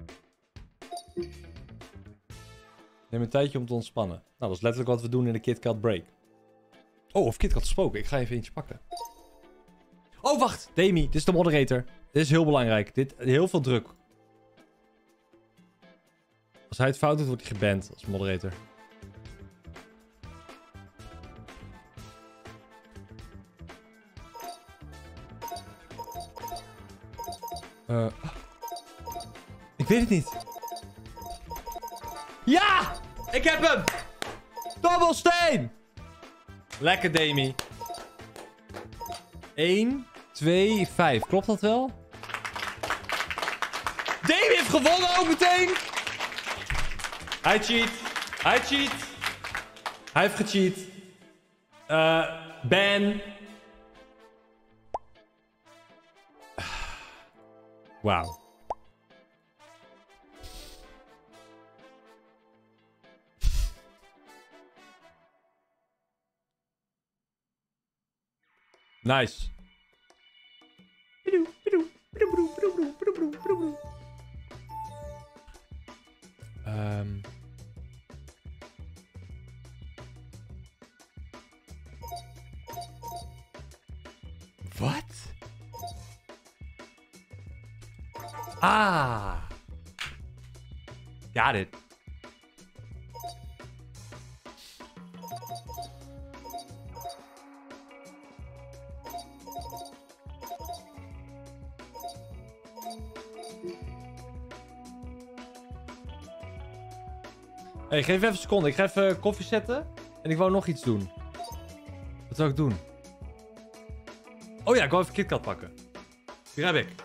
Neem een tijdje om te ontspannen. Nou, dat is letterlijk wat we doen in de KitKat break. Oh, of KitKat gesproken. Ik ga even eentje pakken. Oh, wacht. Demi, dit is de moderator. Dit is heel belangrijk. Dit, heel veel druk. Als hij het fout doet, wordt hij geband als moderator. Uh, ik weet het niet. Ja! Ik heb hem! Dobbelsteen! Lekker, Demi. één, twee, vijf. Klopt dat wel? Demi heeft gewonnen ook meteen! Hij cheat. Hij cheat. Hij heeft gecheat. Uh, ban. Wauw. Nice. Um. Wat? Ah. Got it. Hey, geef even een seconde. Ik ga even koffie zetten. En ik wou nog iets doen. Wat zou ik doen? Oh ja, ik wou even KitKat pakken. Hier heb ik.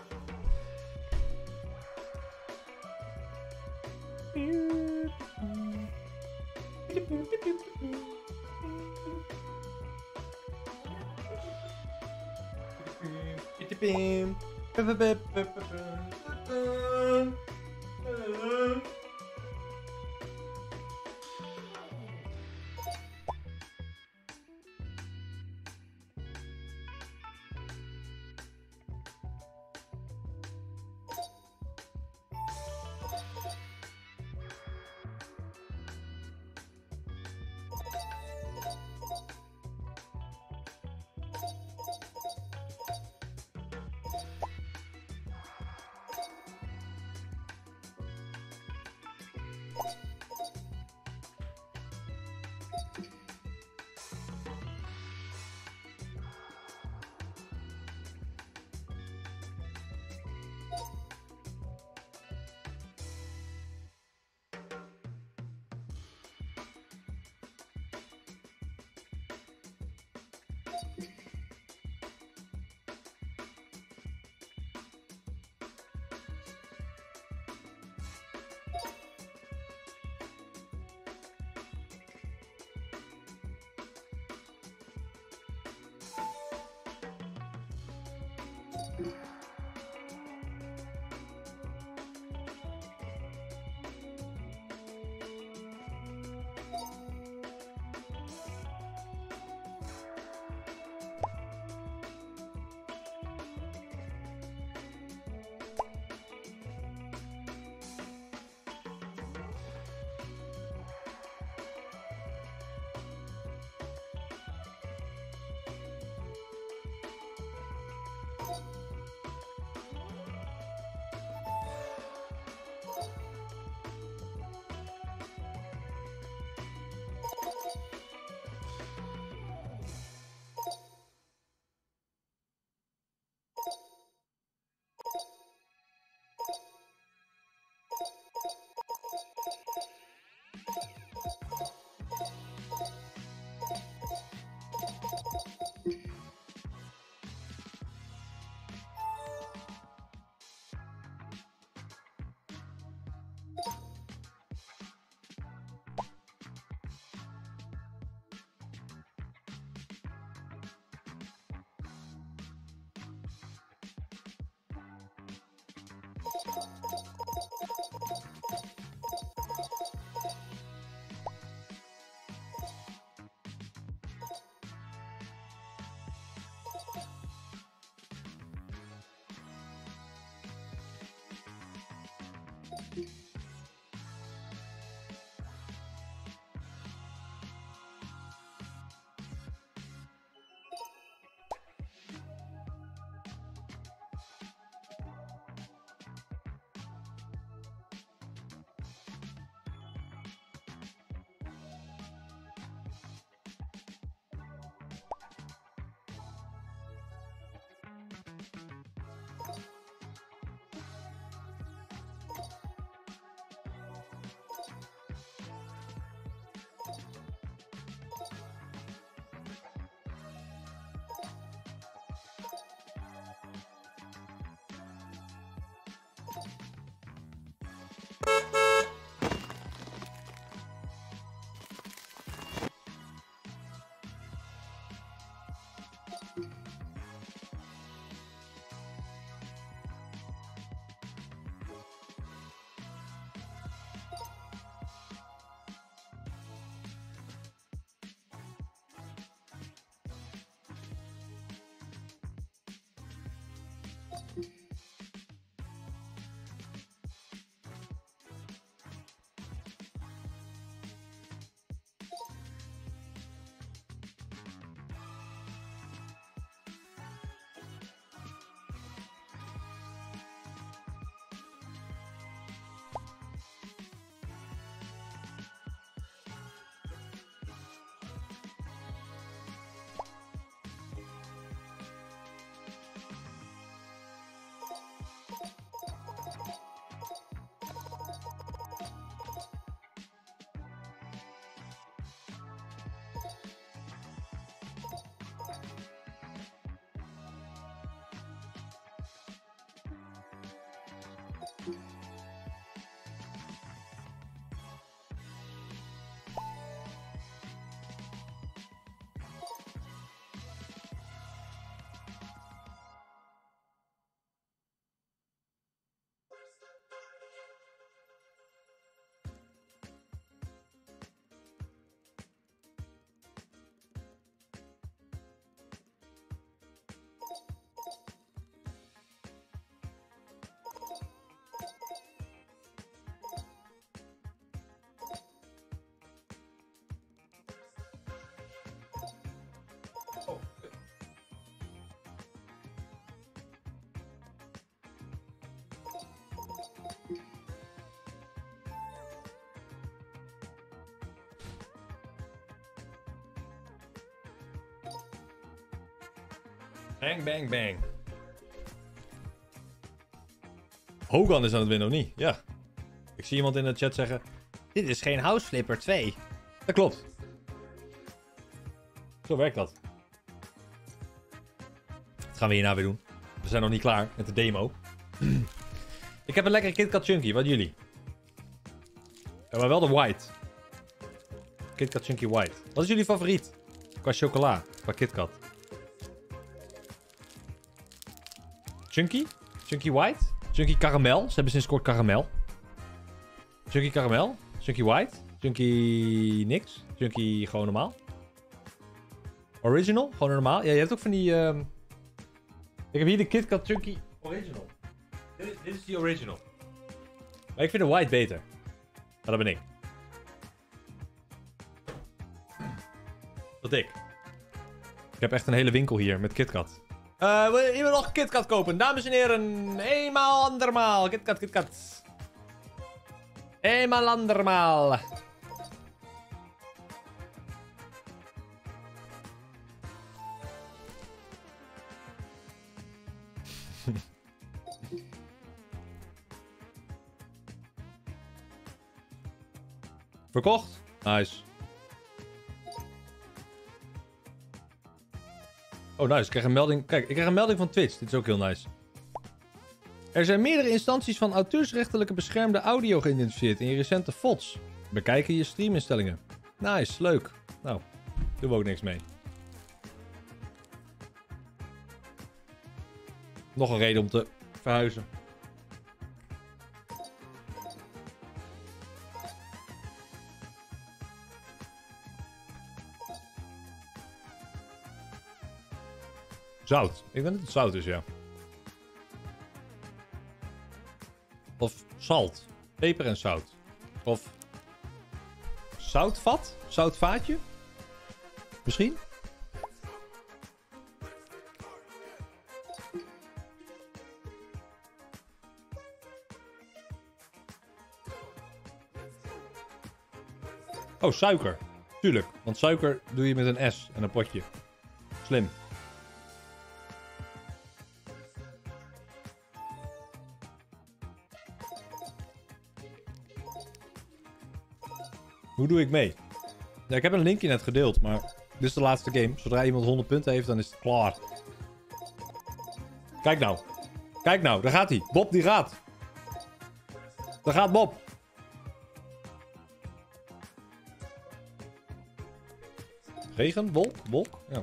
Bang, bang, bang. Hogan is aan het winnen, of niet? Ja. Ik zie iemand in de chat zeggen... Dit is geen House Flipper twee. Dat klopt. Zo werkt dat. Dat gaan we hierna weer doen. We zijn nog niet klaar met de demo. Ik heb een lekkere KitKat Chunky. Wat jullie? Ja, maar wel de white. KitKat Chunky white. Wat is jullie favoriet? Qua chocola. Qua KitKat. Chunky? Chunky white? Chunky caramel? Ze hebben sinds kort caramel. Chunky caramel? Chunky white? Chunky niks? Chunky gewoon normaal? Original? Gewoon normaal? Ja, je hebt ook van die... Uh... Ik heb hier de KitKat Chunky Original. Dit is, dit is die original. Maar ik vind de white beter. Maar dat ben ik. Wat ik. Ik heb echt een hele winkel hier met KitKat. Uh, wil je nog KitKat kopen? Dames en heren, eenmaal andermaal. KitKat, KitKat. Eenmaal andermaal. Verkocht? Nice. Oh, nice. Ik krijg een melding. Kijk, ik krijg een melding van Twitch. Dit is ook heel nice. Er zijn meerdere instanties van auteursrechtelijke beschermde audio geïdentificeerd in je recente V O Ds. Bekijken je streaminstellingen. Nice, leuk. Nou, doen we ook niks mee. Nog een reden om te verhuizen. Zout. Ik denk dat het zout is, ja. Of zout. Peper en zout. Of zoutvat? Zoutvaatje? Misschien? Oh, suiker. Tuurlijk. Want suiker doe je met een S en een potje. Slim. Hoe doe ik mee? Ja, ik heb een linkje net gedeeld, maar dit is de laatste game. Zodra iemand honderd punten heeft, dan is het klaar. Kijk nou. Kijk nou, daar gaat hij. Bob, die gaat. Daar gaat Bob. Regen, wolk, wolk. Ja.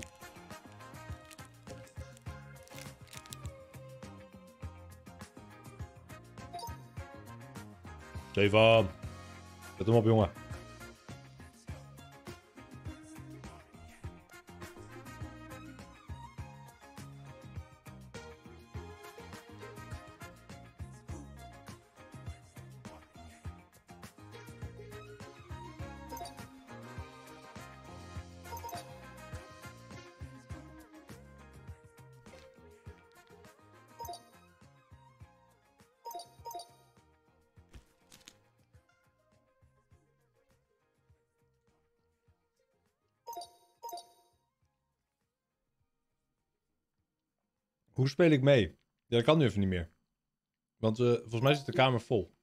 Stefan. Zet hem op, jongen. Hoe speel ik mee? Ja, dat kan nu even niet meer. Want uh, volgens mij zit de kamer vol.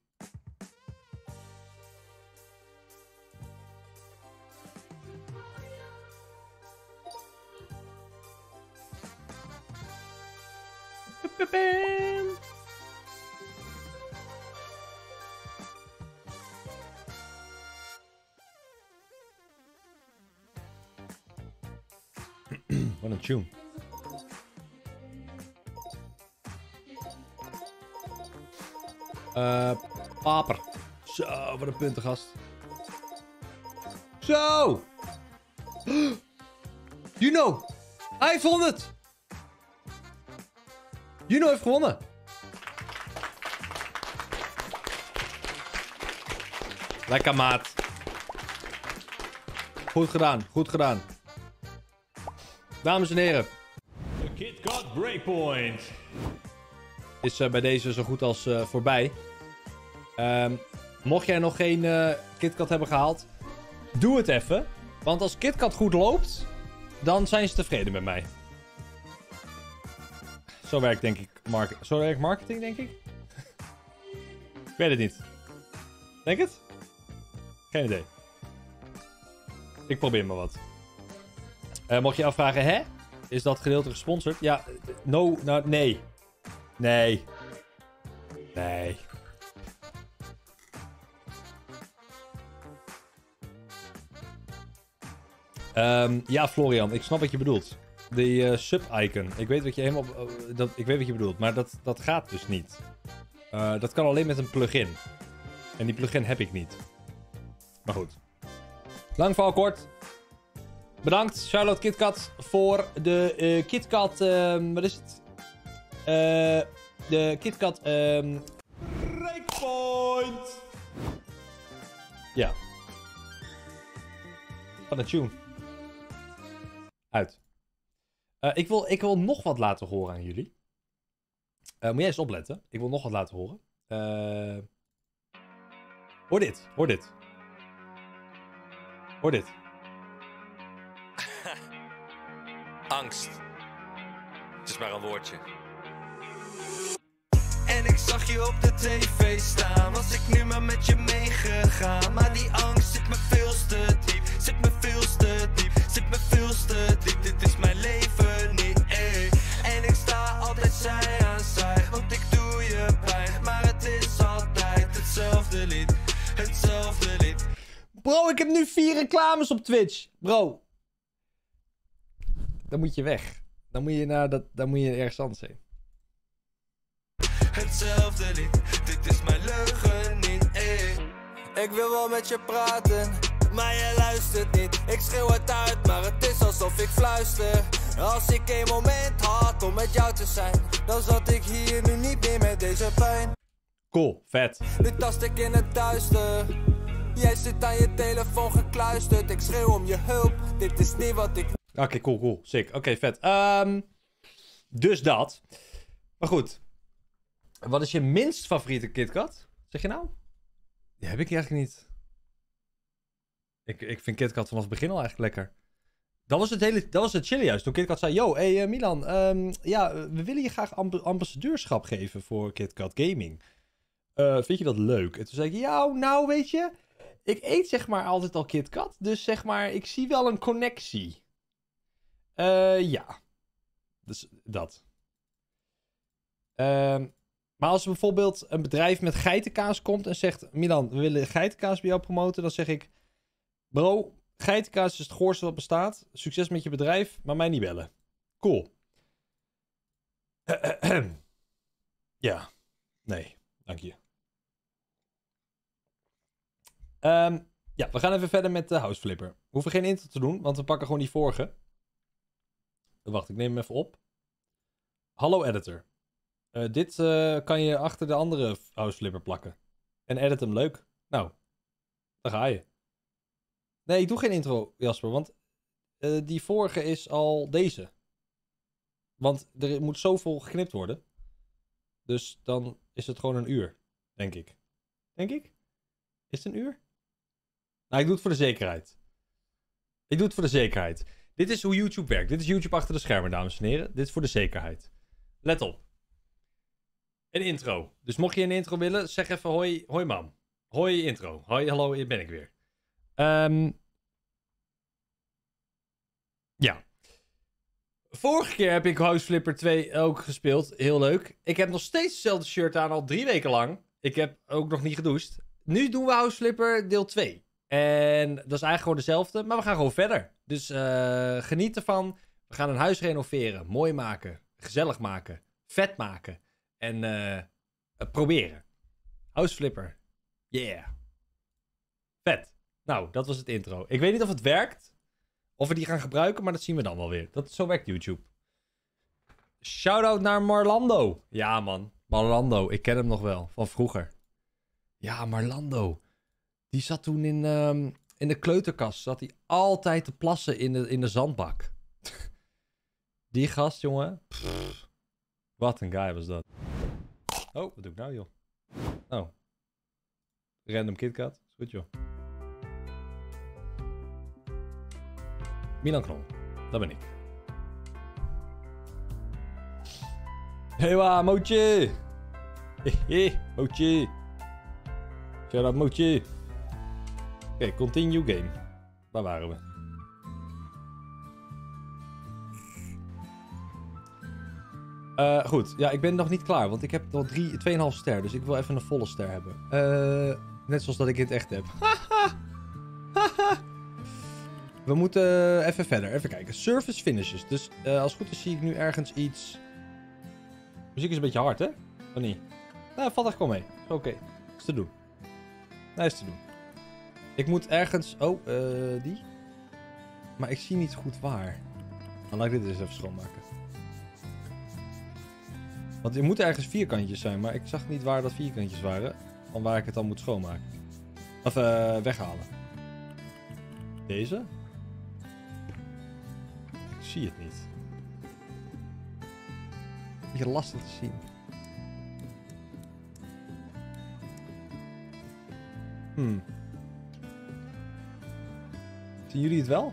Wat een tune. Uh, paper. Zo, wat een puntengast. Zo! Juno! Hij heeft het! Juno heeft gewonnen! Lekker, maat. Goed gedaan, goed gedaan. Dames en heren. De KitKat Breakpoint. Is uh, bij deze zo goed als uh, voorbij. Um, mocht jij nog geen uh, KitKat hebben gehaald, doe het even. Want als KitKat goed loopt, dan zijn ze tevreden met mij. Zo werkt denk ik mark Zo werkt marketing, denk ik. Ik weet het niet. Denk het? Geen idee. Ik probeer maar wat. Uh, mocht je afvragen, hè? Is dat gedeelte gesponsord? Ja, no, nou, nee. Nee. Nee. Um, ja, Florian, ik snap wat je bedoelt. Die uh, sub-icon. Ik weet wat je helemaal. Uh, dat, ik weet wat je bedoelt, maar dat, dat gaat dus niet. Uh, dat kan alleen met een plugin. En die plugin heb ik niet. Maar goed. Lang verhaal kort. Bedankt, Charlotte KitKat, voor de uh, KitKat. Uh, wat is het? Uh, de KitKat. Um... Breakpoint. Ja. Van een tune. Uit. Uh, ik, wil, ik wil nog wat laten horen aan jullie. Uh, moet jij eens opletten. Ik wil nog wat laten horen. Uh... Hoor dit. Hoor dit. Hoor dit. Angst. Het is maar een woordje. En ik zag je op de tv staan. Was ik nu maar met je meegegaan. Maar die angst zit me veel te diep. Zit me veel te diep. Zit me veel te diep. Dit is mijn leven niet, ey. En ik sta altijd zij aan zij. Want ik doe je pijn. Maar het is altijd hetzelfde lied. Hetzelfde lied. Bro, ik heb nu vier reclames op Twitch. Bro. Dan moet je weg. Dan moet je naar dat. Dan moet je ergens anders heen. Hetzelfde lied, dit is mijn leugen niet, ey. Ik wil wel met je praten, maar je luistert niet. Ik schreeuw het uit, maar het is alsof ik fluister. Als ik een moment had om met jou te zijn, dan zat ik hier nu niet meer met deze pijn. Cool, vet. Nu tast ik in het duister. Jij zit aan je telefoon gekluisterd. Ik schreeuw om je hulp, dit is niet wat ik... Oké, okay, cool, cool. Sick. Oké, okay, vet. Um, dus dat. Maar goed. Wat is je minst favoriete KitKat? Zeg je nou? Die heb ik eigenlijk niet. Ik, ik vind KitKat vanaf het begin al eigenlijk lekker. Dat was het hele, dat was het chillen juist. Toen KitKat zei, yo, hey uh, Milan, um, ja, we willen je graag amb ambassadeurschap geven voor KitKat Gaming. Uh, vind je dat leuk? En toen zei ik, ja, nou weet je, ik eet zeg maar altijd al KitKat, dus zeg maar, ik zie wel een connectie. Uh, ja. Dus dat. Ehm... Um, Maar als er bijvoorbeeld een bedrijf met geitenkaas komt en zegt... Milan, we willen geitenkaas bij jou promoten. Dan zeg ik... Bro, geitenkaas is het goorste wat bestaat. Succes met je bedrijf, maar mij niet bellen. Cool. Ja. Nee, dank je. Um, ja, we gaan even verder met de House Flipper. We hoeven geen intro te doen, want we pakken gewoon die vorige. Wacht, ik neem hem even op. Hallo editor. Uh, dit uh, kan je achter de andere House Flipper plakken. En edit hem leuk. Nou, daar ga je. Nee, ik doe geen intro, Jasper, want uh, die vorige is al deze. Want er moet zoveel geknipt worden. Dus dan is het gewoon een uur, denk ik. Denk ik? Is het een uur? Nou, ik doe het voor de zekerheid. Ik doe het voor de zekerheid. Dit is hoe YouTube werkt. Dit is YouTube achter de schermen, dames en heren. Dit is voor de zekerheid. Let op. Een intro. Dus mocht je een intro willen, zeg even hoi, hoi mam. Hoi intro. Hoi, hallo, hier ben ik weer. Um, ja. Vorige keer heb ik House Flipper twee ook gespeeld. Heel leuk. Ik heb nog steeds hetzelfde shirt aan, al drie weken lang. Ik heb ook nog niet gedoucht. Nu doen we House Flipper deel twee. En dat is eigenlijk gewoon dezelfde, maar we gaan gewoon verder. Dus uh, geniet ervan. We gaan een huis renoveren, mooi maken, gezellig maken, vet maken en uh, uh, proberen. House flipper. Yeah. Vet. Nou, dat was het intro. Ik weet niet of het werkt, of we die gaan gebruiken, maar dat zien we dan wel weer. Dat, zo werkt YouTube. Shoutout naar Marlando. Ja, man. Marlando. Ik ken hem nog wel. Van vroeger. Ja, Marlando. Die zat toen in, um, in de kleuterkast. Zat hij altijd te plassen in de, in de zandbak. Die gast, jongen. Pff, wat een guy was dat. Oh, wat doe ik nou, joh? Oh. Random KitKat. Is goed, joh. Milan Knol. Dat ben ik. Hewa, Mootje! Hehe, Mootje! Shout out, Mootje! Oké, okay, continue game. Waar waren we? Uh, goed, ja, ik ben nog niet klaar, want ik heb nog drie, twee komma vijf ster, dus ik wil even een volle ster hebben. Uh, net zoals dat ik het echt heb. We moeten even verder, even kijken. Service finishes, dus uh, als het goed is zie ik nu ergens iets... Muziek is een beetje hard, hè? Of niet? Nou, valt echt gewoon mee. Oké, okay. Is te doen. Nee, is te doen. Ik moet ergens... Oh, uh, die. Maar ik zie niet goed waar. Dan laat ik dit eens even schoonmaken. Want er moeten ergens vierkantjes zijn, maar ik zag niet waar dat vierkantjes waren. Van waar ik het dan moet schoonmaken. Of uh, weghalen. Deze? Ik zie het niet. Beetje lastig te zien. Hmm. Zien jullie het wel?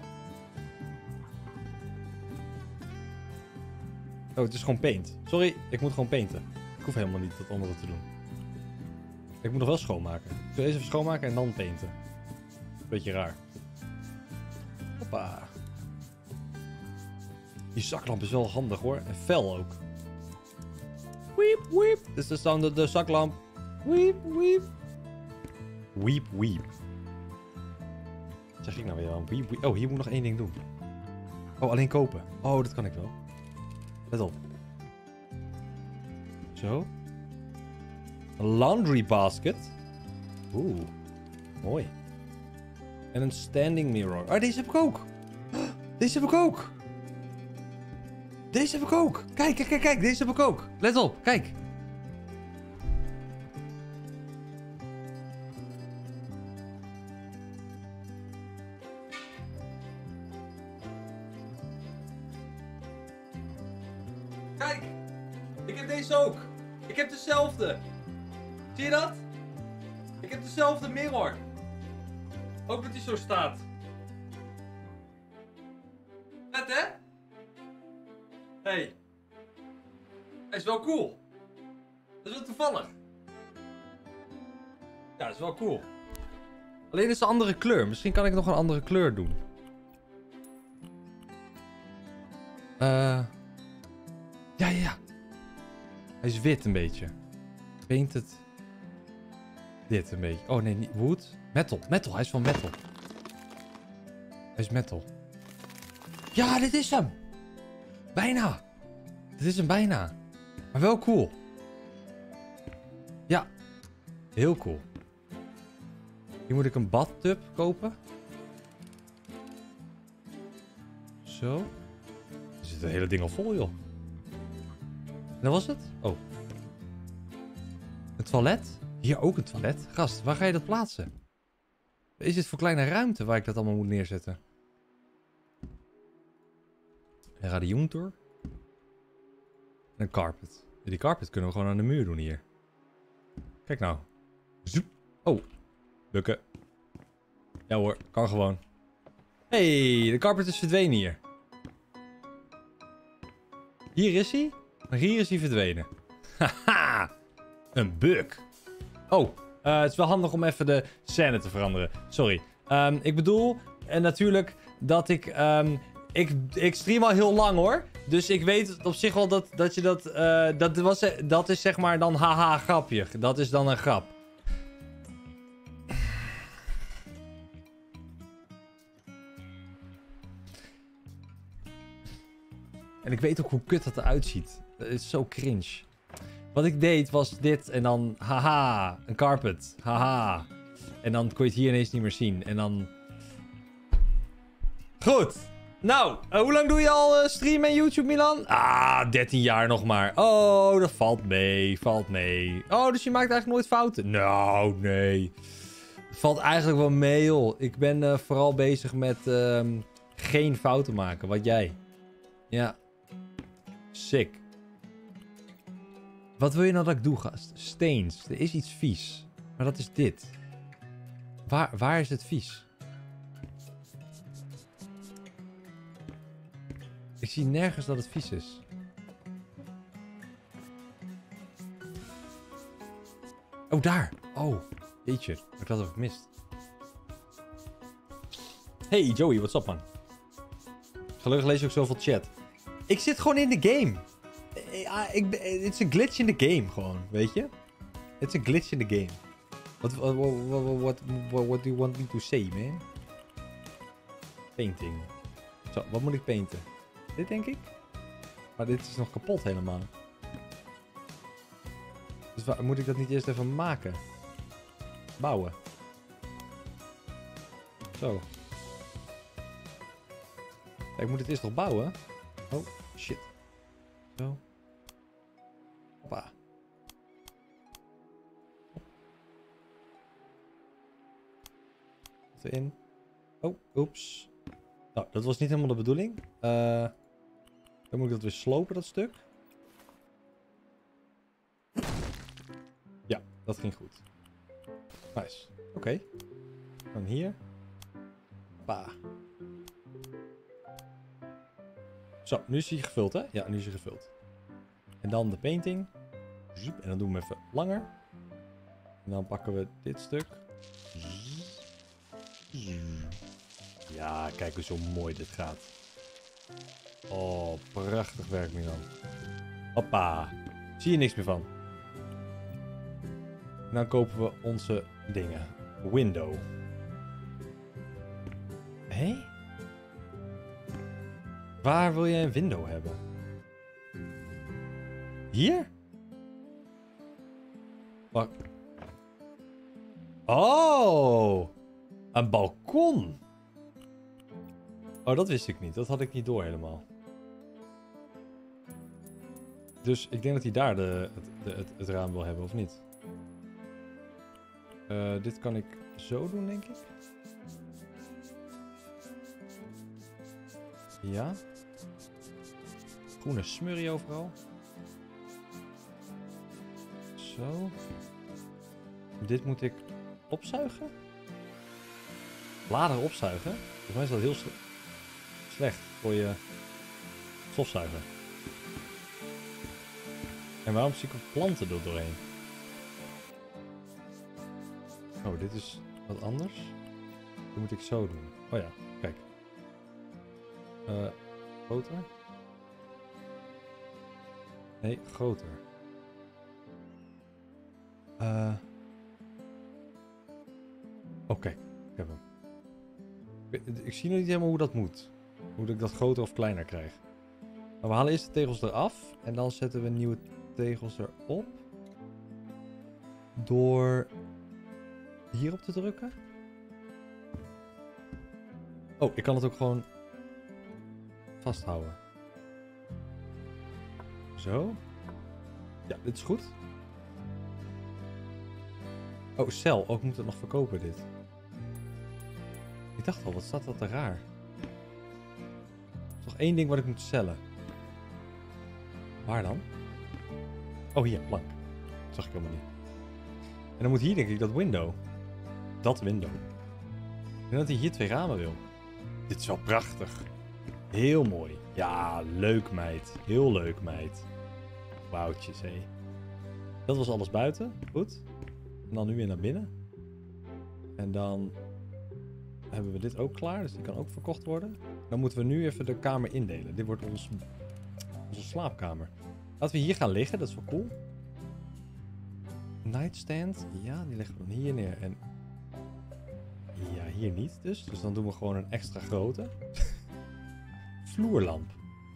Oh, het is gewoon paint. Sorry, ik moet gewoon painten. Ik hoef helemaal niet dat andere te doen. Ik moet nog wel schoonmaken. Ik wil eerst even schoonmaken en dan painten. Beetje raar. Hoppa. Die zaklamp is wel handig hoor. En fel ook. Weep, weep. Dit is de sound of de zaklamp. Weep, weep. Weep, weep. Wat zeg ik nou weer aan? Weep, weep. Oh, hier moet ik nog één ding doen. Oh, alleen kopen. Oh, dat kan ik wel. Let op. Zo. Een laundry basket. Oeh. Mooi. En een standing mirror. Oh, deze heb ik ook. Deze heb ik ook. Deze heb ik ook. Kijk, kijk, kijk, kijk. Deze heb ik ook. Let op. Kijk. Kijk. Ik heb deze ook. Ik heb dezelfde. Zie je dat? Ik heb dezelfde mirror. Ook dat hij zo staat. Vet, hè? Hey. Hij is wel cool. Dat is wel toevallig. Ja, dat is wel cool. Alleen is het een andere kleur. Misschien kan ik nog een andere kleur doen. Eh... Uh, ja, ja, ja. Hij is wit een beetje. Paint het... Dit een beetje. Oh nee, niet wood. Metal. Metal. Hij is van metal. Hij is metal. Ja, dit is hem. Bijna. Dit is hem bijna. Maar wel cool. Ja. Heel cool. Hier moet ik een badtub kopen. Zo. Er zit een hele ding al vol, joh. En dat was het? Oh. Een toilet? Hier ook een toilet? Gast, waar ga je dat plaatsen? Is dit voor kleine ruimte waar ik dat allemaal moet neerzetten? Een radiator. En een carpet. Die carpet kunnen we gewoon aan de muur doen hier. Kijk nou. Zoep. Oh. Bukken. Ja hoor, kan gewoon. Hey, de carpet is verdwenen hier. Hier is hij. Maar hier is hij verdwenen. Haha. Een bug. Oh, uh, het is wel handig om even de scène te veranderen. Sorry. Um, ik bedoel, en natuurlijk dat ik... Um, ik, ik stream al heel lang hoor. Dus ik weet op zich wel dat, dat je dat... Uh, dat, was, dat is zeg maar dan haha grapje. Dat is dan een grap. En ik weet ook hoe kut dat eruit ziet. Het is zo cringe. Wat ik deed was dit en dan... Haha, een carpet. Haha. En dan kon je het hier ineens niet meer zien. En dan... Goed. Nou, uh, hoe lang doe je al uh, streamen en YouTube, Milan? Ah, dertien jaar nog maar. Oh, dat valt mee. Valt mee. Oh, dus je maakt eigenlijk nooit fouten? Nou, nee. Het valt eigenlijk wel mee, joh. Ik ben uh, vooral bezig met uh, geen fouten maken. Wat jij? Ja. Sick. Wat wil je nou dat ik doe, gast? Steens. Er is iets vies. Maar dat is dit. Waar, waar is het vies? Ik zie nergens dat het vies is. Oh, daar. Oh, jeetje. Ik had het gemist. Hey, Joey, what's up, man? Gelukkig lees je ook zoveel chat. Ik zit gewoon in de game. Het is een glitch in de game, gewoon. Weet je? Het is een glitch in de game. What, what, what, what, what, what do you want me to say, man? Painting. Zo, wat moet ik painten? Dit, denk ik? Maar dit is nog kapot helemaal. Dus waar, moet ik dat niet eerst even maken? Bouwen. Zo. Ja, ik moet het eerst nog bouwen. Oh, shit. Zo. Hoppa. Wat erin. Oh, oeps. Nou, dat was niet helemaal de bedoeling. Uh, dan moet ik dat weer slopen, dat stuk. Ja, dat ging goed. Nice. Oké. Okay. Dan hier. Hoppa. Zo, nu is hij gevuld, hè? Ja, nu is hij gevuld. En dan de painting. En dan doen we hem even langer. En dan pakken we dit stuk. Ja, kijk eens hoe mooi dit gaat. Oh, prachtig werk, Milan. Hoppa. Zie je niks meer van. En dan kopen we onze dingen. Window. Hé? Hey? Waar wil jij een window hebben? Hier? Wacht. Oh! Een balkon! Oh, dat wist ik niet. Dat had ik niet door helemaal. Dus ik denk dat hij daar de, het, de, het, het raam wil hebben, of niet? Uh, dit kan ik zo doen, denk ik. Ja. Groene smurrie overal. Zo. Dit moet ik opzuigen? Bladeren opzuigen? Volgens mij is dat heel sle slecht voor je stofzuiger. En waarom zie ik ook planten er doorheen? Oh, dit is wat anders. Dat moet ik zo doen. Oh ja, kijk. Uh, groter? Nee, groter. Uh. Oké, okay, ik heb hem. Ik, ik zie nog niet helemaal hoe dat moet. Hoe ik dat groter of kleiner krijg. Maar we halen eerst de tegels eraf. En dan zetten we nieuwe tegels erop. Door hierop te drukken. Oh, ik kan het ook gewoon vasthouden. Zo. Ja, dit is goed. Oh, cel. Oh, ik moet het nog verkopen, dit. Ik dacht al, wat staat dat er raar? Er is nog één ding wat ik moet cellen. Waar dan? Oh, hier, plank. Dat zag ik helemaal niet. En dan moet hier, denk ik, dat window. Dat window. Ik denk dat hij hier twee ramen wil. Dit is wel prachtig. Heel mooi. Ja, leuk, meid. Heel leuk, meid. Wauwtjes, hé. Dat was alles buiten. Goed. En dan nu weer naar binnen. En dan hebben we dit ook klaar. Dus die kan ook verkocht worden. Dan moeten we nu even de kamer indelen. Dit wordt ons, onze slaapkamer. Laten we hier gaan liggen. Dat is wel cool. Nightstand. Ja, die leggen we dan hier neer. En ja, hier niet dus. Dus dan doen we gewoon een extra grote. Vloerlamp.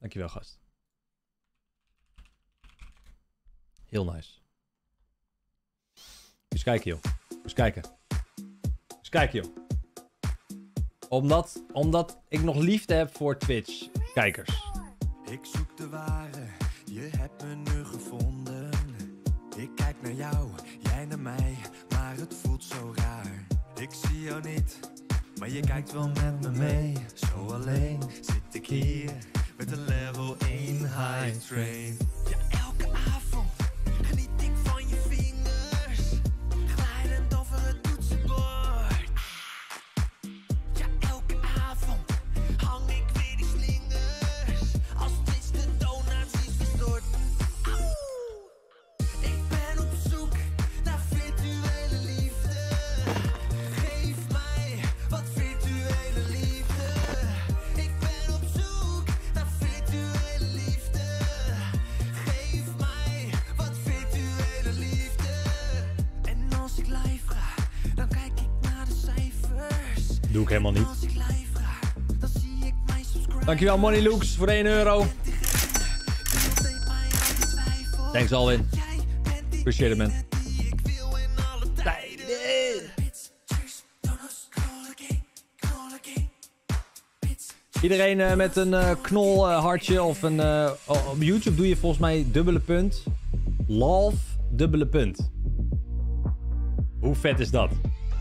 Dankjewel, gast. Heel nice. Eens kijken, joh. Eens kijken. Eens kijken, joh. Omdat, omdat ik nog liefde heb voor Twitch-kijkers. Ik zoek de ware, je hebt me nu gevonden. Ik kijk naar jou, jij naar mij, maar het voelt zo raar. Ik zie jou niet, maar je kijkt wel met me mee. Zo alleen zit ik hier met een level één high train. Ja, elke avond geniet ik van je vingers, glijdend over het toetsenbord. Ja, elke avond hang ik weer die slingers, als Twitch de donaties verstoort. Ik ben op zoek naar virtuele liefde. Geef mij wat virtuele liefde. Ik ben op zoek naar virtuele liefde. Geef mij wat virtuele liefde. En als ik live ga, dan kijk ik naar de cijfers. Doe ik helemaal niet. Als ik live ga, dan zie ik mijn subscribers. Dankjewel, Money Lux, voor één euro. Thanks, Alwin. Appreciate it, man. Iedereen uh, met een uh, knol uh, hartje of een... Uh, op YouTube doe je volgens mij dubbele punt. Love, dubbele punt. Hoe vet is dat?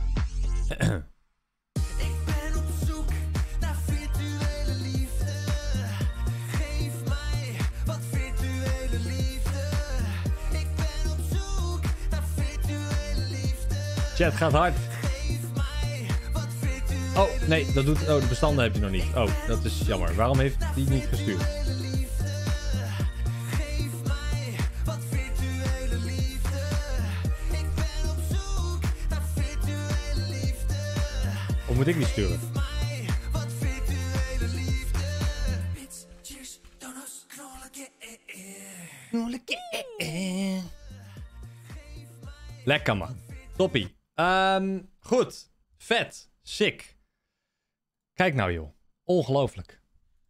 Ik ben op zoek naar virtuele liefde. Geef mij wat virtuele liefde. Ik ben op zoek naar virtuele liefde. Chat gaat hard. Geef mij wat virtuele Oh, nee, dat doet... Oh, de bestanden heb je nog niet. Oh, dat is jammer. Waarom heeft die niet gestuurd? liefde. Geef mij wat virtuele liefde. Ik ben op zoek naar virtuele liefde. Of moet ik die sturen? Mij wat virtuele liefde. Bits, cheers, donuts, knollen, yeah. Lekker, man. Toppie. Ehm, goed. Vet. Sick. Kijk nou, joh. Ongelooflijk.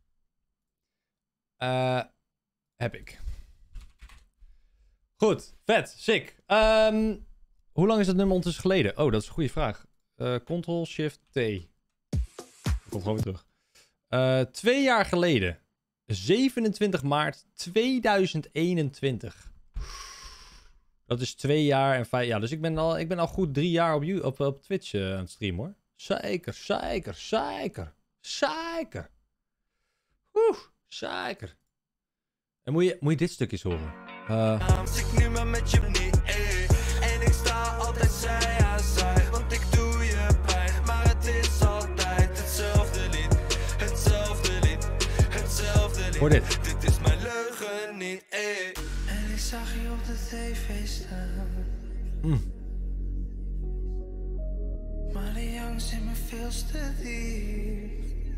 Eh, heb ik. Goed. Vet. Sick. Ehm, hoe lang is dat nummer ondertussen geleden? Oh, dat is een goede vraag. Eh Ctrl-Shift-T. Komt gewoon weer terug. Eh, twee jaar geleden. zevenentwintig maart tweeduizend eenentwintig. Dat is twee jaar en vijf... Ja, dus ik ben al, ik ben al goed drie jaar op, you- op, op Twitch uh, aan het streamen, hoor. Zeker, zeker, zeker. Zeker. Oeh, zeker. En moet je, moet je dit stukje eens horen. Uh, Als ik nu maar met je niet, eh. En ik sta altijd zij aan zij. Want ik doe je pijn, maar het is altijd hetzelfde lied. Hetzelfde lied, hetzelfde lied. hoor dit. Dit is mijn leugen niet, eh. En ik zag je op de tv staan. Mm. Maar die angst zit me veel te diep.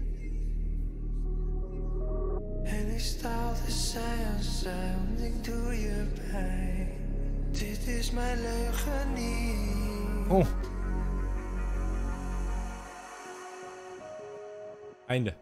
En ik sta altijd zij aan zij, want ik doe je pijn. Dit is mijn leugen niet. Oh. Einde.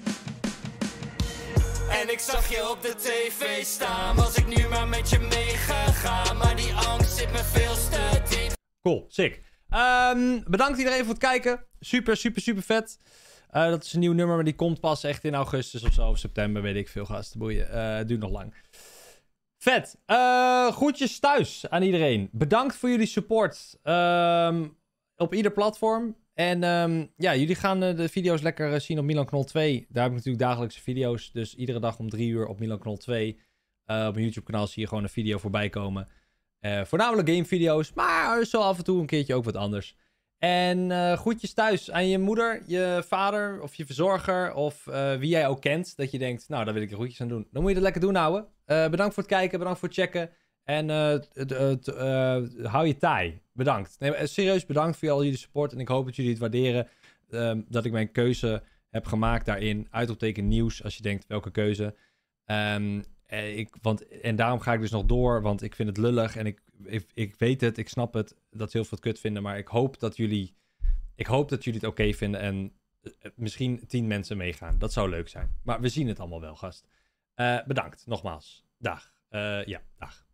En ik zag je op de tv staan, was ik nu maar met je meegegaan. Maar die angst zit me veel te diep. Cool, sick. Um, bedankt iedereen voor het kijken. Super, super, super vet. Uh, dat is een nieuw nummer, maar die komt pas echt in augustus of zo. Of september, weet ik veel, gasten. Boeien. Uh, het duurt nog lang. Vet. Uh, groetjes thuis aan iedereen. Bedankt voor jullie support. Um, op ieder platform. En um, ja, jullie gaan uh, de video's lekker uh, zien op Milan Knol twee. Daar heb ik natuurlijk dagelijkse video's. Dus iedere dag om drie uur op Milan Knol twee. Uh, op mijn YouTube kanaal zie je gewoon een video voorbij komen. Uh, voornamelijk gamevideo's, maar zo af en toe een keertje ook wat anders. En uh, groetjes thuis aan je moeder, je vader of je verzorger of uh, wie jij ook kent. Dat je denkt, nou, daar wil ik er groetjes aan doen. Dan moet je dat lekker doen, ouwe. Uh, bedankt voor het kijken, bedankt voor het checken. En uh, uh, uh, hou je taai. Bedankt. Nee, serieus bedankt voor al jullie support. En ik hoop dat jullie het waarderen. Uh, dat ik mijn keuze heb gemaakt daarin. Uitroepteken nieuws, als je denkt, welke keuze. Um, Ik, want, en daarom ga ik dus nog door, want ik vind het lullig en ik, ik, ik weet het, ik snap het, dat ze heel veel het kut vinden, maar ik hoop dat jullie, ik hoop dat jullie het oké okay vinden en uh, misschien tien mensen meegaan. Dat zou leuk zijn. Maar we zien het allemaal wel, gast. Uh, bedankt, nogmaals. Dag. Uh, ja, dag.